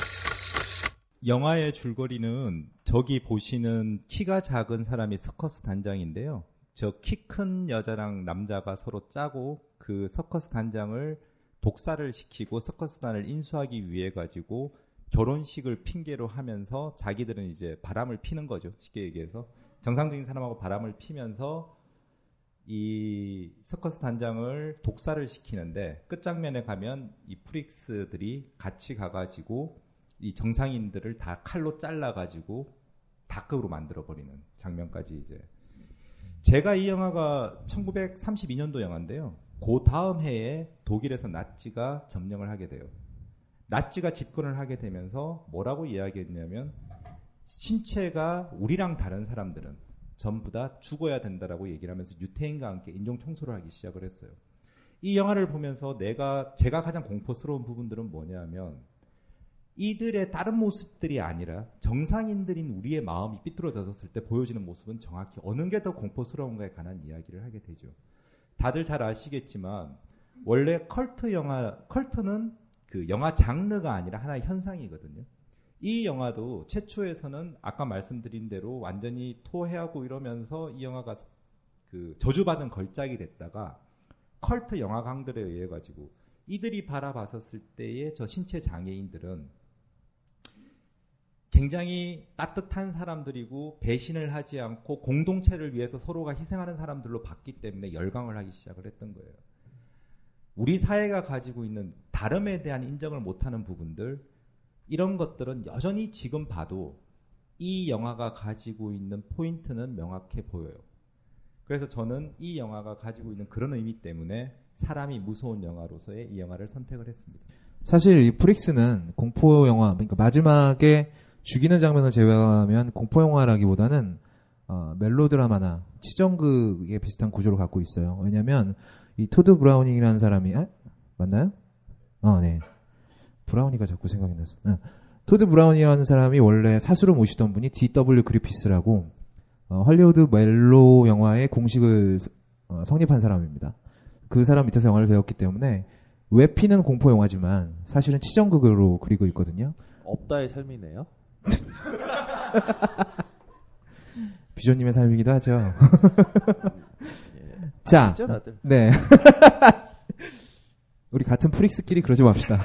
영화의 줄거리는 저기 보시는 키가 작은 사람이 서커스 단장인데요. 저 키 큰 여자랑 남자가 서로 짜고 그 서커스 단장을 독사를 시키고 서커스단을 인수하기 위해 가지고 결혼식을 핑계로 하면서 자기들은 이제 바람을 피는 거죠. 쉽게 얘기해서. 정상적인 사람하고 바람을 피면서 이 서커스 단장을 독사를 시키는데 끝장면에 가면 이 프릭스들이 같이 가가지고 이 정상인들을 다 칼로 잘라가지고 닭극으로 만들어버리는 장면까지 이제. 제가 이 영화가 천구백삼십이 년도 영화인데요. 그 다음 해에 독일에서 나치가 점령을 하게 돼요. 나치가 집권을 하게 되면서 뭐라고 이야기했냐면 신체가 우리랑 다른 사람들은 전부 다 죽어야 된다라고 얘기를 하면서 유태인과 함께 인종 청소를 하기 시작을 했어요. 이 영화를 보면서 내가 제가 가장 공포스러운 부분들은 뭐냐면 이들의 다른 모습들이 아니라 정상인들인 우리의 마음이 삐뚤어졌을 때 보여지는 모습은 정확히 어느 게 더 공포스러운가에 관한 이야기를 하게 되죠. 다들 잘 아시겠지만 원래 컬트 영화, 컬트는 그 영화 장르가 아니라 하나의 현상이거든요. 이 영화도 최초에서는 아까 말씀드린 대로 완전히 토해하고 이러면서 이 영화가 그 저주받은 걸작이 됐다가 컬트 영화광들에 의해 가지고 이들이 바라봤었을 때의 저 신체 장애인들은 굉장히 따뜻한 사람들이고 배신을 하지 않고 공동체를 위해서 서로가 희생하는 사람들로 봤기 때문에 열광을 하기 시작을 했던 거예요. 우리 사회가 가지고 있는 다름에 대한 인정을 못하는 부분들, 이런 것들은 여전히 지금 봐도 이 영화가 가지고 있는 포인트는 명확해 보여요. 그래서 저는 이 영화가 가지고 있는 그런 의미 때문에 사람이 무서운 영화로서의 이 영화를 선택을 했습니다. 사실 이 프릭스는 공포 영화, 그러니까 마지막에 죽이는 장면을 제외하면 공포 영화라기보다는 어, 멜로드라마나 치정극에 비슷한 구조를 갖고 있어요. 왜냐하면 이 토드 브라우닝이라는 사람이 아? 맞나요? 어, 네. 브라우니가 자꾸 생각이 나서. 네. 토드 브라우닝이라는 사람이 원래 사수로 모시던 분이 디 더블유 그리피스라고 어, 할리우드 멜로 영화의 공식을 어, 성립한 사람입니다. 그 사람 밑에서 영화를 배웠기 때문에 웹피는 공포 영화지만 사실은 치정극으로 그리고 있거든요. 없다의 삶이네요. 비조님의 삶이기도 하죠. 예. 자, 아시죠, 다들? 네. 우리 같은 프릭스끼리 그러지 맙시다.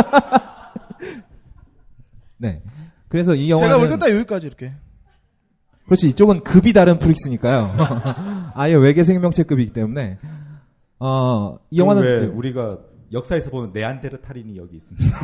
네. 그래서 이 영화는 제가 볼 때 딱 여기까지 이렇게. 그렇지, 이쪽은 급이 다른 프릭스니까요. 아예 외계 생명체급이기 때문에. 어, 이 영화는 왜 우리가 역사에서 보는 네안데르탈인이 여기 있습니다.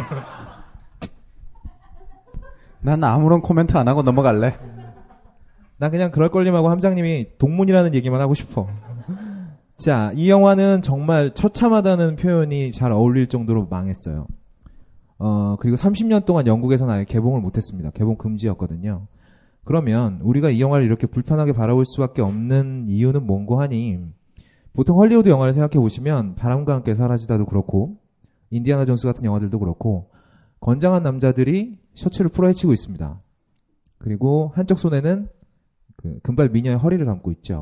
난 아무런 코멘트 안 하고 넘어갈래. 난 그냥 그럴 걸림하고 함장님이 동문이라는 얘기만 하고 싶어. 자, 이 영화는 정말 처참하다는 표현이 잘 어울릴 정도로 망했어요. 어, 그리고 삼십 년 동안 영국에서는 아예 개봉을 못했습니다. 개봉 금지였거든요. 그러면 우리가 이 영화를 이렇게 불편하게 바라볼 수밖에 없는 이유는 뭔고 하니, 보통 헐리우드 영화를 생각해 보시면 바람과 함께 사라지다도 그렇고 인디아나 존스 같은 영화들도 그렇고 건장한 남자들이 셔츠를 풀어헤치고 있습니다. 그리고 한쪽 손에는 그 금발 미녀의 허리를 감고 있죠.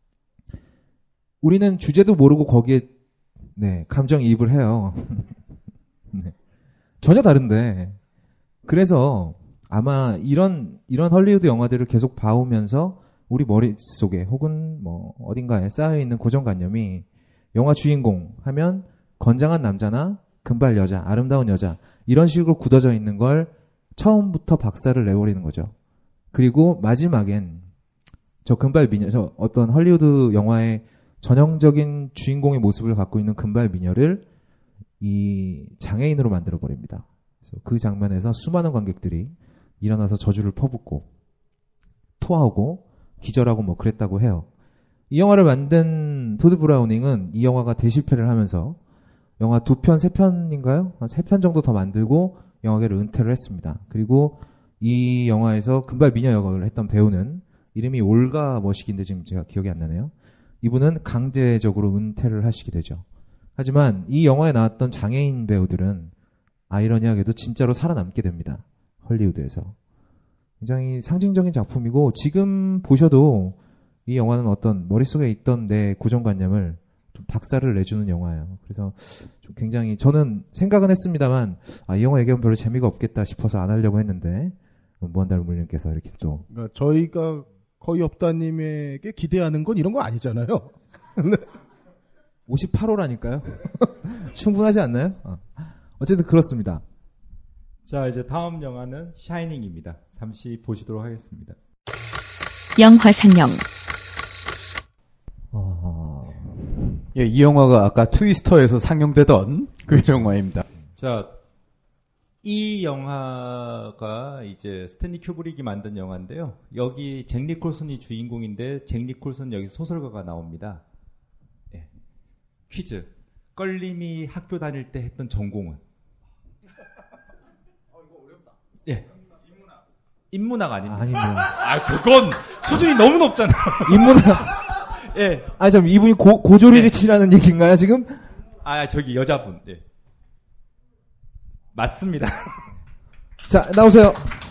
우리는 주제도 모르고 거기에 네, 감정이입을 해요. 네. 전혀 다른데, 그래서 아마 이런 이런 헐리우드 영화들을 계속 봐오면서 우리 머릿속에 혹은 뭐 어딘가에 쌓여있는 고정관념이 영화 주인공 하면 건장한 남자나 금발 여자, 아름다운 여자 이런 식으로 굳어져 있는 걸 처음부터 박살을 내버리는 거죠. 그리고 마지막엔 저 금발 미녀, 저 어떤 헐리우드 영화의 전형적인 주인공의 모습을 갖고 있는 금발 미녀를 이 장애인으로 만들어 버립니다. 그래서 그 장면에서 수많은 관객들이 일어나서 저주를 퍼붓고 토하고 기절하고 뭐 그랬다고 해요. 이 영화를 만든 토드 브라우닝은 이 영화가 대실패를 하면서 영화 두 편, 세 편인가요? 한 세 편 정도 더 만들고 영화계를 은퇴를 했습니다. 그리고 이 영화에서 금발 미녀 역을 했던 배우는 이름이 올가 머식인데 지금 제가 기억이 안 나네요. 이분은 강제적으로 은퇴를 하시게 되죠. 하지만 이 영화에 나왔던 장애인 배우들은 아이러니하게도 진짜로 살아남게 됩니다. 헐리우드에서. 굉장히 상징적인 작품이고 지금 보셔도 이 영화는 어떤 머릿속에 있던 내 고정관념을 좀 박살을 내주는 영화예요. 그래서 좀 굉장히 저는 생각은 했습니다만 아, 이 영화 얘기하면 별로 재미가 없겠다 싶어서 안 하려고 했는데 무한달 물님께서 이렇게 또 그러니까 저희가 거의 없다님에게 기대하는 건 이런 거 아니잖아요. 오십팔 호라니까요. 충분하지 않나요? 어. 어쨌든 그렇습니다. 자, 이제 다음 영화는 샤이닝입니다. 잠시 보시도록 하겠습니다. 영화 상영. 어... 예, 이 영화가 아까 트위스터에서 상영되던 그 영화입니다. 자, 이 영화가 이제 스탠리 큐브릭이 만든 영화인데요. 여기 잭 니콜슨이 주인공인데 잭 니콜슨 여기 소설가가 나옵니다. 예. 퀴즈. 껄림이 학교 다닐 때 했던 전공은? 어, 이거 어렵다. 예. 인문학. 인문학 아닙니다. 아닙니다. 아, 그건 수준이 너무 높잖아. 인문학. 예. 아, 참 이분이 고, 고조리를 치라는 네. 얘기인가요, 지금? 아, 저기 여자분. 예. 맞습니다. 자, 나오세요.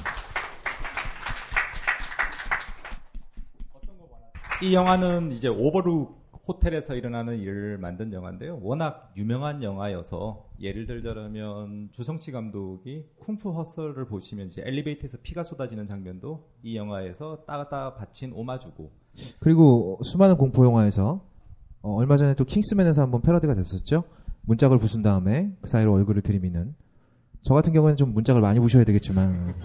이 영화는 이제 오버룩 호텔에서 일어나는 일을 만든 영화인데요. 워낙 유명한 영화여서 예를 들자면 주성치 감독이 쿵푸 허슬을 보시면 이제 엘리베이터에서 피가 쏟아지는 장면도 이 영화에서 따다 바친 오마주고. 그리고 수많은 공포 영화에서 어, 얼마 전에 또 킹스맨에서 한번 패러디가 됐었죠. 문짝을 부순 다음에 그 사이로 얼굴을 들이미는. 저 같은 경우에는 좀 문짝을 많이 부셔야 되겠지만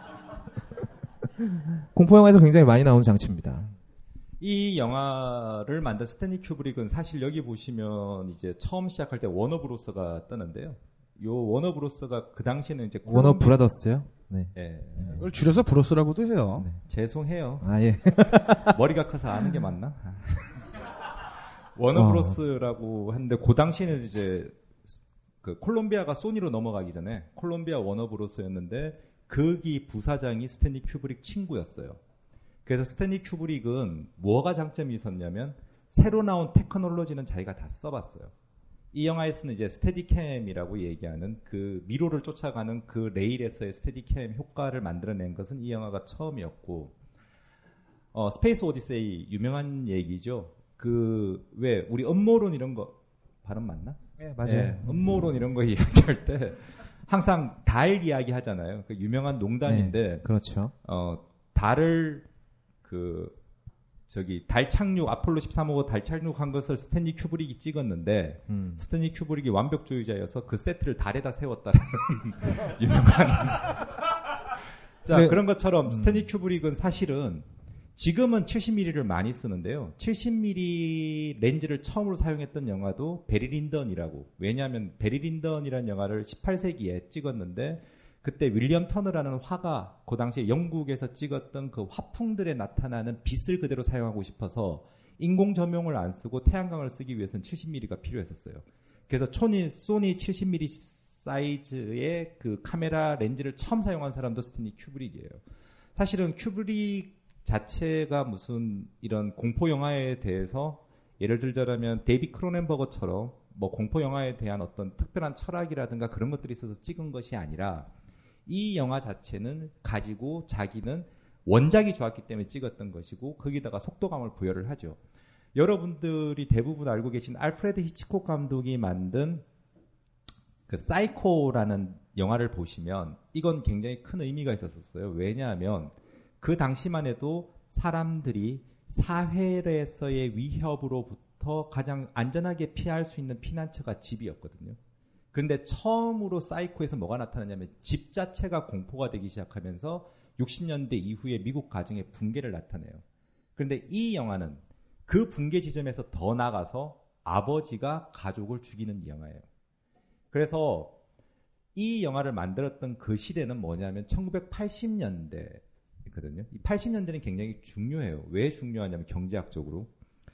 공포 영화에서 굉장히 많이 나오는 장치입니다. 이 영화를 만든 스탠리 큐브릭은 사실 여기 보시면 이제 처음 시작할 때 워너브로스가 뜨는데요. 요 워너브로스가 그 당시에는 이제 워너 브라더스요? 네. 예. 그걸 줄여서 브로스라고도 해요. 네. 죄송해요. 아 예. 머리가 커서 아는 게 맞나? 워너브로스라고 하는데 그 당시에는 이제 그 콜롬비아가 소니로 넘어가기 전에 콜롬비아 워너브로스였는데 거기 부사장이 스탠리 큐브릭 친구였어요. 그래서 스탠리 큐브릭은 뭐가 장점이 있었냐면 새로 나온 테크놀로지는 자기가 다 써봤어요. 이 영화에서는 이제 스테디캠이라고 얘기하는 그 미로를 쫓아가는 그 레일에서의 스테디캠 효과를 만들어낸 것은 이 영화가 처음이었고, 어, 스페이스 오디세이 유명한 얘기죠. 그 왜 우리 음모론 이런 거 발음 맞나? 네, 맞아요. 네, 음모론 이런 거 이야기할 때 항상 달 이야기 하잖아요. 그 유명한 농담인데, 네, 그렇죠. 어, 달을 그 저기 달 착륙 아폴로 십삼 호 달 착륙한 것을 스탠리 큐브릭이 찍었는데 음. 스탠리 큐브릭이 완벽주의자여서 그 세트를 달에다 세웠다는 유명한 자 네. 그런 것처럼 음. 스탠리 큐브릭은 사실은 지금은 칠십 밀리미터를 많이 쓰는데요. 칠십 밀리미터 렌즈를 처음으로 사용했던 영화도 베리 린던이라고. 왜냐하면 베리 린던이라는 영화를 십팔 세기에 찍었는데 그때 윌리엄 터너라는 화가 그 당시에 영국에서 찍었던 그 화풍들에 나타나는 빛을 그대로 사용하고 싶어서 인공 조명을 안 쓰고 태양광을 쓰기 위해서는 칠십 밀리미터가 필요했었어요. 그래서 소니, 소니 칠십 밀리미터 사이즈의 그 카메라 렌즈를 처음 사용한 사람도 스탠리 큐브릭이에요. 사실은 큐브릭 자체가 무슨 이런 공포 영화에 대해서 예를 들자면 데이비 크로넨버거처럼 뭐 공포 영화에 대한 어떤 특별한 철학이라든가 그런 것들이 있어서 찍은 것이 아니라 이 영화 자체는 가지고 자기는 원작이 좋았기 때문에 찍었던 것이고 거기다가 속도감을 부여를 하죠. 여러분들이 대부분 알고 계신 알프레드 히치콕 감독이 만든 그 사이코라는 영화를 보시면 이건 굉장히 큰 의미가 있었어요. 왜냐하면 그 당시만 해도 사람들이 사회에서의 위협으로부터 가장 안전하게 피할 수 있는 피난처가 집이었거든요. 그런데 처음으로 사이코에서 뭐가 나타나냐면 집 자체가 공포가 되기 시작하면서 육십 년대 이후에 미국 가정의 붕괴를 나타내요. 그런데 이 영화는 그 붕괴 지점에서 더 나가서 아버지가 가족을 죽이는 영화예요. 그래서 이 영화를 만들었던 그 시대는 뭐냐면 천구백팔십 년대거든요. 이 팔십 년대는 굉장히 중요해요. 왜 중요하냐면 경제학적으로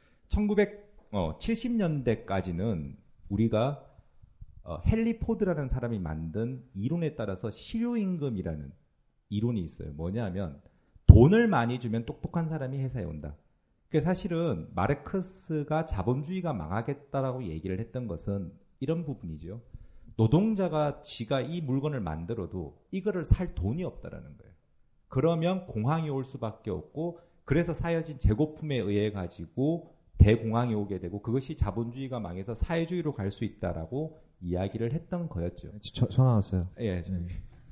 천구백칠십 년대까지는 우리가 어, 헨리 포드라는 사람이 만든 이론에 따라서 실효임금이라는 이론이 있어요. 뭐냐면 돈을 많이 주면 똑똑한 사람이 회사에 온다. 그 사실은 마르크스가 자본주의가 망하겠다라고 얘기를 했던 것은 이런 부분이죠. 노동자가 지가 이 물건을 만들어도 이거를 살 돈이 없다라는 거예요. 그러면 공황이 올 수밖에 없고 그래서 사여진 재고품에 의해 가지고 대공황이 오게 되고 그것이 자본주의가 망해서 사회주의로 갈 수 있다라고 이야기를 했던 거였죠. 저, 전화 왔어요. 예, 네.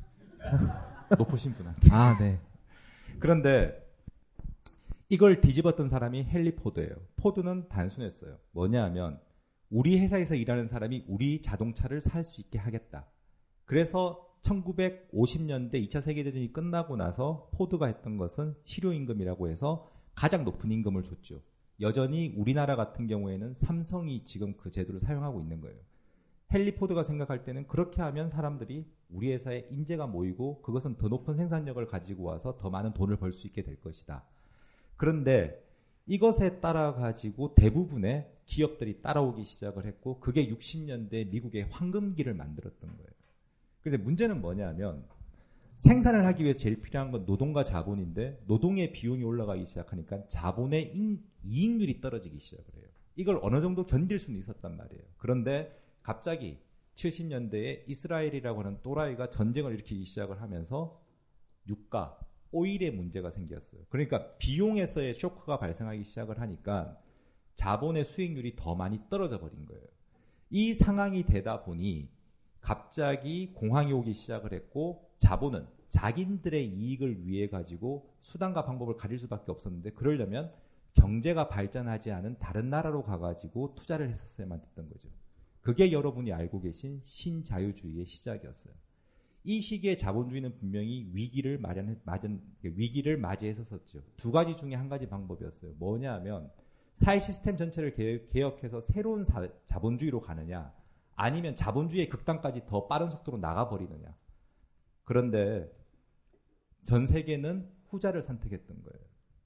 높으신 분한테. 아, 네. 그런데 이걸 뒤집었던 사람이 헨리 포드예요. 포드는 단순했어요. 뭐냐하면 우리 회사에서 일하는 사람이 우리 자동차를 살 수 있게 하겠다. 그래서 천구백오십 년대 이 차 세계대전이 끝나고 나서 포드가 했던 것은 실효임금이라고 해서 가장 높은 임금을 줬죠. 여전히 우리나라 같은 경우에는 삼성이 지금 그 제도를 사용하고 있는 거예요. 헨리 포드가 생각할 때는 그렇게 하면 사람들이 우리 회사에 인재가 모이고 그것은 더 높은 생산력을 가지고 와서 더 많은 돈을 벌 수 있게 될 것이다. 그런데 이것에 따라 가지고 대부분의 기업들이 따라오기 시작을 했고 그게 육십 년대 미국의 황금기를 만들었던 거예요. 그런데 문제는 뭐냐면 생산을 하기 위해 제일 필요한 건 노동과 자본인데 노동의 비용이 올라가기 시작하니까 자본의 인, 이익률이 떨어지기 시작을 해요. 이걸 어느 정도 견딜 수는 있었단 말이에요. 그런데 갑자기 칠십 년대에 이스라엘이라고 하는 또라이가 전쟁을 일으키기 시작을 하면서 유가, 오일의 문제가 생겼어요. 그러니까 비용에서의 쇼크가 발생하기 시작을 하니까 자본의 수익률이 더 많이 떨어져 버린 거예요. 이 상황이 되다 보니 갑자기 공황이 오기 시작을 했고 자본은 자기들의 이익을 위해 가지고 수단과 방법을 가릴 수밖에 없었는데 그러려면 경제가 발전하지 않은 다른 나라로 가가지고 투자를 했었어야만 됐던 거죠. 그게 여러분이 알고 계신 신자유주의의 시작이었어요. 이 시기에 자본주의는 분명히 위기를 마련해, 맞은, 위기를 맞이했었죠. 두 가지 중에 한 가지 방법이었어요. 뭐냐 하면 사회 시스템 전체를 개혁, 개혁해서 새로운 사, 자본주의로 가느냐 아니면 자본주의의 극단까지 더 빠른 속도로 나가버리느냐. 그런데 전 세계는 후자를 선택했던 거예요.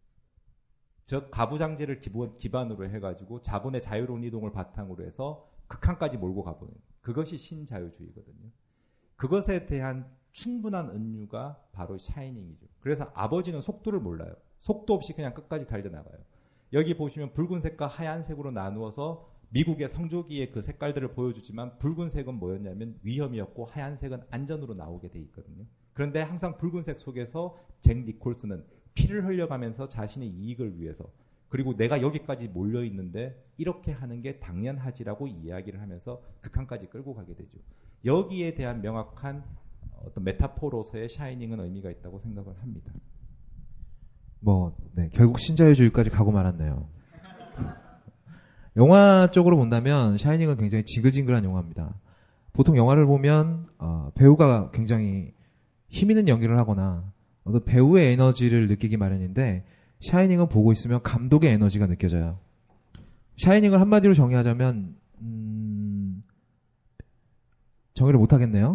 즉 가부장제를 기본, 기반으로 해가지고 자본의 자유로운 이동을 바탕으로 해서 극한까지 몰고 가보는 그것이 신자유주의거든요. 그것에 대한 충분한 은유가 바로 샤이닝이죠. 그래서 아버지는 속도를 몰라요. 속도 없이 그냥 끝까지 달려나가요. 여기 보시면 붉은색과 하얀색으로 나누어서 미국의 성조기의 그 색깔들을 보여주지만 붉은색은 뭐였냐면 위험이었고 하얀색은 안전으로 나오게 돼 있거든요. 그런데 항상 붉은색 속에서 잭 니콜슨은 피를 흘려가면서 자신의 이익을 위해서 그리고 내가 여기까지 몰려있는데 이렇게 하는 게 당연하지라고 이야기를 하면서 극한까지 끌고 가게 되죠. 여기에 대한 명확한 어떤 메타포로서의 샤이닝은 의미가 있다고 생각을 합니다. 뭐, 네, 결국 신자유주의까지 가고 말았네요. 영화 쪽으로 본다면 샤이닝은 굉장히 징글징글한 영화입니다. 보통 영화를 보면 어, 배우가 굉장히 힘있는 연기를 하거나 어떤 배우의 에너지를 느끼기 마련인데 샤이닝은 보고 있으면 감독의 에너지가 느껴져요. 샤이닝을 한마디로 정의하자면 음... 정의를 못하겠네요.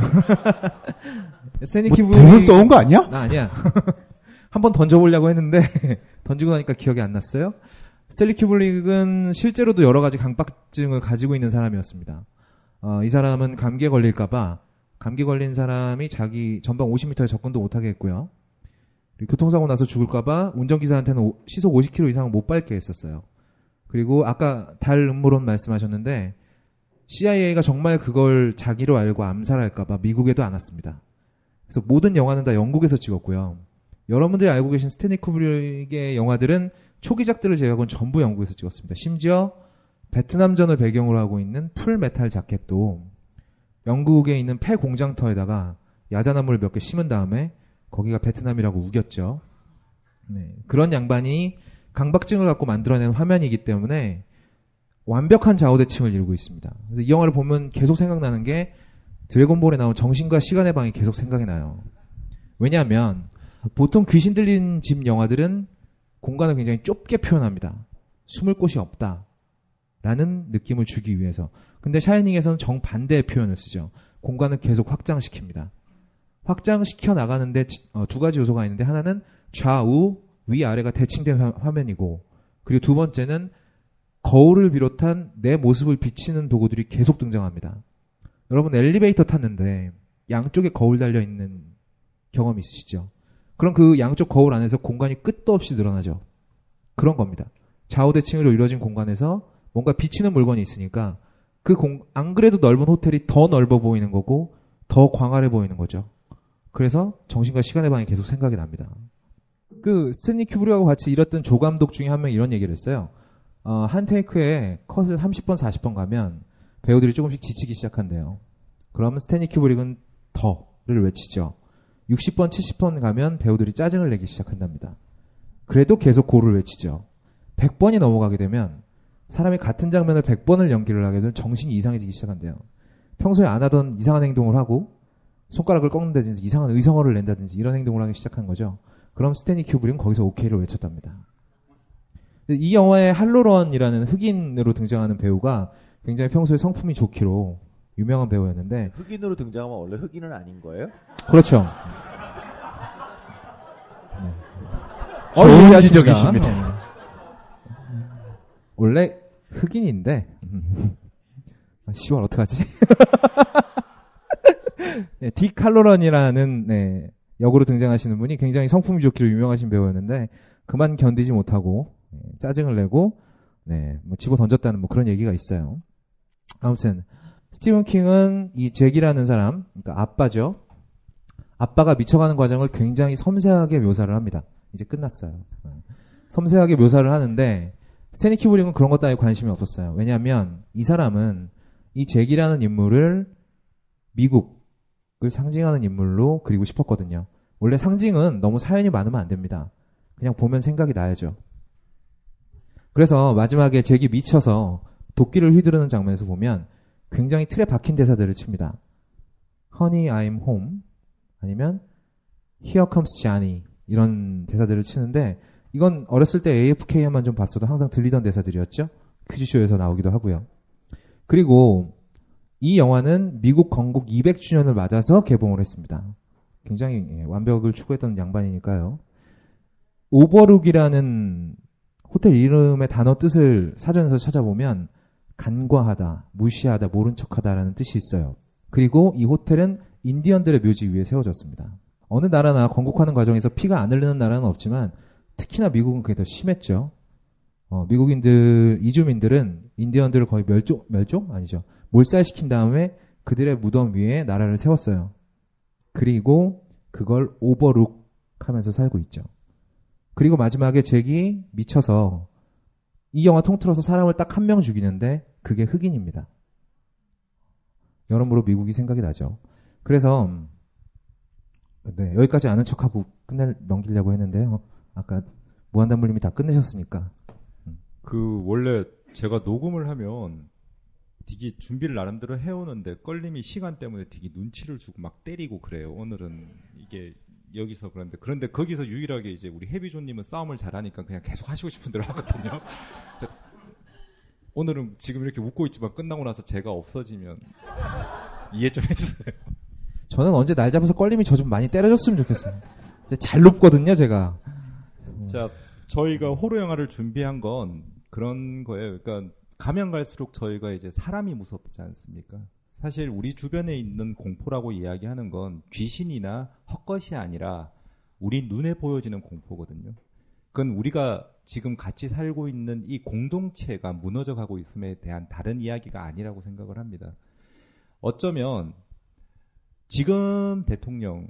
스탠리 뭐, 큐브릭 두분 써온 거 아니야? 나 아니야. 한번 던져보려고 했는데 던지고 나니까 기억이 안 났어요. 스탠리 큐브릭은 실제로도 여러 가지 강박증을 가지고 있는 사람이었습니다. 어, 이 사람은 감기에 걸릴까봐 감기 걸린 사람이 자기 전방 오십 미터에 접근도 못하게 했고요. 교통사고 나서 죽을까봐 운전기사한테는 시속 오십 킬로미터 이상은 못 밟게 했었어요. 그리고 아까 달 음모론 말씀하셨는데 씨아이에이가 정말 그걸 자기로 알고 암살할까봐 미국에도 안 왔습니다. 그래서 모든 영화는 다 영국에서 찍었고요. 여러분들이 알고 계신 스탠리 쿠브릭의 영화들은 초기작들을 제외하고는 전부 영국에서 찍었습니다. 심지어 베트남전을 배경으로 하고 있는 풀메탈 자켓도 영국에 있는 폐 공장터에다가 야자나무를 몇 개 심은 다음에 거기가 베트남이라고 우겼죠. 네, 그런 양반이 강박증을 갖고 만들어낸 화면이기 때문에 완벽한 좌우대칭을 이루고 있습니다. 그래서 이 영화를 보면 계속 생각나는 게 드래곤볼에 나온 정신과 시간의 방이 계속 생각이 나요. 왜냐하면 보통 귀신 들린 집 영화들은 공간을 굉장히 좁게 표현합니다. 숨을 곳이 없다라는 느낌을 주기 위해서. 근데 샤이닝에서는 정반대의 표현을 쓰죠. 공간을 계속 확장시킵니다. 확장시켜 나가는데 두 가지 요소가 있는데 하나는 좌우, 위아래가 대칭된 화, 화면이고 그리고 두 번째는 거울을 비롯한 내 모습을 비치는 도구들이 계속 등장합니다. 여러분 엘리베이터 탔는데 양쪽에 거울 달려있는 경험이 있으시죠? 그럼 그 양쪽 거울 안에서 공간이 끝도 없이 늘어나죠. 그런 겁니다. 좌우대칭으로 이루어진 공간에서 뭔가 비치는 물건이 있으니까 그 공, 안 그래도 넓은 호텔이 더 넓어 보이는 거고 더 광활해 보이는 거죠. 그래서 정신과 시간의 방이 계속 생각이 납니다. 그 스탠리 큐브릭하고 같이 일했던 조 감독 중에 한 명이 이런 얘기를 했어요. 어, 한 테이크에 컷을 삼십 번, 사십 번 가면 배우들이 조금씩 지치기 시작한대요. 그러면 스탠리 큐브릭은 더를 외치죠. 육십 번, 칠십 번 가면 배우들이 짜증을 내기 시작한답니다. 그래도 계속 고를 외치죠. 백 번이 넘어가게 되면 사람이 같은 장면을 백 번을 연기를 하게 되면 정신이 이상해지기 시작한대요. 평소에 안 하던 이상한 행동을 하고 손가락을 꺾는다든지 이상한 의성어를 낸다든지 이런 행동을 하기 시작한 거죠. 그럼 스탠리 큐브릭은 거기서 오케이를 외쳤답니다. 이 영화의 할로런이라는 흑인으로 등장하는 배우가 굉장히 평소에 성품이 좋기로 유명한 배우였는데 흑인으로 등장하면 원래 흑인은 아닌 거예요? 그렇죠. 네. 좋은 어, 지적이십니다. 네. 원래 흑인인데 시월 어떡하지? 네, 딕 할로런이라는 네, 역으로 등장하시는 분이 굉장히 성품이 좋기로 유명하신 배우였는데 그만 견디지 못하고 네, 짜증을 내고 네, 뭐 집어 던졌다는 뭐 그런 얘기가 있어요. 아무튼 스티븐 킹은 이 잭이라는 사람, 그러니까 아빠죠. 아빠가 미쳐가는 과정을 굉장히 섬세하게 묘사를 합니다. 이제 끝났어요. 네. 섬세하게 묘사를 하는데 스탠리 큐브릭은 그런 것 따위에 관심이 없었어요. 왜냐하면 이 사람은 이 잭이라는 인물을 미국을 상징하는 인물로 그리고 싶었거든요. 원래 상징은 너무 사연이 많으면 안 됩니다. 그냥 보면 생각이 나야죠. 그래서 마지막에 잭이 미쳐서 도끼를 휘두르는 장면에서 보면 굉장히 틀에 박힌 대사들을 칩니다. Honey, I'm home 아니면 Here comes Johnny 이런 대사들을 치는데 이건 어렸을 때 에이에프케이만 좀 봤어도 항상 들리던 대사들이었죠. 퀴즈쇼에서 나오기도 하고요. 그리고 이 영화는 미국 건국 이백 주년을 맞아서 개봉을 했습니다. 굉장히 완벽을 추구했던 양반이니까요. 오버룩이라는 호텔 이름의 단어 뜻을 사전에서 찾아보면 간과하다, 무시하다, 모른 척하다라는 뜻이 있어요. 그리고 이 호텔은 인디언들의 묘지 위에 세워졌습니다. 어느 나라나 건국하는 과정에서 피가 안 흐르는 나라는 없지만 특히나 미국은 그게 더 심했죠. 어, 미국인들, 이주민들은 인디언들을 거의 멸종, 멸종? 아니죠. 몰살시킨 다음에 그들의 무덤 위에 나라를 세웠어요. 그리고 그걸 오버룩 하면서 살고 있죠. 그리고 마지막에 잭이 미쳐서 이 영화 통틀어서 사람을 딱 한 명 죽이는데 그게 흑인입니다. 여러모로 미국이 생각이 나죠. 그래서 네, 여기까지 아는 척하고 끝낼 넘기려고 했는데요. 아까 무한담물님이 다 끝내셨으니까. 그 원래 제가 녹음을 하면 되게 준비를 나름대로 해오는데 껄림이 시간 때문에 되게 눈치를 주고 막 때리고 그래요. 오늘은 이게 여기서 그런데 그런데 거기서 유일하게 이제 우리 해비존님은 싸움을 잘하니까 그냥 계속 하시고 싶은 대로 하거든요. 오늘은 지금 이렇게 웃고 있지만 끝나고 나서 제가 없어지면 이해 좀 해주세요. 저는 언제 날 잡아서 껄림이 저 좀 많이 때려줬으면 좋겠어요. 잘 높거든요, 제가. 자, 저희가 호러 영화를 준비한 건 그런 거예요. 그러니까 가면 갈수록 저희가 이제 사람이 무섭지 않습니까? 사실 우리 주변에 있는 공포라고 이야기하는 건 귀신이나 헛것이 아니라 우리 눈에 보여지는 공포거든요. 그건 우리가 지금 같이 살고 있는 이 공동체가 무너져 가고 있음에 대한 다른 이야기가 아니라고 생각을 합니다. 어쩌면 지금 대통령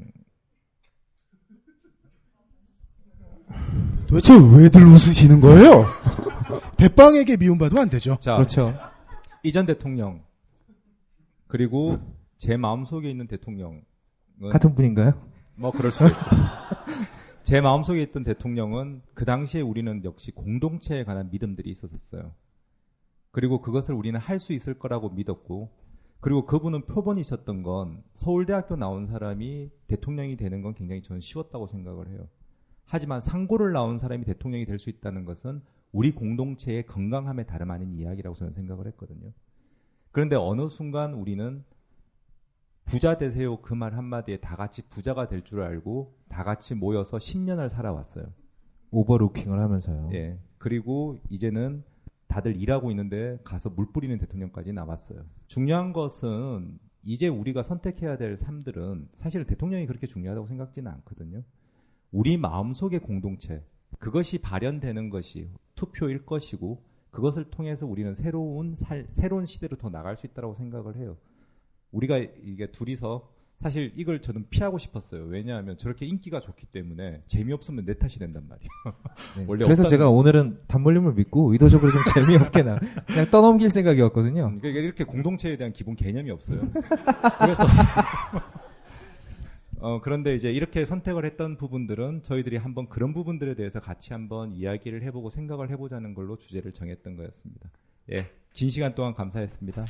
도대체 왜들 웃으시는 거예요? 대빵에게 미움받으면 안 되죠. 자, 그렇죠. 이전 대통령 그리고 제 마음속에 있는 대통령 같은 분인가요? 뭐 그럴 수도 있고 제 마음속에 있던 대통령은 그 당시에 우리는 역시 공동체에 관한 믿음들이 있었어요. 그리고 그것을 우리는 할 수 있을 거라고 믿었고, 그리고 그분은 표본이셨던 건 서울대학교 나온 사람이 대통령이 되는 건 굉장히 저는 쉬웠다고 생각을 해요. 하지만 상고를 나온 사람이 대통령이 될 수 있다는 것은 우리 공동체의 건강함에 다름 아닌 이야기라고 저는 생각을 했거든요. 그런데 어느 순간 우리는 부자 되세요 그 말 한마디에 다 같이 부자가 될 줄 알고 다 같이 모여서 십 년을 살아왔어요. 오버루킹을 하면서요. 예. 그리고 이제는 다들 일하고 있는데 가서 물 뿌리는 대통령까지 나왔어요. 중요한 것은 이제 우리가 선택해야 될 삶들은 사실 대통령이 그렇게 중요하다고 생각지는 않거든요. 우리 마음속의 공동체, 그것이 발현되는 것이 투표일 것이고, 그것을 통해서 우리는 새로운 살, 새로운 시대로 더 나갈 수 있다고 생각을 해요. 우리가 이게 둘이서 사실 이걸 저는 피하고 싶었어요. 왜냐하면 저렇게 인기가 좋기 때문에 재미없으면 내 탓이 된단 말이에요. 네, 원래 그래서 없다는... 제가 오늘은 단물림을 믿고 의도적으로 좀 재미없게 나 그냥 떠넘길 생각이었거든요. 그러니까 이렇게 공동체에 대한 기본 개념이 없어요. 그래서 어, 그런데 이제 이렇게 선택을 했던 부분들은 저희들이 한번 그런 부분들에 대해서 같이 한번 이야기를 해보고 생각을 해보자는 걸로 주제를 정했던 거였습니다. 예, 긴 시간 동안 감사했습니다.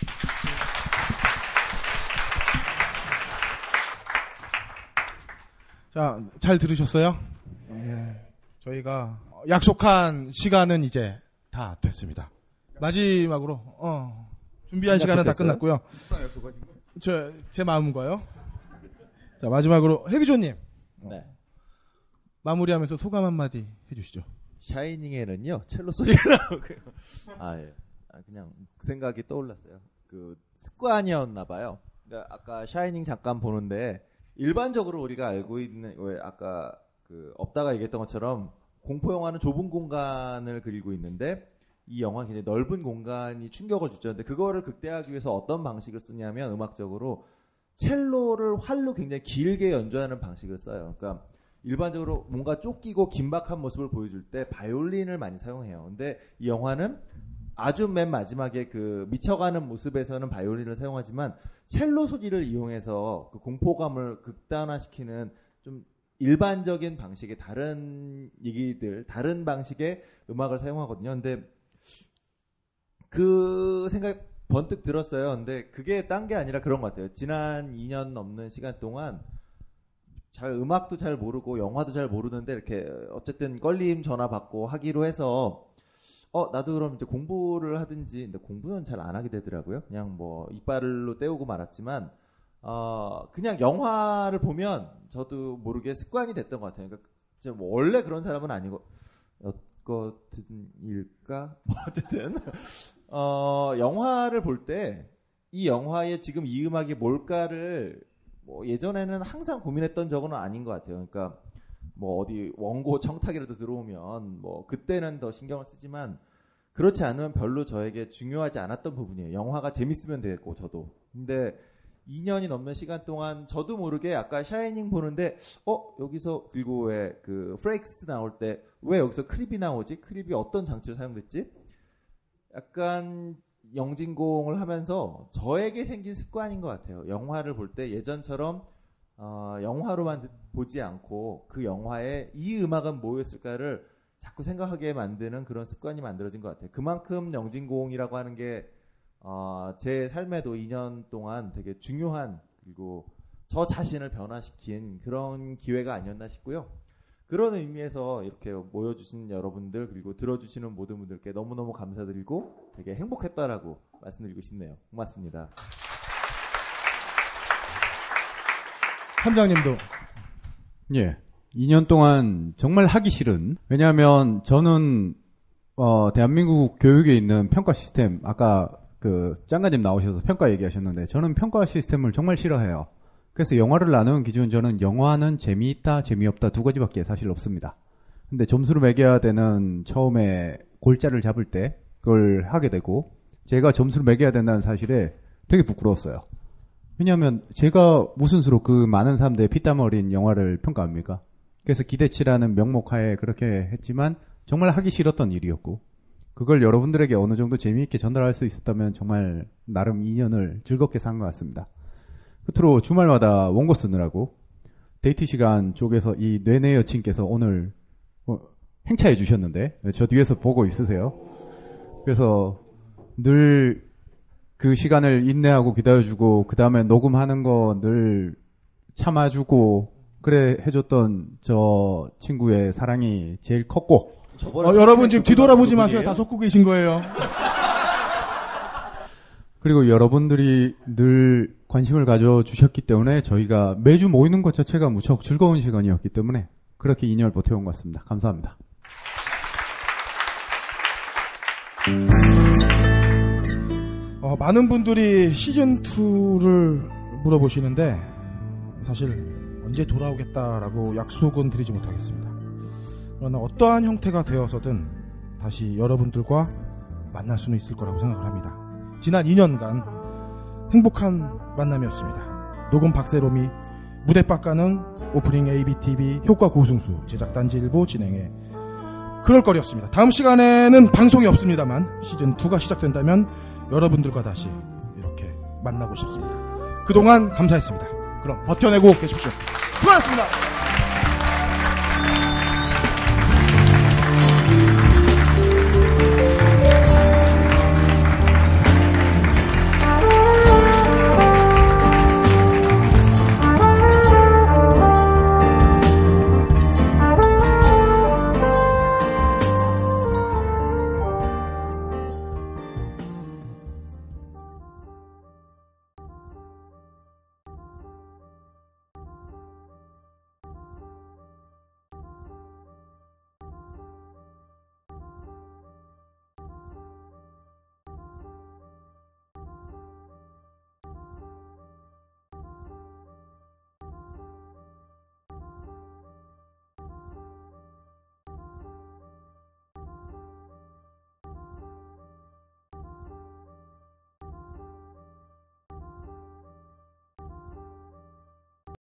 자, 잘 들으셨어요? 예. 저희가 약속한 시간은 이제 다 됐습니다. 마지막으로 어, 준비한 시간은 다 끝났고요. 저, 제 마음과요. 자, 마지막으로 해비조님. 네. 마무리하면서 소감 한마디 해주시죠. 샤이닝에는요 첼로 소리가 나오고요. 아 예. 아, 그냥 그 생각이 떠올랐어요. 그 습관이었나 봐요. 그러니까 아까 샤이닝 잠깐 보는데 일반적으로 우리가 알고 있는 왜 아까 그 없다가 얘기했던 것처럼 공포 영화는 좁은 공간을 그리고 있는데 이 영화 굉장히 넓은 공간이 충격을 주죠. 근데 그거를 극대화하기 위해서 어떤 방식을 쓰냐면 음악적으로 첼로를 활로 굉장히 길게 연주하는 방식을 써요. 그러니까 일반적으로 뭔가 쫓기고 긴박한 모습을 보여줄 때 바이올린을 많이 사용해요. 근데 이 영화는 아주 맨 마지막에 그 미쳐가는 모습에서는 바이올린을 사용하지만 첼로 소리를 이용해서 그 공포감을 극단화시키는 좀 일반적인 방식의 다른 얘기들, 다른 방식의 음악을 사용하거든요. 근데 그 생각 번뜩 들었어요. 근데 그게 딴 게 아니라 그런 것 같아요. 지난 이 년 넘는 시간 동안 잘 음악도 잘 모르고 영화도 잘 모르는데 이렇게 어쨌든 껄림 전화 받고 하기로 해서 어 나도 그럼 이제 공부를 하든지. 근데 공부는 잘 안 하게 되더라고요. 그냥 뭐 이빨로 때우고 말았지만 어 그냥 영화를 보면 저도 모르게 습관이 됐던 것 같아요. 그러니까 진짜 뭐 원래 그런 사람은 아니고 어거든일까 뭐 어쨌든 어 영화를 볼 때 이 영화에 지금 이 음악이 뭘까를 뭐 예전에는 항상 고민했던 적은 아닌 것 같아요. 그러니까 뭐 어디 원고 청탁이라도 들어오면 뭐 그때는 더 신경을 쓰지만 그렇지 않으면 별로 저에게 중요하지 않았던 부분이에요. 영화가 재밌으면 되겠고 저도. 근데 이 년이 넘는 시간 동안 저도 모르게 아까 샤이닝 보는데 어 여기서 그리고 왜 그 프레익스 나올 때 왜 여기서 크립이 나오지? 크립이 어떤 장치로 사용됐지? 약간 영진공을 하면서 저에게 생긴 습관인 것 같아요. 영화를 볼 때 예전처럼 어, 영화로만 보지 않고 그 영화에 이 음악은 뭐였을까를 자꾸 생각하게 만드는 그런 습관이 만들어진 것 같아요. 그만큼 영진공이라고 하는 게 어, 제 삶에도 이 년 동안 되게 중요한 그리고 저 자신을 변화시킨 그런 기회가 아니었나 싶고요. 그런 의미에서 이렇게 모여주신 여러분들 그리고 들어주시는 모든 분들께 너무너무 감사드리고 되게 행복했다라고 말씀드리고 싶네요. 고맙습니다. 함장님도. 예. 이 년 동안 정말 하기 싫은, 왜냐하면 저는 어, 대한민국 교육에 있는 평가 시스템, 아까 그 짱가님 나오셔서 평가 얘기하셨는데 저는 평가 시스템을 정말 싫어해요. 그래서 영화를 나누는 기준 저는 영화는 재미있다, 재미없다 두 가지밖에 사실 없습니다. 근데 점수를 매겨야 되는 처음에 골자를 잡을 때 그걸 하게 되고 제가 점수를 매겨야 된다는 사실에 되게 부끄러웠어요. 왜냐하면 제가 무슨 수로 그 많은 사람들의 피땀 어린 영화를 평가합니까? 그래서 기대치라는 명목하에 그렇게 했지만 정말 하기 싫었던 일이었고 그걸 여러분들에게 어느 정도 재미있게 전달할 수 있었다면 정말 나름 이 년을 즐겁게 산 것 같습니다. 끝으로 주말마다 원고 쓰느라고 데이트 시간 쪽에서 이 뇌내 여친께서 오늘 어, 행차해 주셨는데 저 뒤에서 보고 있으세요. 그래서 늘 그 시간을 인내하고 기다려주고 그 다음에 녹음하는 거 늘 참아주고 그래 해줬던 저 친구의 사랑이 제일 컸고 어, 여러분 지금 뒤돌아보지 마세요. 다 속고 계신 거예요. 그리고 여러분들이 늘 관심을 가져주셨기 때문에 저희가 매주 모이는 것 자체가 무척 즐거운 시간이었기 때문에 그렇게 이 년을 버텨온 것 같습니다. 감사합니다. 어, 많은 분들이 시즌이를 물어보시는데 사실 언제 돌아오겠다라고 약속은 드리지 못하겠습니다. 그러나 어떠한 형태가 되어서든 다시 여러분들과 만날 수는 있을 거라고 생각을 합니다. 지난 이 년간 행복한 만남이었습니다. 녹음 박세롬이, 무대박 가능, 오프닝 에이비티비, 효과 고승수, 제작 딴지일보 진행해 그럴 거리였습니다. 다음 시간에는 방송이 없습니다만 시즌이가 시작된다면 여러분들과 다시 이렇게 만나고 싶습니다. 그동안 감사했습니다. 그럼 버텨내고 계십시오. 수고하셨습니다.